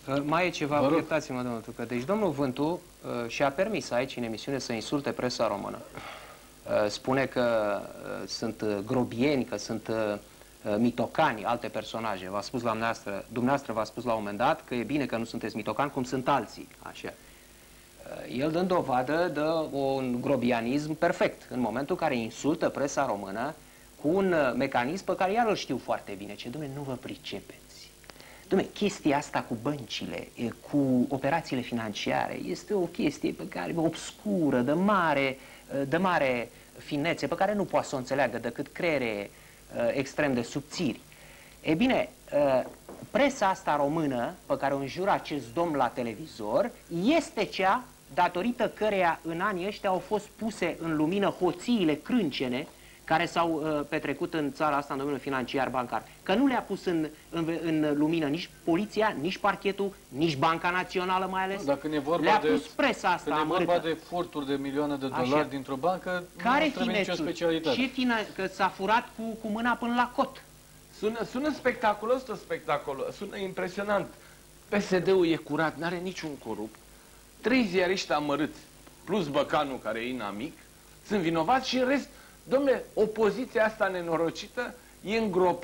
Mai e ceva, iertați-mă, domnul Tucă. Deci domnul Vântu și-a permis aici, în emisiune, să insulte presa română. Spune că sunt grobieni, că sunt mitocani, alte personaje. V-a spus la dumneavoastră v-a spus la un moment dat că e bine că nu sunteți mitocani, cum sunt alții. Așa. El dând dovadă de un grobianism perfect, în momentul în care insultă presa română cu un mecanism pe care iar îl știu foarte bine. Ce, dom'le, nu vă pricepeți. Dom'le, chestia asta cu băncile, cu operațiile financiare, este o chestie pe care obscură, de mare finețe, pe care nu poate să o înțeleagă decât creiere extrem de subțiri. E bine, presa asta română, pe care o înjură acest domn la televizor, este cea datorită căreia în anii ăștia au fost puse în lumină hoțiile crâncene care s-au petrecut în țara asta în domeniul financiar bancar. Că nu le-a pus în lumină nici poliția, nici parchetul, nici Banca Națională mai ales. Dacă ne vorba le-a pus presa asta când amărâtă. e vorba de furturi de milioane de dolari dintr-o bancă, care nu trebuie nicio specialitate. Ce că s-a furat cu mâna până la cot. Sună spectaculos, tot spectaculos, sună impresionant. PSD-ul e curat, n-are niciun corupt. 3 ziariști amărâți, plus Băcanu, care e inamic, sunt vinovați și în rest, dom'le, opoziția asta nenorocită e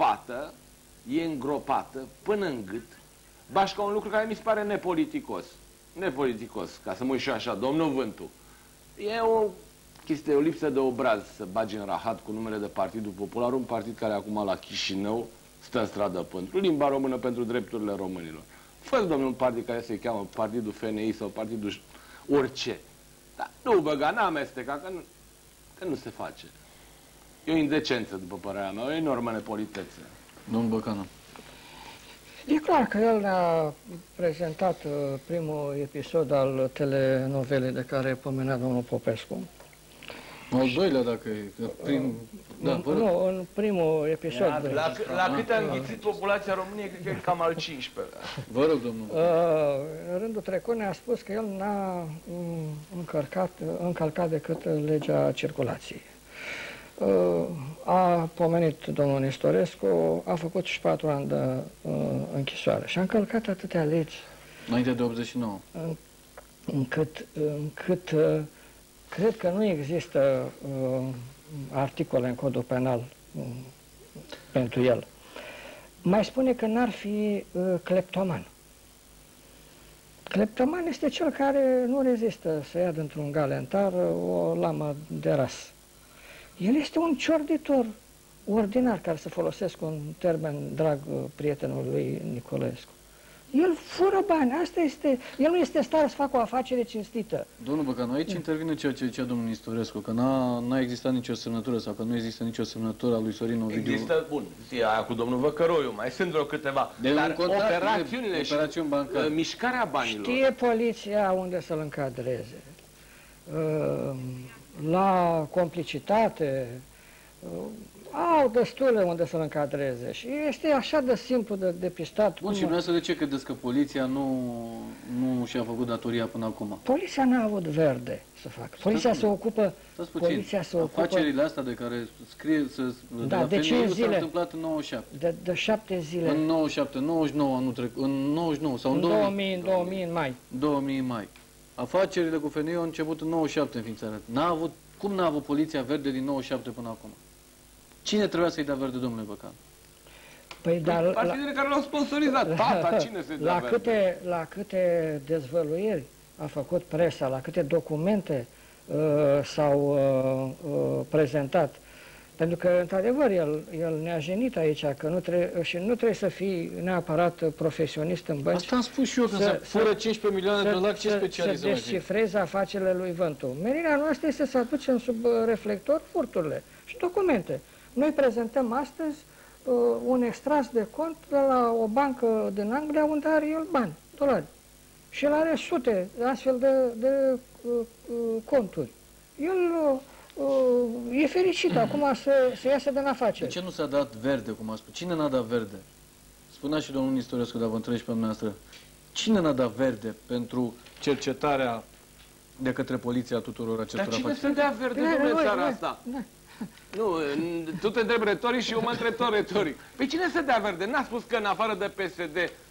îngropată până în gât, bașca un lucru care mi se pare nepoliticos, ca să mă uit și așa, domnul Vântu. E o chestie, o lipsă de obraz să bagi în rahat cu numele de Partidul Popular, un partid care acum la Chișinău stă în stradă pentru limba română, pentru drepturile românilor. Fă-ți, domnul, un partid care se cheamă Partidul FNI sau Partidul orice. Dar nu băga, n-amesteca, că nu se face. E o indecență, după părerea mea, o enormă nepolitețe. Domnul Băcanu. E clar că el ne-a prezentat primul episod al telenovelei de care pomenea domnul Popescu. Al doilea, dacă e. Nu, în primul episod. La cât a înghițit populația României, cred că e cam al 15-lea. Vă rog, domnul. În rândul trecut ne-a spus că el n-a încălcat decât legea circulației. A pomenit domnul Nestorescu, a făcut și 4 ani de închisoare și a încălcat atâtea legi. Înainte de 89. Încât cred că nu există articole în codul penal pentru el. Mai spune că n-ar fi cleptoman. Cleptoman este cel care nu rezistă să ia dintr-un galentar o lamă de ras. El este un ciorditor ordinar, care să folosesc un termen drag prietenului lui Nicolescu. El fură bani, asta este, el nu este în stare să facă o afacere cinstită. Domnul Băcanu, aici intervine ceea ce zicea domnul Nistorescu, că n-a existat nicio semnătură sau că nu există nicio semnătură a lui Sorin Ovidiu. Există, bun, zi aia cu domnul Văcăroiu, mai sunt vreo câteva, dar operațiunile și mișcarea banilor. Știe poliția unde să-l încadreze. La complicitate, au destule unde să-l încadreze și este așa de simplu de depistat. Bun, și dumneavoastră de ce credeți că poliția nu și-a făcut datoria până acum? Poliția n-a avut verde să facă. Poliția se ocupă... Afacerile astea de care scrie de 5 zile. S-a întâmplat în 97. De 7 zile. În 97, 99 anul trecut, în 99 sau în 2000 în mai. 2000 în mai. Afacerile cu FNI au început în 97 înființarea. Cum n-a avut poliția verde din 97 până acum? Cine trebuia să-i dea verde, domnule Băcan? Păi, dar partidele care l-au sponsorizat. Tata, cine să-i dea verde? La câte dezvăluiri a făcut presa, la câte documente s-au prezentat. Pentru că, într-adevăr, el ne-a jenit aici, că nu trebuie să fii neapărat profesionist în bănci. Asta am spus și eu, că se fură 15 milioane de dolari, ce specializă? Să descifrezi afacerile lui Vântu. Menirea noastră este să aducem sub reflector furturile și documente. Noi prezentăm astăzi un extras de cont de la o bancă din Anglia unde are el bani, dolari. Și el are sute astfel de conturi. El e fericit acum să iasă din afaceri. De ce nu s-a dat verde, cum a spus? Cine n-a dat verde? Spunea și domnul Nistorescu, dar vă întreb și pe dumneavoastră. Cine n-a dat verde pentru cercetarea de către poliția tuturor acestor afaceri? Dar cine să dea verde, domnule, țara asta? Nu, tu te întrebi retoric și eu mă întreb tot retoric. Păi cine să dea verde? N-a spus că în afară de PSD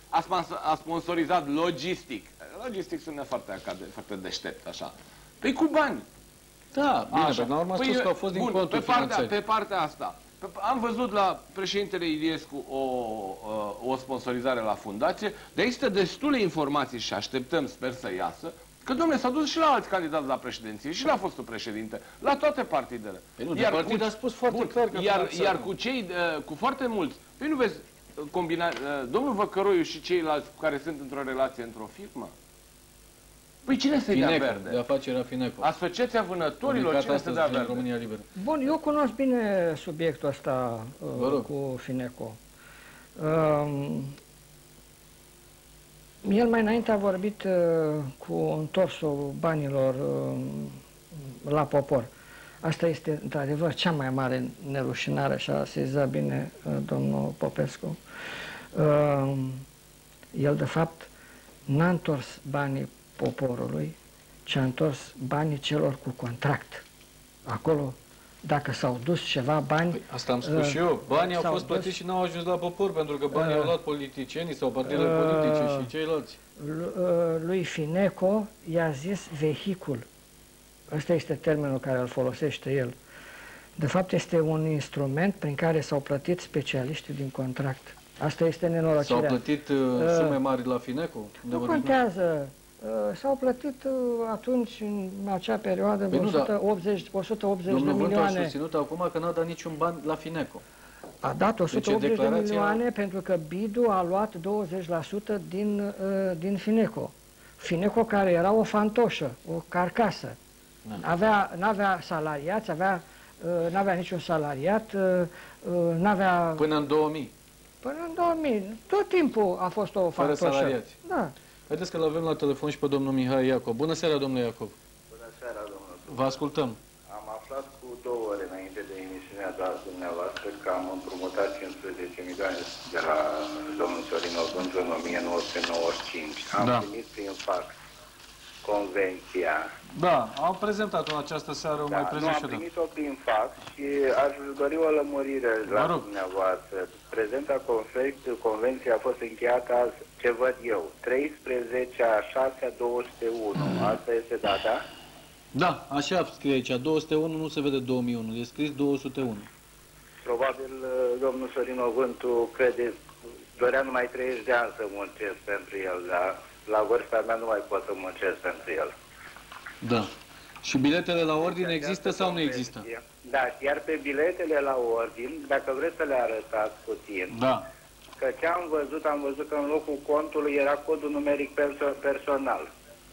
a sponsorizat Logistic. Logistic sună foarte deștept, așa. Păi cu bani. Da, bine, pe urmă spus că au fost din conturi finanțări. Pe partea asta, am văzut la președintele Iliescu o sponsorizare la fundație, dar există destule informații și așteptăm, sper să iasă, că, domnule, s-a dus și la alți candidați la președinție, și la fostul președinte, la toate partidele. Păi nu, iar partid a spus foarte clar că... Iar cu foarte mulți, păi nu vezi, domnul Văcăroiu și ceilalți cu care sunt într-o relație într-o firmă? Păi cine să-i dea verde? De afacerea Fineco. Asociația Vânătorilor, cine să dea verde? România Liberă. Bun, eu cunosc bine subiectul ăsta cu Fineco. El mai înainte a vorbit cu întorsul banilor la popor. Asta este, într-adevăr, cea mai mare nerușinare, și a sezat bine domnul Popescu. El, de fapt, n-a întors banii poporului, ci a întors banii celor cu contract. Acolo, dacă s-au dus ceva bani... Păi, asta am spus și eu. Banii au fost plătiți și n-au ajuns la popor, pentru că banii au luat politicienii sau partidele politice și ceilalți. Lui Fineco i-a zis vehicul. Ăsta este termenul care îl folosește el. De fapt, este un instrument prin care s-au plătit specialiștii din contract. Asta este nenorocirea. S-au plătit sume mari la Fineco? Nu contează. S-au plătit atunci, în acea perioadă, păi 180 de milioane. milioane. Domnul a susținut acum că n-a dat niciun ban la Fineco. A dat 180 de milioane pentru că BID-ul a luat 20% din Fineco. Fineco care era o fantoșă, o carcasă. N-avea salariați, n-avea niciun salariat, n-avea... Până în 2000. Până în 2000. Tot timpul a fost o fantoșă. Fără salariați. Da. Haideți că-l avem la telefon și pe domnul Mihai Iacov. Bună seara, domnule Iacov. Bună seara, domnule. Vă ascultăm. Am aflat cu 2 ore înainte de emisiunea dumneavoastră că am împrumutat 15 milioane de la domnul Sorin Ovântu în 1995. Am primit prin fax convenția. Da, am prezentat-o în această seară, mai prezent și eu. Am primit-o prin fax și aș dori o lămurire la dumneavoastră. Prezenta convenție a fost încheiată azi, ce văd eu, 13/6/201. Asta este data? Da, așa scrie aici. 201 nu se vede 2001, e scris 201. Probabil domnul Sorin Ovântu dorea numai 30 de ani să muncesc pentru el, dar la vârsta mea nu mai pot să muncesc pentru el. Da. Și biletele la ordine există sau nu există? Da, iar pe biletele la ordine, dacă vreți să le arătați puțin, da. Că ce am văzut că în locul contului era codul numeric personal.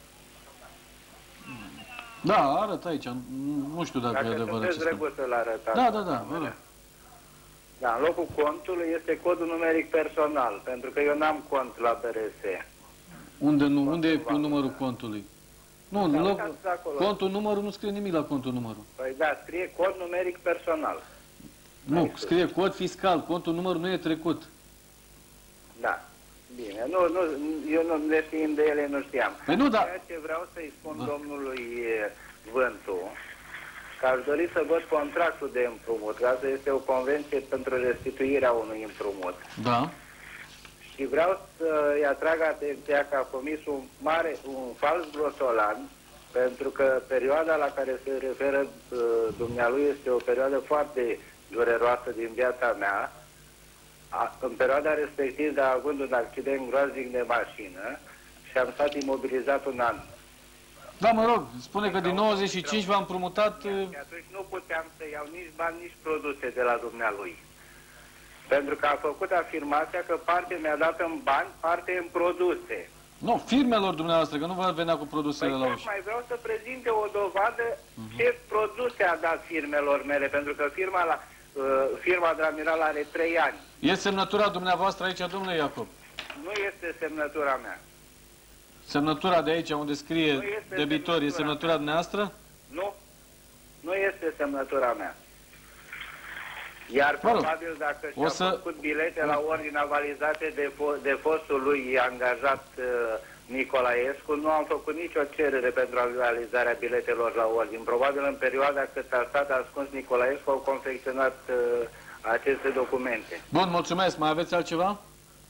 Da, arăt aici. Nu știu dacă e adevărat. Dacă sunteți drăguț să-l arătați. Da. Da, în locul contului este codul numeric personal, pentru că eu n-am cont la BRS. Unde e numărul contului? Nu, contul numărul nu scrie nimic la contul numărul. Păi da, scrie cod numeric personal. Nu, scrie cod fiscal, contul numărul nu e trecut. Da, bine, eu neștiind de ele nu știam. Păi nu, da. Ceea ce vreau să-i spun domnului Vântu, că aș dori să văd contractul de împrumut, că asta este o convenție pentru restituirea unui împrumut. Da. Și vreau să-i atrag atenția că a comis un fals grosolan, pentru că perioada la care se referă dumnealui este o perioadă foarte dureroasă din viața mea. În perioada respectivă a avut un accident groaznic de mașină și am stat imobilizat un an. Da, mă rog, spune că din 95 v-am împrumutat... Și atunci nu puteam să iau nici bani, nici produse de la dumnealui. Pentru că a făcut afirmația că parte mi-a dat în bani, parte în produse. Nu, firmelor dumneavoastră, că nu vă venea cu produsele la ușă. Mai vreau să prezinte o dovadă ce produse a dat firmelor mele, pentru că firma de Admiral are 3 ani. E semnătura dumneavoastră aici, domnule Iacob? Nu este semnătura mea. Semnătura de aici, unde scrie debitor, e semnătura dumneavoastră? Nu. Nu este semnătura mea. Iar probabil dacă și-a făcut bilete la ordine avalizate de fostul lui angajat Nicolaescu, nu am făcut nicio cerere pentru avalizarea biletelor la ordine. Probabil în perioada cât a stat ascuns Nicolaescu au confecționat aceste documente. Bun, mulțumesc. Mai aveți altceva?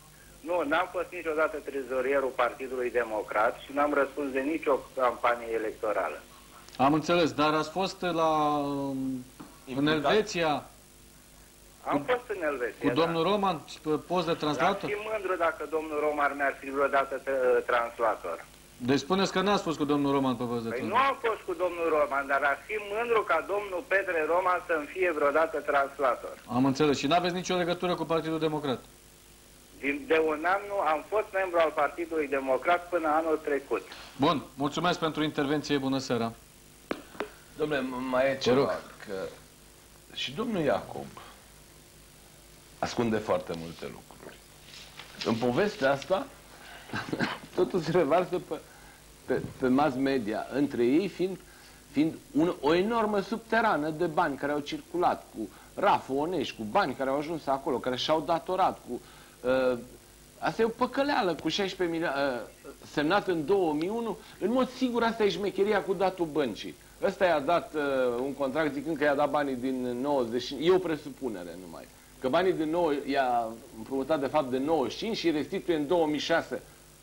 Nu, n-am fost niciodată trezorierul Partidului Democrat și n-am răspuns de nicio campanie electorală. Am înțeles, dar ați fost în Elveția? Am fost în Elveția, cu domnul Roman, post de translator? Aș fi mândru dacă domnul Roman mi-ar fi vreodată translator. Deci spuneți că n-ați fost cu domnul Roman pe post de translator. Nu am fost cu domnul Roman, dar aș fi mândru ca domnul Petre Roman să-mi fie vreodată translator. Am înțeles. Și n-aveți nicio legătură cu Partidul Democrat? De un an nu, am fost membru al Partidului Democrat până anul trecut. Bun, mulțumesc pentru intervenție, bună seara. Dom'le, mai e ceva, că și domnul Iacob ascunde foarte multe lucruri. În povestea asta, totul se revarsă pe mass media, între ei fiind o enormă subterană de bani care au circulat, cu rafuri onești, cu bani care au ajuns acolo, care și-au datorat, cu... asta e o păcăleală cu 16 milioane, semnat în 2001, în mod sigur asta e șmecheria cu datul băncii. Ăsta i-a dat un contract zicând că i-a dat banii din 90, e o presupunere numai. Că banii din 9 i-a împrumutat de fapt de 95 și restituie în 2006.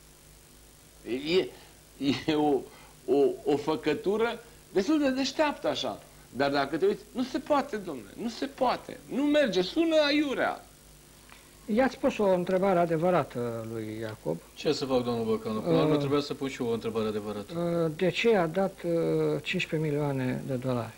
E o făcătură destul de deșteaptă așa. Dar dacă te uiți, nu se poate, domnule, nu se poate. Nu merge, sună aiurea. I-ați pus o întrebare adevărată lui Iacob. Ce să fac, domnul Băcanu? Până la urmă trebuia să pun și eu o întrebare adevărată. De ce a dat 15 milioane de dolari?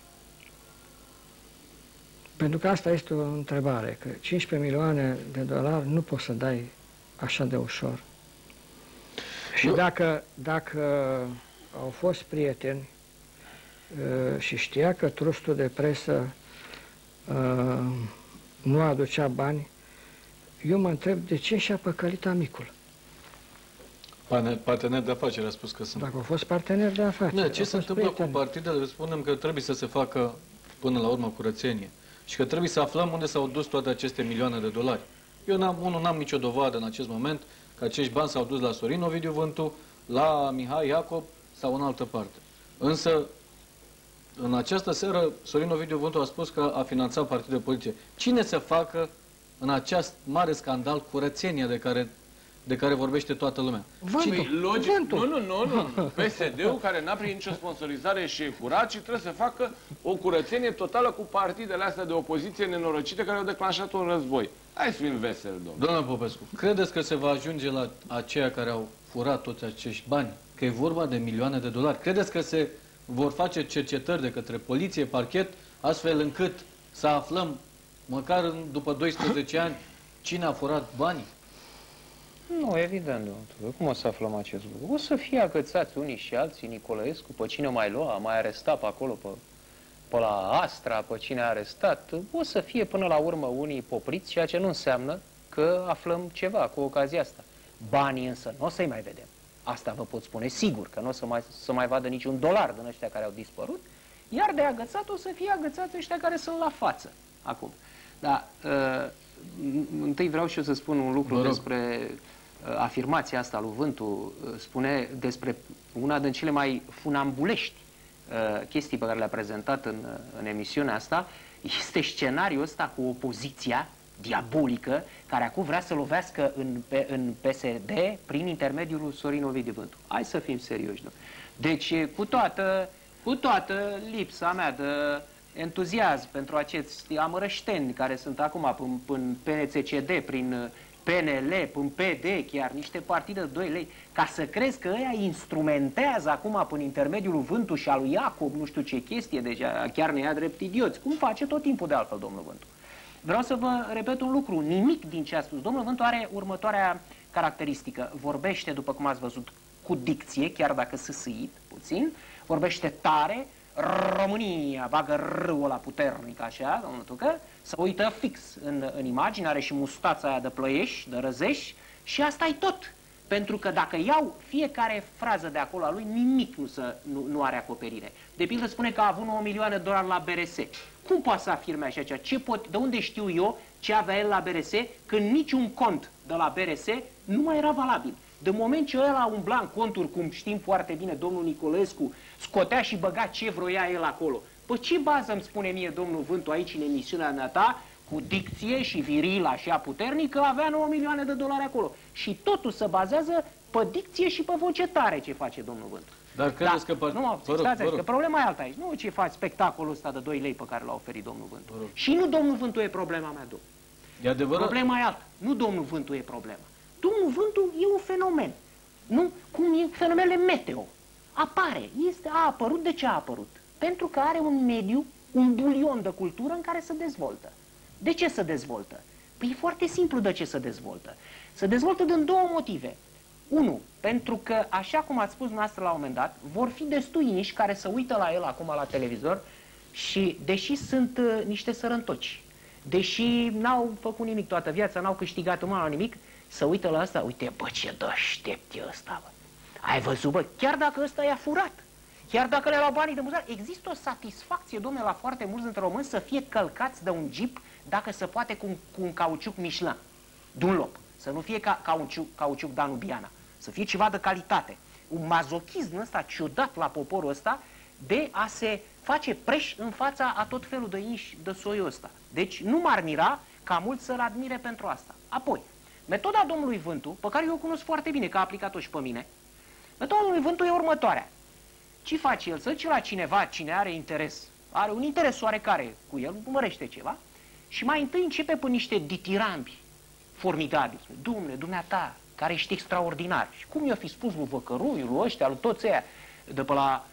Pentru că asta este o întrebare, că 15 milioane de dolari nu poți să dai așa de ușor. Și dacă au fost prieteni și știa că trustul de presă nu aducea bani, eu mă întreb de ce și-a păcălit amicul. Partener de afaceri, a spus că sunt. Dacă au fost parteneri de afaceri. Ce se întâmplă cu partidele? Spunem că trebuie să se facă până la urmă curățenie. Și că trebuie să aflăm unde s-au dus toate aceste milioane de dolari. Eu n-am nicio dovadă în acest moment că acești bani s-au dus la Sorin Ovidiu Vântu, la Mihai Iacob sau în altă parte. Însă, în această seară, Sorin Ovidiu Vântu a spus că a finanțat partide politice. Cine să facă în acest mare scandal curățenia de care vorbește toată lumea? Logic. Nu. PSD-ul, care n-a primit nicio sponsorizare și e curat și trebuie să facă o curățenie totală cu partidele astea de opoziție nenorocite care au declanșat un război. Hai să fim veseli, domnule. Domnule Popescu, credeți că se va ajunge la aceia care au furat toți acești bani? Că e vorba de milioane de dolari? Credeți că se vor face cercetări de către poliție, parchet, astfel încât să aflăm, măcar după 12 ani, cine a furat banii? Nu, evident, domnule. Cum o să aflăm acest lucru? O să fie agățați unii și alții, Nicolescu, pe cine mai lua, mai arestat pe acolo, pe la Astra, pe cine a arestat. O să fie până la urmă unii popriți, ceea ce nu înseamnă că aflăm ceva cu ocazia asta. Banii însă nu o să-i mai vedem. Asta vă pot spune sigur, că nu o să mai vadă niciun dolar din ăștia care au dispărut, iar de agățat o să fie agățați ăștia care sunt la față acum. Dar întâi vreau și eu să spun un lucru despre afirmația asta lui Vântu. Spune despre una din cele mai funambulești chestii pe care le-a prezentat în emisiunea asta, este scenariul ăsta cu opoziția diabolică care acum vrea să lovească în PSD prin intermediul lui Sorin Ovidiu Vântu. Hai să fim serioși, nu? Deci, cu toată lipsa mea de entuziasm pentru acești amărășteni care sunt acum în PNCCD, prin PNL, în PD, chiar niște partide de 2 lei, ca să crezi că ăia instrumentează acum prin intermediul lui Vântu și al lui Iacob, nu știu ce chestie, deci chiar ne ia drept idioți. Cum face tot timpul de altfel, domnul Vântu? Vreau să vă repet un lucru, nimic din ce a spus. Domnul Vântu are următoarea caracteristică. Vorbește, după cum ați văzut, cu dicție, chiar dacă sâsâit puțin, vorbește tare, România bagă râul ăla puternic, așa, domnul Tucă, să uită fix în imagine, are și mustața aia de Plăieș, de Răzeș, și asta e tot. Pentru că dacă iau fiecare frază de acolo a lui, nimic nu are acoperire. De pildă spune că a avut 9 milioane de dolari la BRS. Cum poate să afirme așa ceva? De unde știu eu ce avea el la BRS, când niciun cont de la BRS nu mai era valabil? De moment ce ăla umbla în conturi, cum știm foarte bine domnul Nicolescu, scotea și băga ce vroia el acolo. Pe ce bază îmi spune mie domnul Vântu aici în emisiunea mea ta cu dicție și viril așa puternică, avea 9 milioane de dolari acolo. Și totul se bazează pe dicție și pe voce tare ce face domnul Vântu. Dar credeți că... Nu, stați aici, că problema e alta aici. Nu ce faci spectacolul ăsta de 2 lei pe care l-a oferit domnul Vântu. Și nu domnul Vântu e problema mea, domnul. E adevărat? Problema e alta. Nu domnul Vântu e problema. Domnul Vântu e un fenomen. Nu? Cum e fenomenele meteo. Apare. A apărut. De ce a apărut? Pentru că are un mediu, un bulion de cultură în care se dezvoltă. De ce se dezvoltă? Păi e foarte simplu de ce se dezvoltă. Se dezvoltă din două motive. Unu, pentru că, așa cum ați spus noastră la un moment dat, vor fi destui niși care se uită la el acum la televizor și, deși sunt niște sărăntoci, deși n-au făcut nimic toată viața, n-au câștigat umanul nimic, să uită la asta, uite, bă, ce deștept e ăsta, bă. Ai văzut, bă, chiar dacă ăsta i-a furat, chiar dacă le-a luat banii de muzare, există o satisfacție, domnule, la foarte mulți dintre români să fie călcați de un jeep, dacă se poate, cu un cauciuc Michelin, Dunlop. Să nu fie cauciuc danubiana, să fie ceva de calitate. Un mazochism ăsta ciudat la poporul ăsta de a se face preș în fața a tot felul de inși de soiul ăsta. Deci nu m-ar mira ca mulți să-l admire pentru asta. Apoi, metoda domnului Vântu, pe care eu o cunosc foarte bine, că a aplicat-o și pe mine, metoda domnului Vântu e următoarea. Ce face el? Să zice la cineva, cine are interes, are un interes oarecare cu el, urmărește ceva, și mai întâi începe pe niște ditirambi formidabili. Dumne, dumneata, care ești extraordinar. Și cum i-o fi spus lui Văcăruiul, lui ăștia, lui toți ăia, de pe la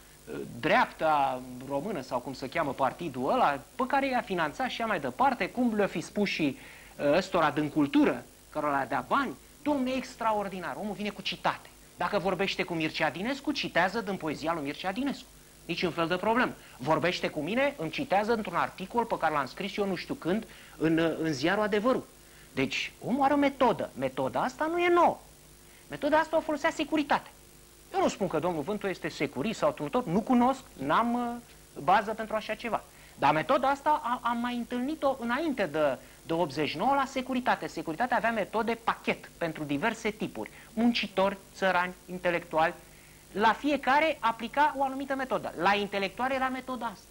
dreapta română, sau cum se cheamă partidul ăla, pe care i-a finanțat și așa mai departe, cum le-o fi spus și ăstora din cultură, cărora le-a dea bani, domne, extraordinar. Omul vine cu citate. Dacă vorbește cu Mircea Dinescu, citează din poezia lui Mircea Dinescu. Niciun fel de problemă. Vorbește cu mine, îmi citează într-un articol pe care l-am scris eu nu știu când, în ziarul Adevărul. Deci, omul are o metodă. Metoda asta nu e nouă. Metoda asta o folosea securitate. Eu nu spun că domnul Vântu este securist sau tunător, nu cunosc, n-am bază pentru așa ceva. Dar metoda asta am mai întâlnit-o înainte de 89 la securitate. Securitatea avea metode pachet pentru diverse tipuri. Muncitori, țărani, intelectuali. La fiecare aplica o anumită metodă. La intelectuale era metoda asta.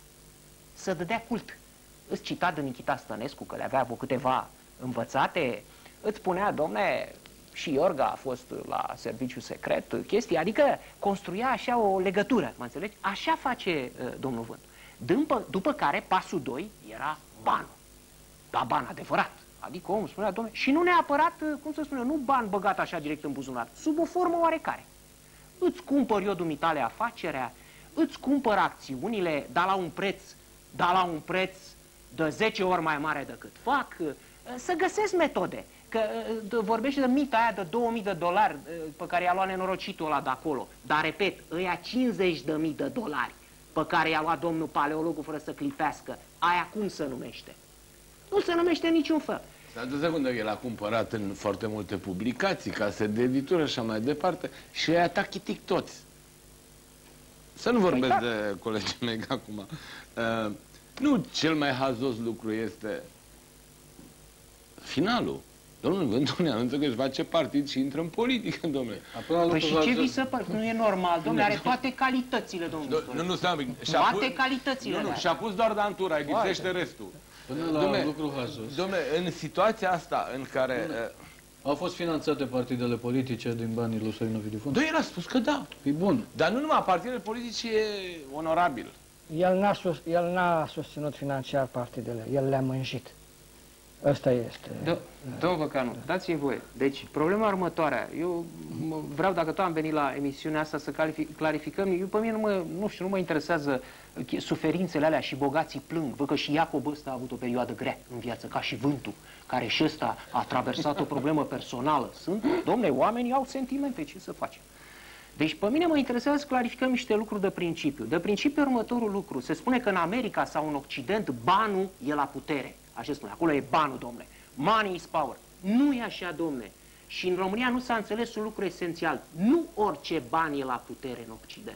Să dădea cult. Îți cita de Nichita Stănescu, că le avea câteva învățate, îți spunea, domne, și Iorga a fost la serviciu secret, chestii, adică construia așa o legătură, mă înțelegi? Așa face domnul Vântu. După care, pasul 2 era banul. Da, ban adevărat. Adică omul spunea, domne, și nu neapărat, cum să spune, nu ban băgat așa direct în buzunar, sub o formă oarecare. Îți cumpăr eu dumitale afacerea, îți cumpăr acțiunile, dar la un preț de 10 ori mai mare decât fac. Să găsesc metode. Că vorbește de mita aia de $2000 pe care i-a luat nenorocitul ăla de acolo. Dar, repet, ăia $50.000 pe care i-a luat domnul paleologul fără să clipească. Aia cum se numește? Nu se numește niciun fel. S-a dus secundă, el a cumpărat în foarte multe publicații, case de editură și așa mai departe, și i-a tachitic toți. Să nu vorbesc de colegii mei acum. Nu cel mai hazos lucru este finalul. Domnul Vântu ne anunță că își face partid și intră în politică, domnule. Păi și ce vi se pare? Nu e normal, domnule, are toate calitățile, domnule. Nu, stai un pic. Toate calitățile. Nu, și-a pus doar dantura, îi lipsește restul. Până la lucru hazos. Domnule, în situația asta în care... Au fost finanțate partidele politice din banii lui Sorin Ovidiu Vântu? Da, el a spus că da. E bun. Dar nu numai partidele politice e onorabil. El n-a susținut financiar partidele, el le-a mânjit. Ăsta este... Domnul Văcanu, dați-mi voie. Deci, problema următoarea. Eu vreau, dacă tot am venit la emisiunea asta, să clarificăm. Eu, pe mine, nu mă interesează suferințele alea și bogații plâng. Văd că și Iacob ăsta a avut o perioadă grea în viață, ca și Vântu, care și ăsta a traversat o problemă personală. Dom'le, oamenii au sentimente, ce să facem? Deci, pe mine mă interesează să clarificăm niște lucruri de principiu. De principiu, următorul lucru. Se spune că în America sau în Occident, banul e la putere. Așa spune, acolo e banul, domne. Money is power. Nu e așa, domne. Și în România nu s-a înțeles un lucru esențial. Nu orice ban e la putere în Occident.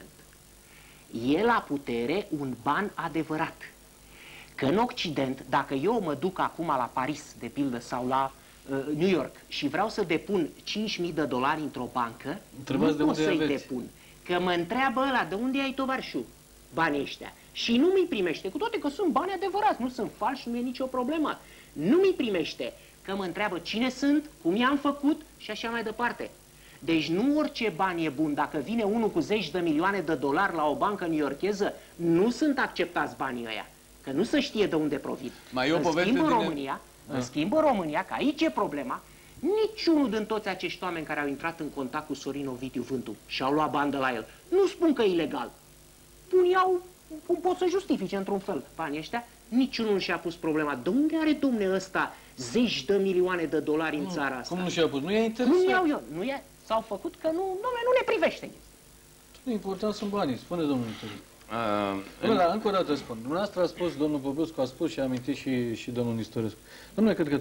E la putere un ban adevărat. Că în Occident, dacă eu mă duc acum la Paris, de pildă, sau la New York și vreau să depun $5.000 într-o bancă, nu pot să-i depun. Că mă întreabă ăla, de unde ai, tovarășul, banii ăștia? Și nu mi-i primește, cu toate că sunt bani adevărați, nu sunt falși, nu e nicio problemă. nu mi primește, că mă întreabă cine sunt, cum i-am făcut și așa mai departe. Deci nu orice bani e bun. Dacă vine unul cu 10 de milioane de dolari la o bancă newyorkeză, nu sunt acceptați banii ăia, că nu se știe de unde provin. Mai e o poveste din România, în schimb în România, că aici e problema, niciunul din toți acești oameni care au intrat în contact cu Sorin Ovidiu Vântu și au luat bani de la el, nu spun că e ilegal. Unii cum pot să justifice într-un fel banii ăștia, niciunul nu și-a pus problema. De unde are domne ăsta 10 de milioane de dolari în țara asta? Cum nu și-a pus? Nu e interesant. Nu iau eu. Nu e, s-au făcut că nu ne privește. Important sunt banii, spune domnul Nistorescu. Dar încă o dată spun. Dumneavoastră a spus, domnul Popescu a spus și a amintit și domnul Nistorescu. Domnule, cred că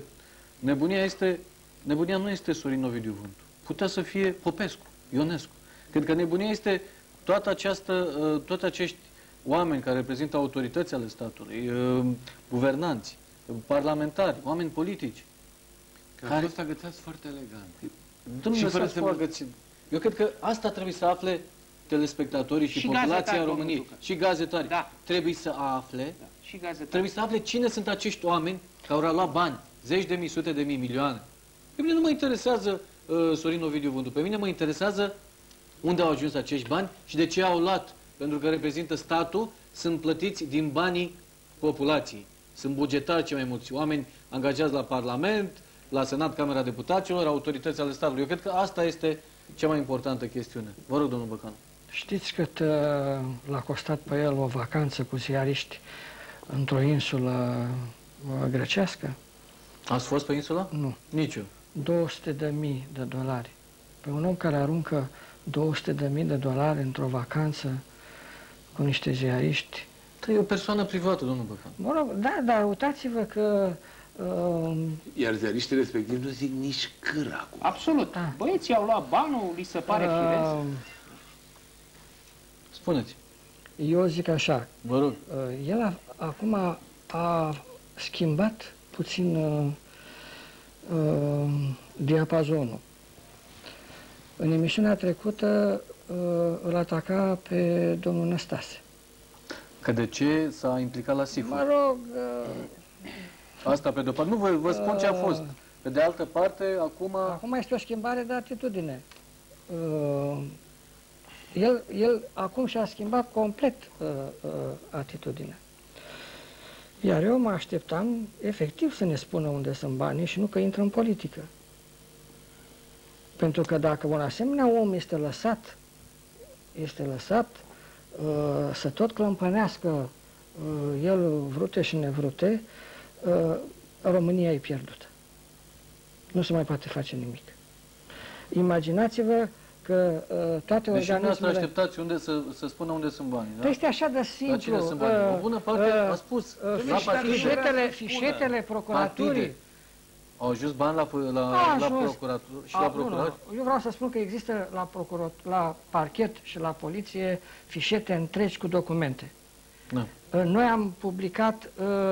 nebunia nu este Sorin Ovidiu Vântu. Putea să fie Popescu, Ionescu. Cred că nebunia este toți acești oameni care reprezintă autorități ale statului, guvernanți, parlamentari, oameni politici. Că a fost agățați foarte elegant. Domnule, fără să agățit. Eu cred că asta trebuie să afle telespectatorii și populația României. Și gazetarii. Da. Trebuie să afle. Da. Și gazetarii. Trebuie să afle cine sunt acești oameni care au luat bani, 10 de mii, sute de mii, milioane. Pe mine nu mă interesează Sorin Ovidiu Vântu. Pe mine mă interesează unde au ajuns acești bani și de ce au luat. Pentru că reprezintă statul, sunt plătiți din banii populației. Sunt bugetari cei mai mulți oameni angajați la Parlament, la Senat, Camera Deputaților, autorități ale statului. Eu cred că asta este cea mai importantă chestiune. Vă rog, domnul Băcanu. Știți cât l-a costat pe el o vacanță cu ziariști într-o insulă grecească? Ați fost pe insula? Nu. Nici eu. 200.000 de dolari. Pe un om care aruncă 200.000 de dolari într-o vacanță cu niște ziariști. E o persoană privată, domnul Băcanu. Mă rog, da, dar uitați-vă că... Iar ziariștii respectiv nu zic nici câr acum. Absolut. Da. Băieții au luat banul, li se pare firesc. Spuneți. Eu zic așa. Vă rog. El acum a schimbat puțin diapazonul. În emisiunea trecută îl ataca pe domnul Năstase. Că de ce s-a implicat la SIFU? Mă rog... Asta pe de-o parte. Nu, vă spun ce a fost. Pe de altă parte, acum... Acum este o schimbare de atitudine. El acum și-a schimbat complet atitudinea. Iar eu mă așteptam efectiv să ne spună unde sunt banii și nu că intră în politică. Pentru că dacă un asemenea om este lăsat să tot clămpănească el vrute și nevrute, România e pierdută. Nu se mai poate face nimic. Imaginați-vă că toate organismele... Deci nu așteptați unde să spună unde sunt banii, da? Este așa de simplu. Cine sunt banii? O bună parte a spus. Fișetele procuraturii. Au ajuns bani la procuratură și la procurori? Eu vreau să spun că există la parchet și la poliție fișete întregi cu documente. Da. Noi am publicat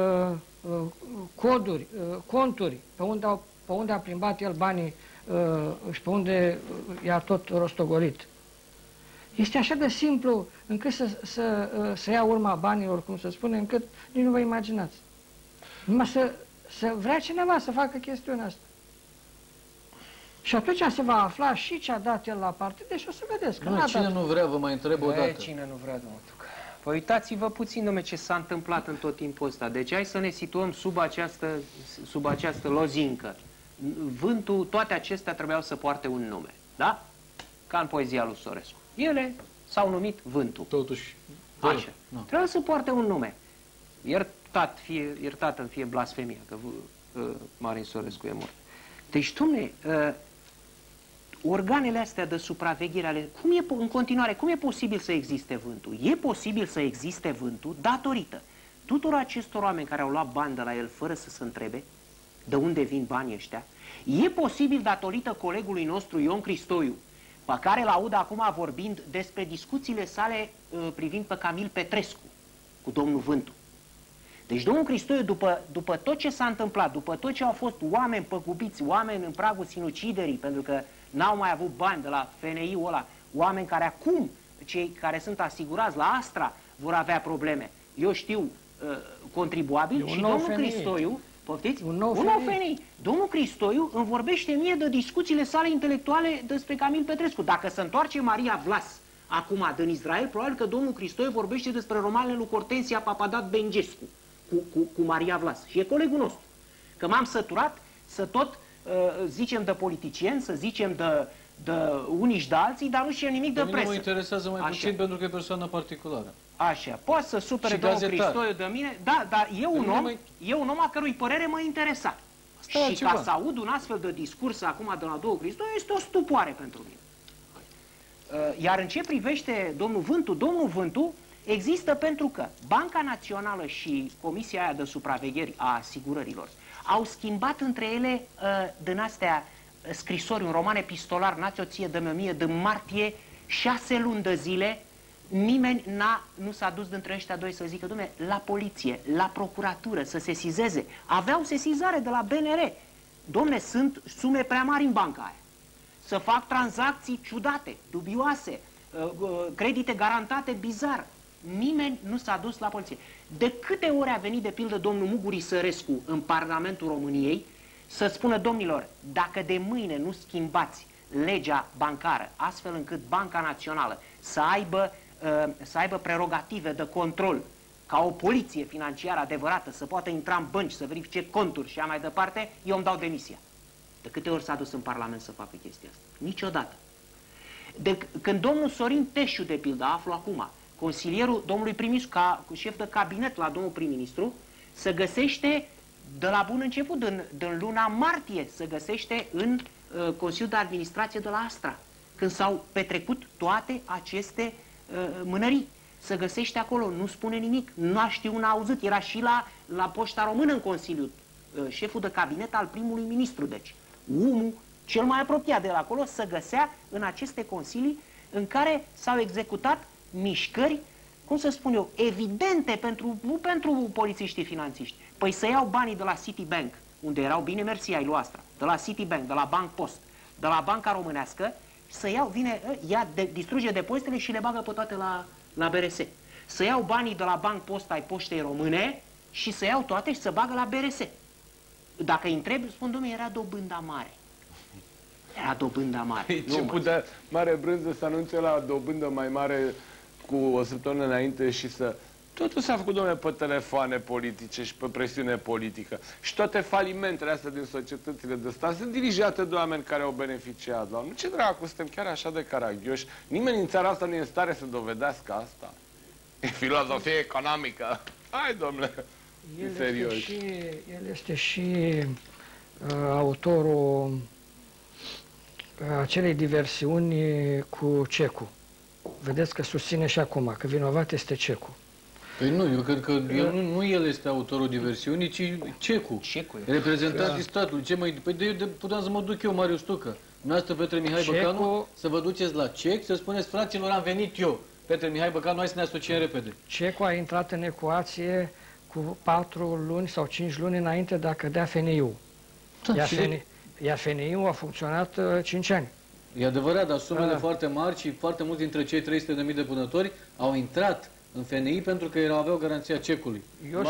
conturi pe unde a plimbat el banii și pe unde i-a tot rostogolit. Este așa de simplu încât să ia urma banilor, cum se spune, încât nici nu vă imaginați. Numai să vrea cineva să facă chestiunea asta. Și atunci se va afla și ce a dat el la partide și o să vedeți. Că cine nu vrea, vă mai întreb o dată. Cine nu vrea, domnul Tucă? Păi uitați-vă puțin, dom'le, ce s-a întâmplat în tot timpul ăsta. Deci hai să ne situăm sub această lozincă. Vântul, toate acestea trebuiau să poarte un nume, da? Ca în poezia lui Sorescu. Ele s-au numit Vântul. Totuși. Așa. Trebuia să poarte un nume. Iertată fie blasfemia, că Marin Sorescu e mort. Deci, dom'le, organele astea de supraveghere, în continuare, cum e posibil să existe Vântul? E posibil să existe Vântul datorită tuturor acestor oameni care au luat bani de la el fără să se întrebe de unde vin banii ăștia. E posibil datorită colegului nostru Ion Cristoiu, pe care îl aud acum vorbind despre discuțiile sale privind pe Camil Petrescu cu domnul Vântu. Deci domnul Cristoiu, după tot ce s-a întâmplat, după tot ce au fost oameni păgubiți, oameni în pragul sinuciderii, pentru că n-au mai avut bani de la FNI-ul ăla, oameni care acum, cei care sunt asigurați la Astra, vor avea probleme. Eu știu contribuabili și domnul Cristoiu Poftiți? Un nou FNI. Domnul Cristoiu îmi vorbește mie de discuțiile sale intelectuale despre Camil Petrescu. Dacă se întoarce Maria Vlas acum din Israel, probabil că domnul Cristoiu vorbește despre romanele lui Hortensia Papadat Bengescu cu Maria Vlas. Și e colegul nostru. Că m-am săturat să tot zicem de politicieni, să zicem de unii și de alții, dar nu știu nimic de presă. Mine mă interesează mai puțin pentru că e persoană particulară. Așa, poate să supere domnul Cristoiu de mine, da, dar e un om a cărui părere mă interesa. Și ca să aud un astfel de discurs acum de la domnul Cristoiu, este o stupoare pentru mine. Iar în ce privește domnul Vântu există pentru că Banca Națională și Comisia aia de supraveghere a asigurărilor au schimbat între ele din astea scrisori, un roman epistolar, n-ați o ție de mie, din martie, 6 luni de zile, nimeni nu s-a dus dintre ăștia doi să zică, dumne, la poliție, la procuratură, să sesizeze. Aveau sesizare de la BNR. Domne, sunt sume prea mari în banca aia. Să fac tranzacții ciudate, dubioase, credite garantate bizar. Nimeni nu s-a dus la poliție. De câte ori a venit, de pildă, domnul Muguri Sărescu în Parlamentul României să spună, domnilor, dacă de mâine nu schimbați legea bancară, astfel încât Banca Națională să aibă prerogative de control, ca o poliție financiară adevărată, să poată intra în bănci, să verifice conturi și așa mai departe, eu îmi dau demisia. De câte ori s-a dus în Parlament să facă chestia asta? Niciodată. Când domnul Sorin Teșiu, de pildă, aflu acum, consilierul domnului prim-ministru, ca șef de cabinet la domnul prim-ministru, se găsește de la bun început, din luna martie, se găsește în Consiliul de Administrație de la Astra, când s-au petrecut toate aceste mânării. Se găsește acolo, nu spune nimic, nu a știut, n-a auzit, era și la Poșta Română în Consiliu, șeful de cabinet al primului ministru, deci omul cel mai apropiat de la acolo se găsea în aceste consilii în care s-au executat mișcări, cum să spun eu, evidente nu pentru polițiștii finanțiști. Păi să iau banii de la Citibank, unde erau bine mersi ai lui Astra, de la Citibank, de la Bank Post, de la Banca Românească, să iau, distruge depozitele și le bagă pe toate la BRS. Să iau banii de la Bank Post ai Poștei Române și să iau toate și să bagă la BRS. Dacă îi întreb, spun, domnule, era dobânda mare. Era dobânda mare. Ce putea Mare Brânză să anunțe la dobândă mai mare cu o săptămână înainte și să... Totul s-a făcut, domnule, pe telefoane politice și pe presiune politică. Și toate falimentele astea din societățile de stat sunt dirijate de oameni care au beneficiat. Nu, ce dracu, suntem chiar așa de caragioși. Nimeni în țara asta nu e în stare să dovedească asta. E filozofie economică. Hai, domnule, serios. El este și autorul acelei diversiuni cu Cecu. Vedeți că susține și acum că vinovat este Cecu. Păi nu, eu cred că nu el este autorul diversiunii, ci Cecu. Reprezentanții statului. Păi puteam să mă duc eu, Marius Tucă. Dumneavoastră, Petre Mihai Băcanu, să vă duceți la CEC, să spuneți, fraților, am venit eu. Petre Mihai Băcanu, hai să ne asociem repede. Cecu a intrat în ecuație cu 4 luni sau 5 luni înainte de a cădea FNI-ul. Iar FNI-ul a funcționat 5 ani. E adevărat, dar sumele foarte mari și foarte mulți dintre cei 300.000 de punători au intrat în FNI pentru că aveau garanția cecului.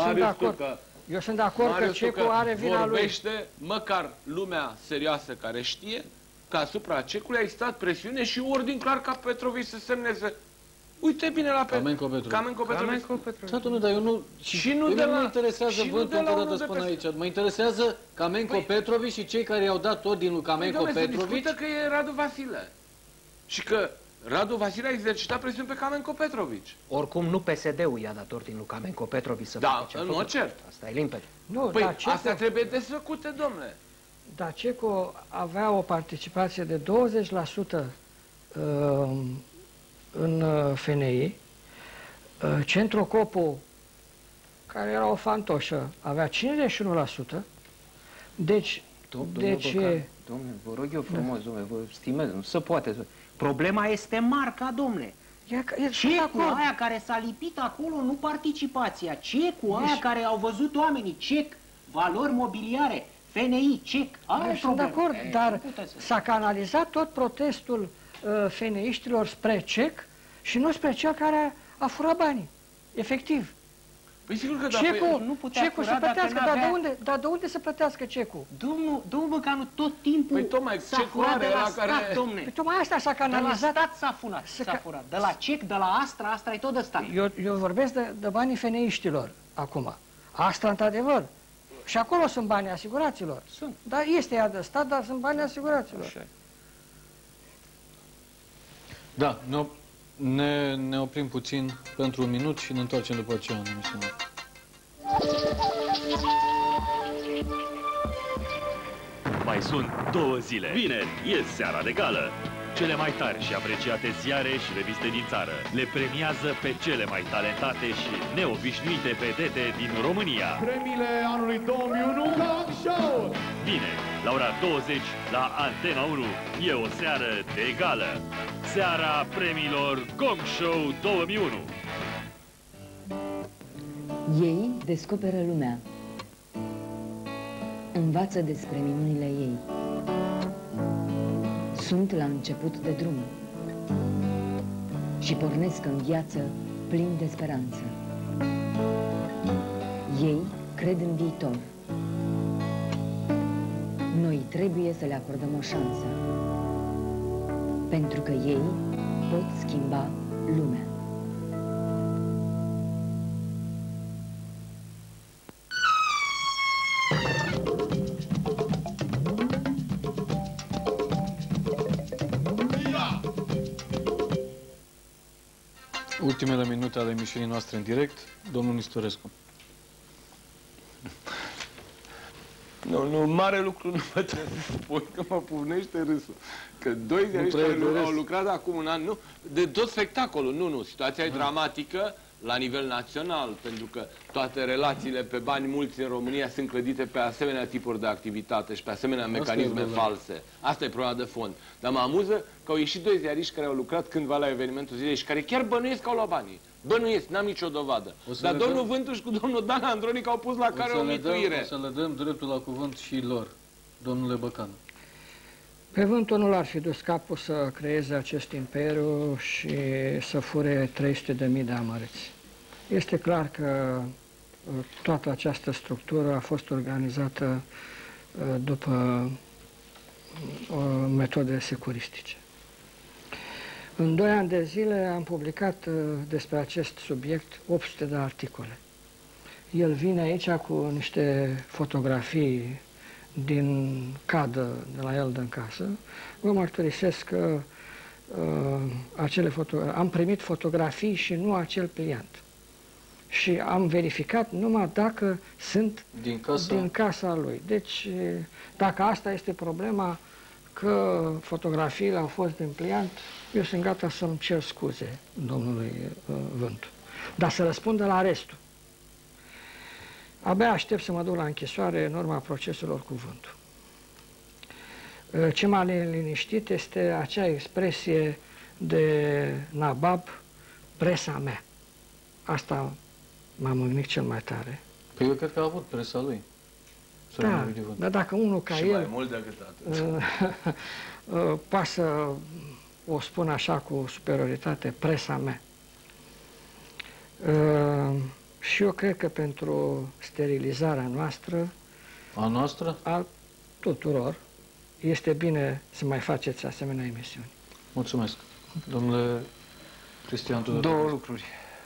Eu sunt de acord că Cecu are vina lui. Vorbește măcar lumea serioasă care știe că asupra cecului a existat presiune și ordin clar ca Petrovici să semneze. Uite bine la Camenco Petrovici. Dar eu nu... Și nu mă interesează vântul, întotdeauna spun aici. Mă interesează Camenco Petrovici și cei care i-au dat ordin lui Camenco Petrovici. Se discută că e Radu Vasile. Și că Radu Vasile a exercitat presiuni pe Camenco Petrovici. Oricum nu PSD-ul i-a dat ordin lui Camenco Petrovici să facă ce a făcut. Da, nu cert. Asta e limpede. Păi astea trebuie desfăcute, domnule. Dar Cecu avea o participație de 20% în FNI, Centrocopul, care era o fantoșă, avea 51%, deci... Domnule, vă rog eu frumos, domnule, vă stimez, nu se poate. Problema este marca, domnule. Cecul aia care s-a lipit acolo, nu participația. Cecul aia care au văzut oamenii, cec, valori mobiliare, FNI, cec. Eu sunt de acord, dar s-a canalizat tot protestul FNI-știlor spre cec și nu spre cel care a furat banii. Efectiv. Păi sigur că cecul, nu putea cecul cura să plătească, dacă n-avea... dar de unde să plătească cecul? Domnul Băcanu, tot timpul păi, tocmai, s-a furat de la stat, domne. Păi tocmai asta s-a canalizat. De la stat s-a furat. De la cec, de la Astra e tot de stat. Eu vorbesc de banii feneiștilor acum. Astra, într-adevăr. Și acolo sunt banii asiguraților. Sunt. Dar este ea de stat, dar sunt banii asiguraților. Așa. Da, ne oprim puțin pentru un minut și ne întoarcem după aceea în emisiune. Mai sunt 2 zile. Vineri e seara de gală. Cele mai tari și apreciate ziare și reviste din țară le premiază pe cele mai talentate și neobișnuite vedete din România. Premiile anului 2001 Gong Show! Vineri, la ora 20, la Antena 1, e o seară de gală. Seara premiilor Gong Show 2001. Ei descoperă lumea. Învață despre minunile ei. Sunt la început de drum și pornesc în viață plin de speranță. Ei cred în viitor. Noi trebuie să le acordăm o șansă, pentru că ei pot schimba lumea. Ultimele minute ale emisiunii noastre în direct, domnul Nistorescu. Nu, mare lucru nu mă trebuie să spun, că mă pufnește râsul. Că 2 ziariști care au lucrat acum un an, nu, de tot spectacolul, nu, situația e dramatică la nivel național, pentru că toate relațiile pe bani mulți în România sunt clădite pe asemenea tipuri de activitate și pe asemenea mecanisme false. Asta e problema de fond. Dar mă amuză că au ieșit 2 ziariști care au lucrat cândva la evenimentul zilei și care chiar bănuiesc că au luat banii. Bănuiesc, n-am nicio dovadă. Dar domnul Vântu și cu domnul Dan Andronic au pus la care o mituire. O să le dăm dreptul la cuvânt și lor, domnule Băcanu. Pe Vântul nu l-ar fi dus capul să creeze acest imperiu și să fure 300.000 de amărâți. Este clar că toată această structură a fost organizată după metode securistice. În 2 ani de zile am publicat despre acest subiect 800 de articole. El vine aici cu niște fotografii din cadă de la el din casă. Vă mărturisesc că am primit fotografii și nu acel pliant. Și am verificat numai dacă sunt din casa lui. Deci, dacă asta este problema, că fotografiile au fost din pliant, eu sunt gata să-mi cer scuze domnului Vântu. Dar să răspundă la restul. Abia aștept să mă duc la închisoare în urma proceselor cu Vântu. Ce m-a liniștit este acea expresie de nabab, presa mea. Asta m-a mâgnit cel mai tare. Păi eu cred că a avut presa lui. Da, dar dacă unul ca el... Și mai mult decât atât. Poate să o spun așa cu superioritate, presa mea. Și eu cred că pentru sterilizarea noastră... A noastră? A tuturor, este bine să mai faceți asemenea emisiuni. Mulțumesc. Domnule Cristian Tudor. 2 lucruri.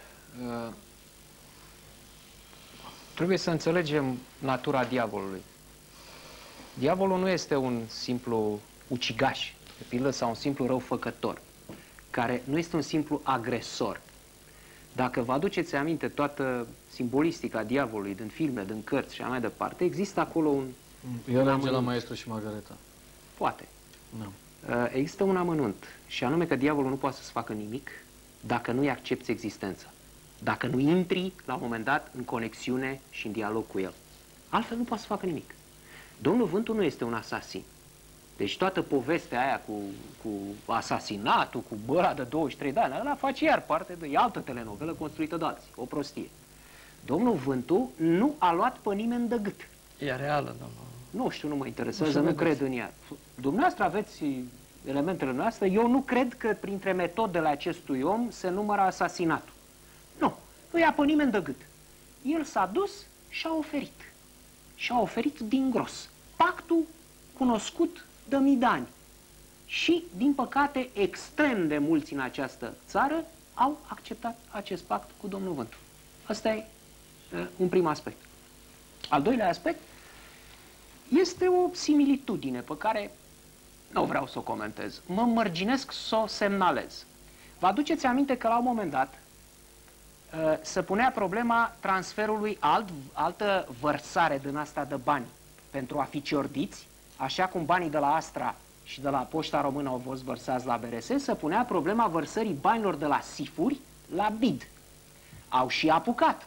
Trebuie să înțelegem natura diavolului. Diavolul nu este un simplu ucigaș, de pildă, sau un simplu răufăcător, care nu este un simplu agresor. Dacă vă aduceți aminte toată simbolistica diavolului din filme, din cărți și așa mai departe, există acolo un... El merge la Maestru și Margareta. Poate. Nu. Există un amănunt, și anume că diavolul nu poate să-ți facă nimic dacă nu-i accepți existența. Dacă nu intri, la un moment dat, în conexiune și în dialog cu el. Altfel nu poate să facă nimic. Domnul Vântu nu este un asasin. Deci toată povestea aia cu asasinatul, cu băla de 23 de ani, ăla face iar parte de altă telenovelă construită de alții. O prostie. Domnul Vântu nu a luat pe nimeni de gât. E reală, domnul. Nu știu, nu mă interesează, nu cred în ea. Dumneavoastră aveți elementele noastre, eu nu cred că printre metodele acestui om se numără asasinatul. Nu ia pe nimeni de gât. el s-a dus și a oferit. Și a oferit din gros. Pactul cunoscut de mii de ani. Și, din păcate, extrem de mulți în această țară au acceptat acest pact cu domnul Vântu. Asta e un prim aspect. Al doilea aspect este o similitudine pe care nu vreau să o comentez. Mă mărginesc să o semnalez. Vă aduceți aminte că la un moment dat se punea problema transferului altă vărsare din asta de bani pentru a fi ciordiți, așa cum banii de la Astra și de la Poșta Română au fost vărsați la BRS, se punea problema vărsării banilor de la SIF-uri la BID. Au și apucat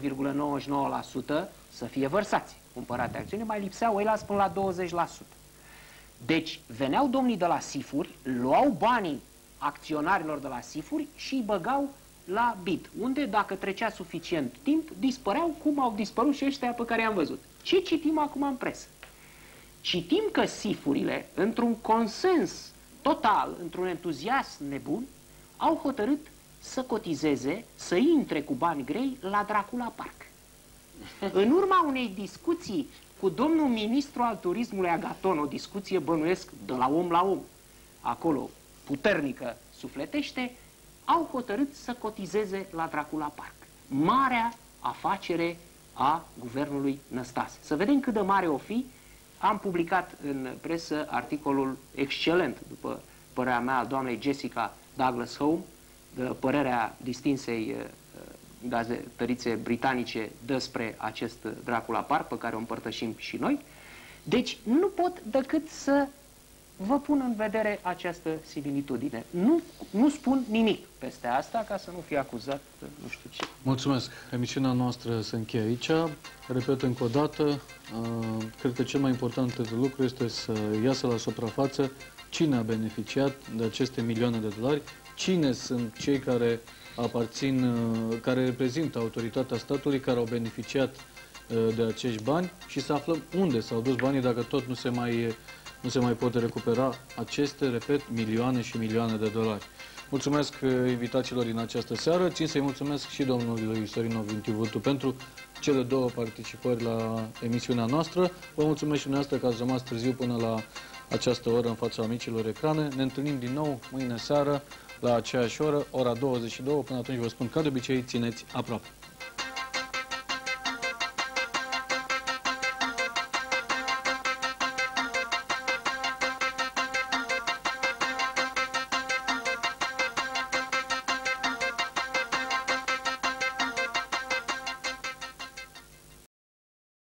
4,99% să fie vărsați. Cumpărate acțiuni, mai lipseau ei până la 20%. Deci veneau domnii de la SIF-uri, luau banii acționarilor de la SIF-uri și îi băgau la BID, unde, dacă trecea suficient timp, dispăreau cum au dispărut și ăștia pe care i-am văzut. Ce citim acum în presă? Citim că SIF-urile, într-un consens total, într-un entuziasm nebun, au hotărât să cotizeze, să intre cu bani grei la Dracula Park. În urma unei discuții cu domnul ministru al turismului Agaton, o discuție, bănuiesc, de la om la om, acolo puternică sufletește, au hotărât să cotizeze la Dracula Park. Marea afacere a guvernului Năstase. Să vedem cât de mare o fi. Am publicat în presă articolul excelent, după părerea mea, al doamnei Jessica Douglas Home, de părerea distinsei gazetărițe britanice despre acest Dracula Park, pe care o împărtășim și noi. Deci nu pot decât să vă pun în vedere această similitudine. Nu spun nimic peste asta, ca să nu fie acuzat nu știu ce. Mulțumesc. Emisiunea noastră se încheie aici. Repet încă o dată, cred că cel mai important lucru este să iasă la suprafață cine a beneficiat de aceste milioane de dolari, cine sunt cei care aparțin, care reprezintă autoritatea statului, care au beneficiat de acești bani și să aflăm unde s-au dus banii, dacă tot nu se mai pot recupera aceste, repet, milioane și milioane de dolari. Mulțumesc invitațiilor din această seară. Țin să-i mulțumesc și domnului Sorinov Vântu pentru cele două participări la emisiunea noastră. Vă mulțumesc și dumneavoastră că ați rămas târziu până la această oră în fața amicilor ecrane. Ne întâlnim din nou mâine seară la aceeași oră, ora 22. Până atunci vă spun, ca de obicei, țineți aproape.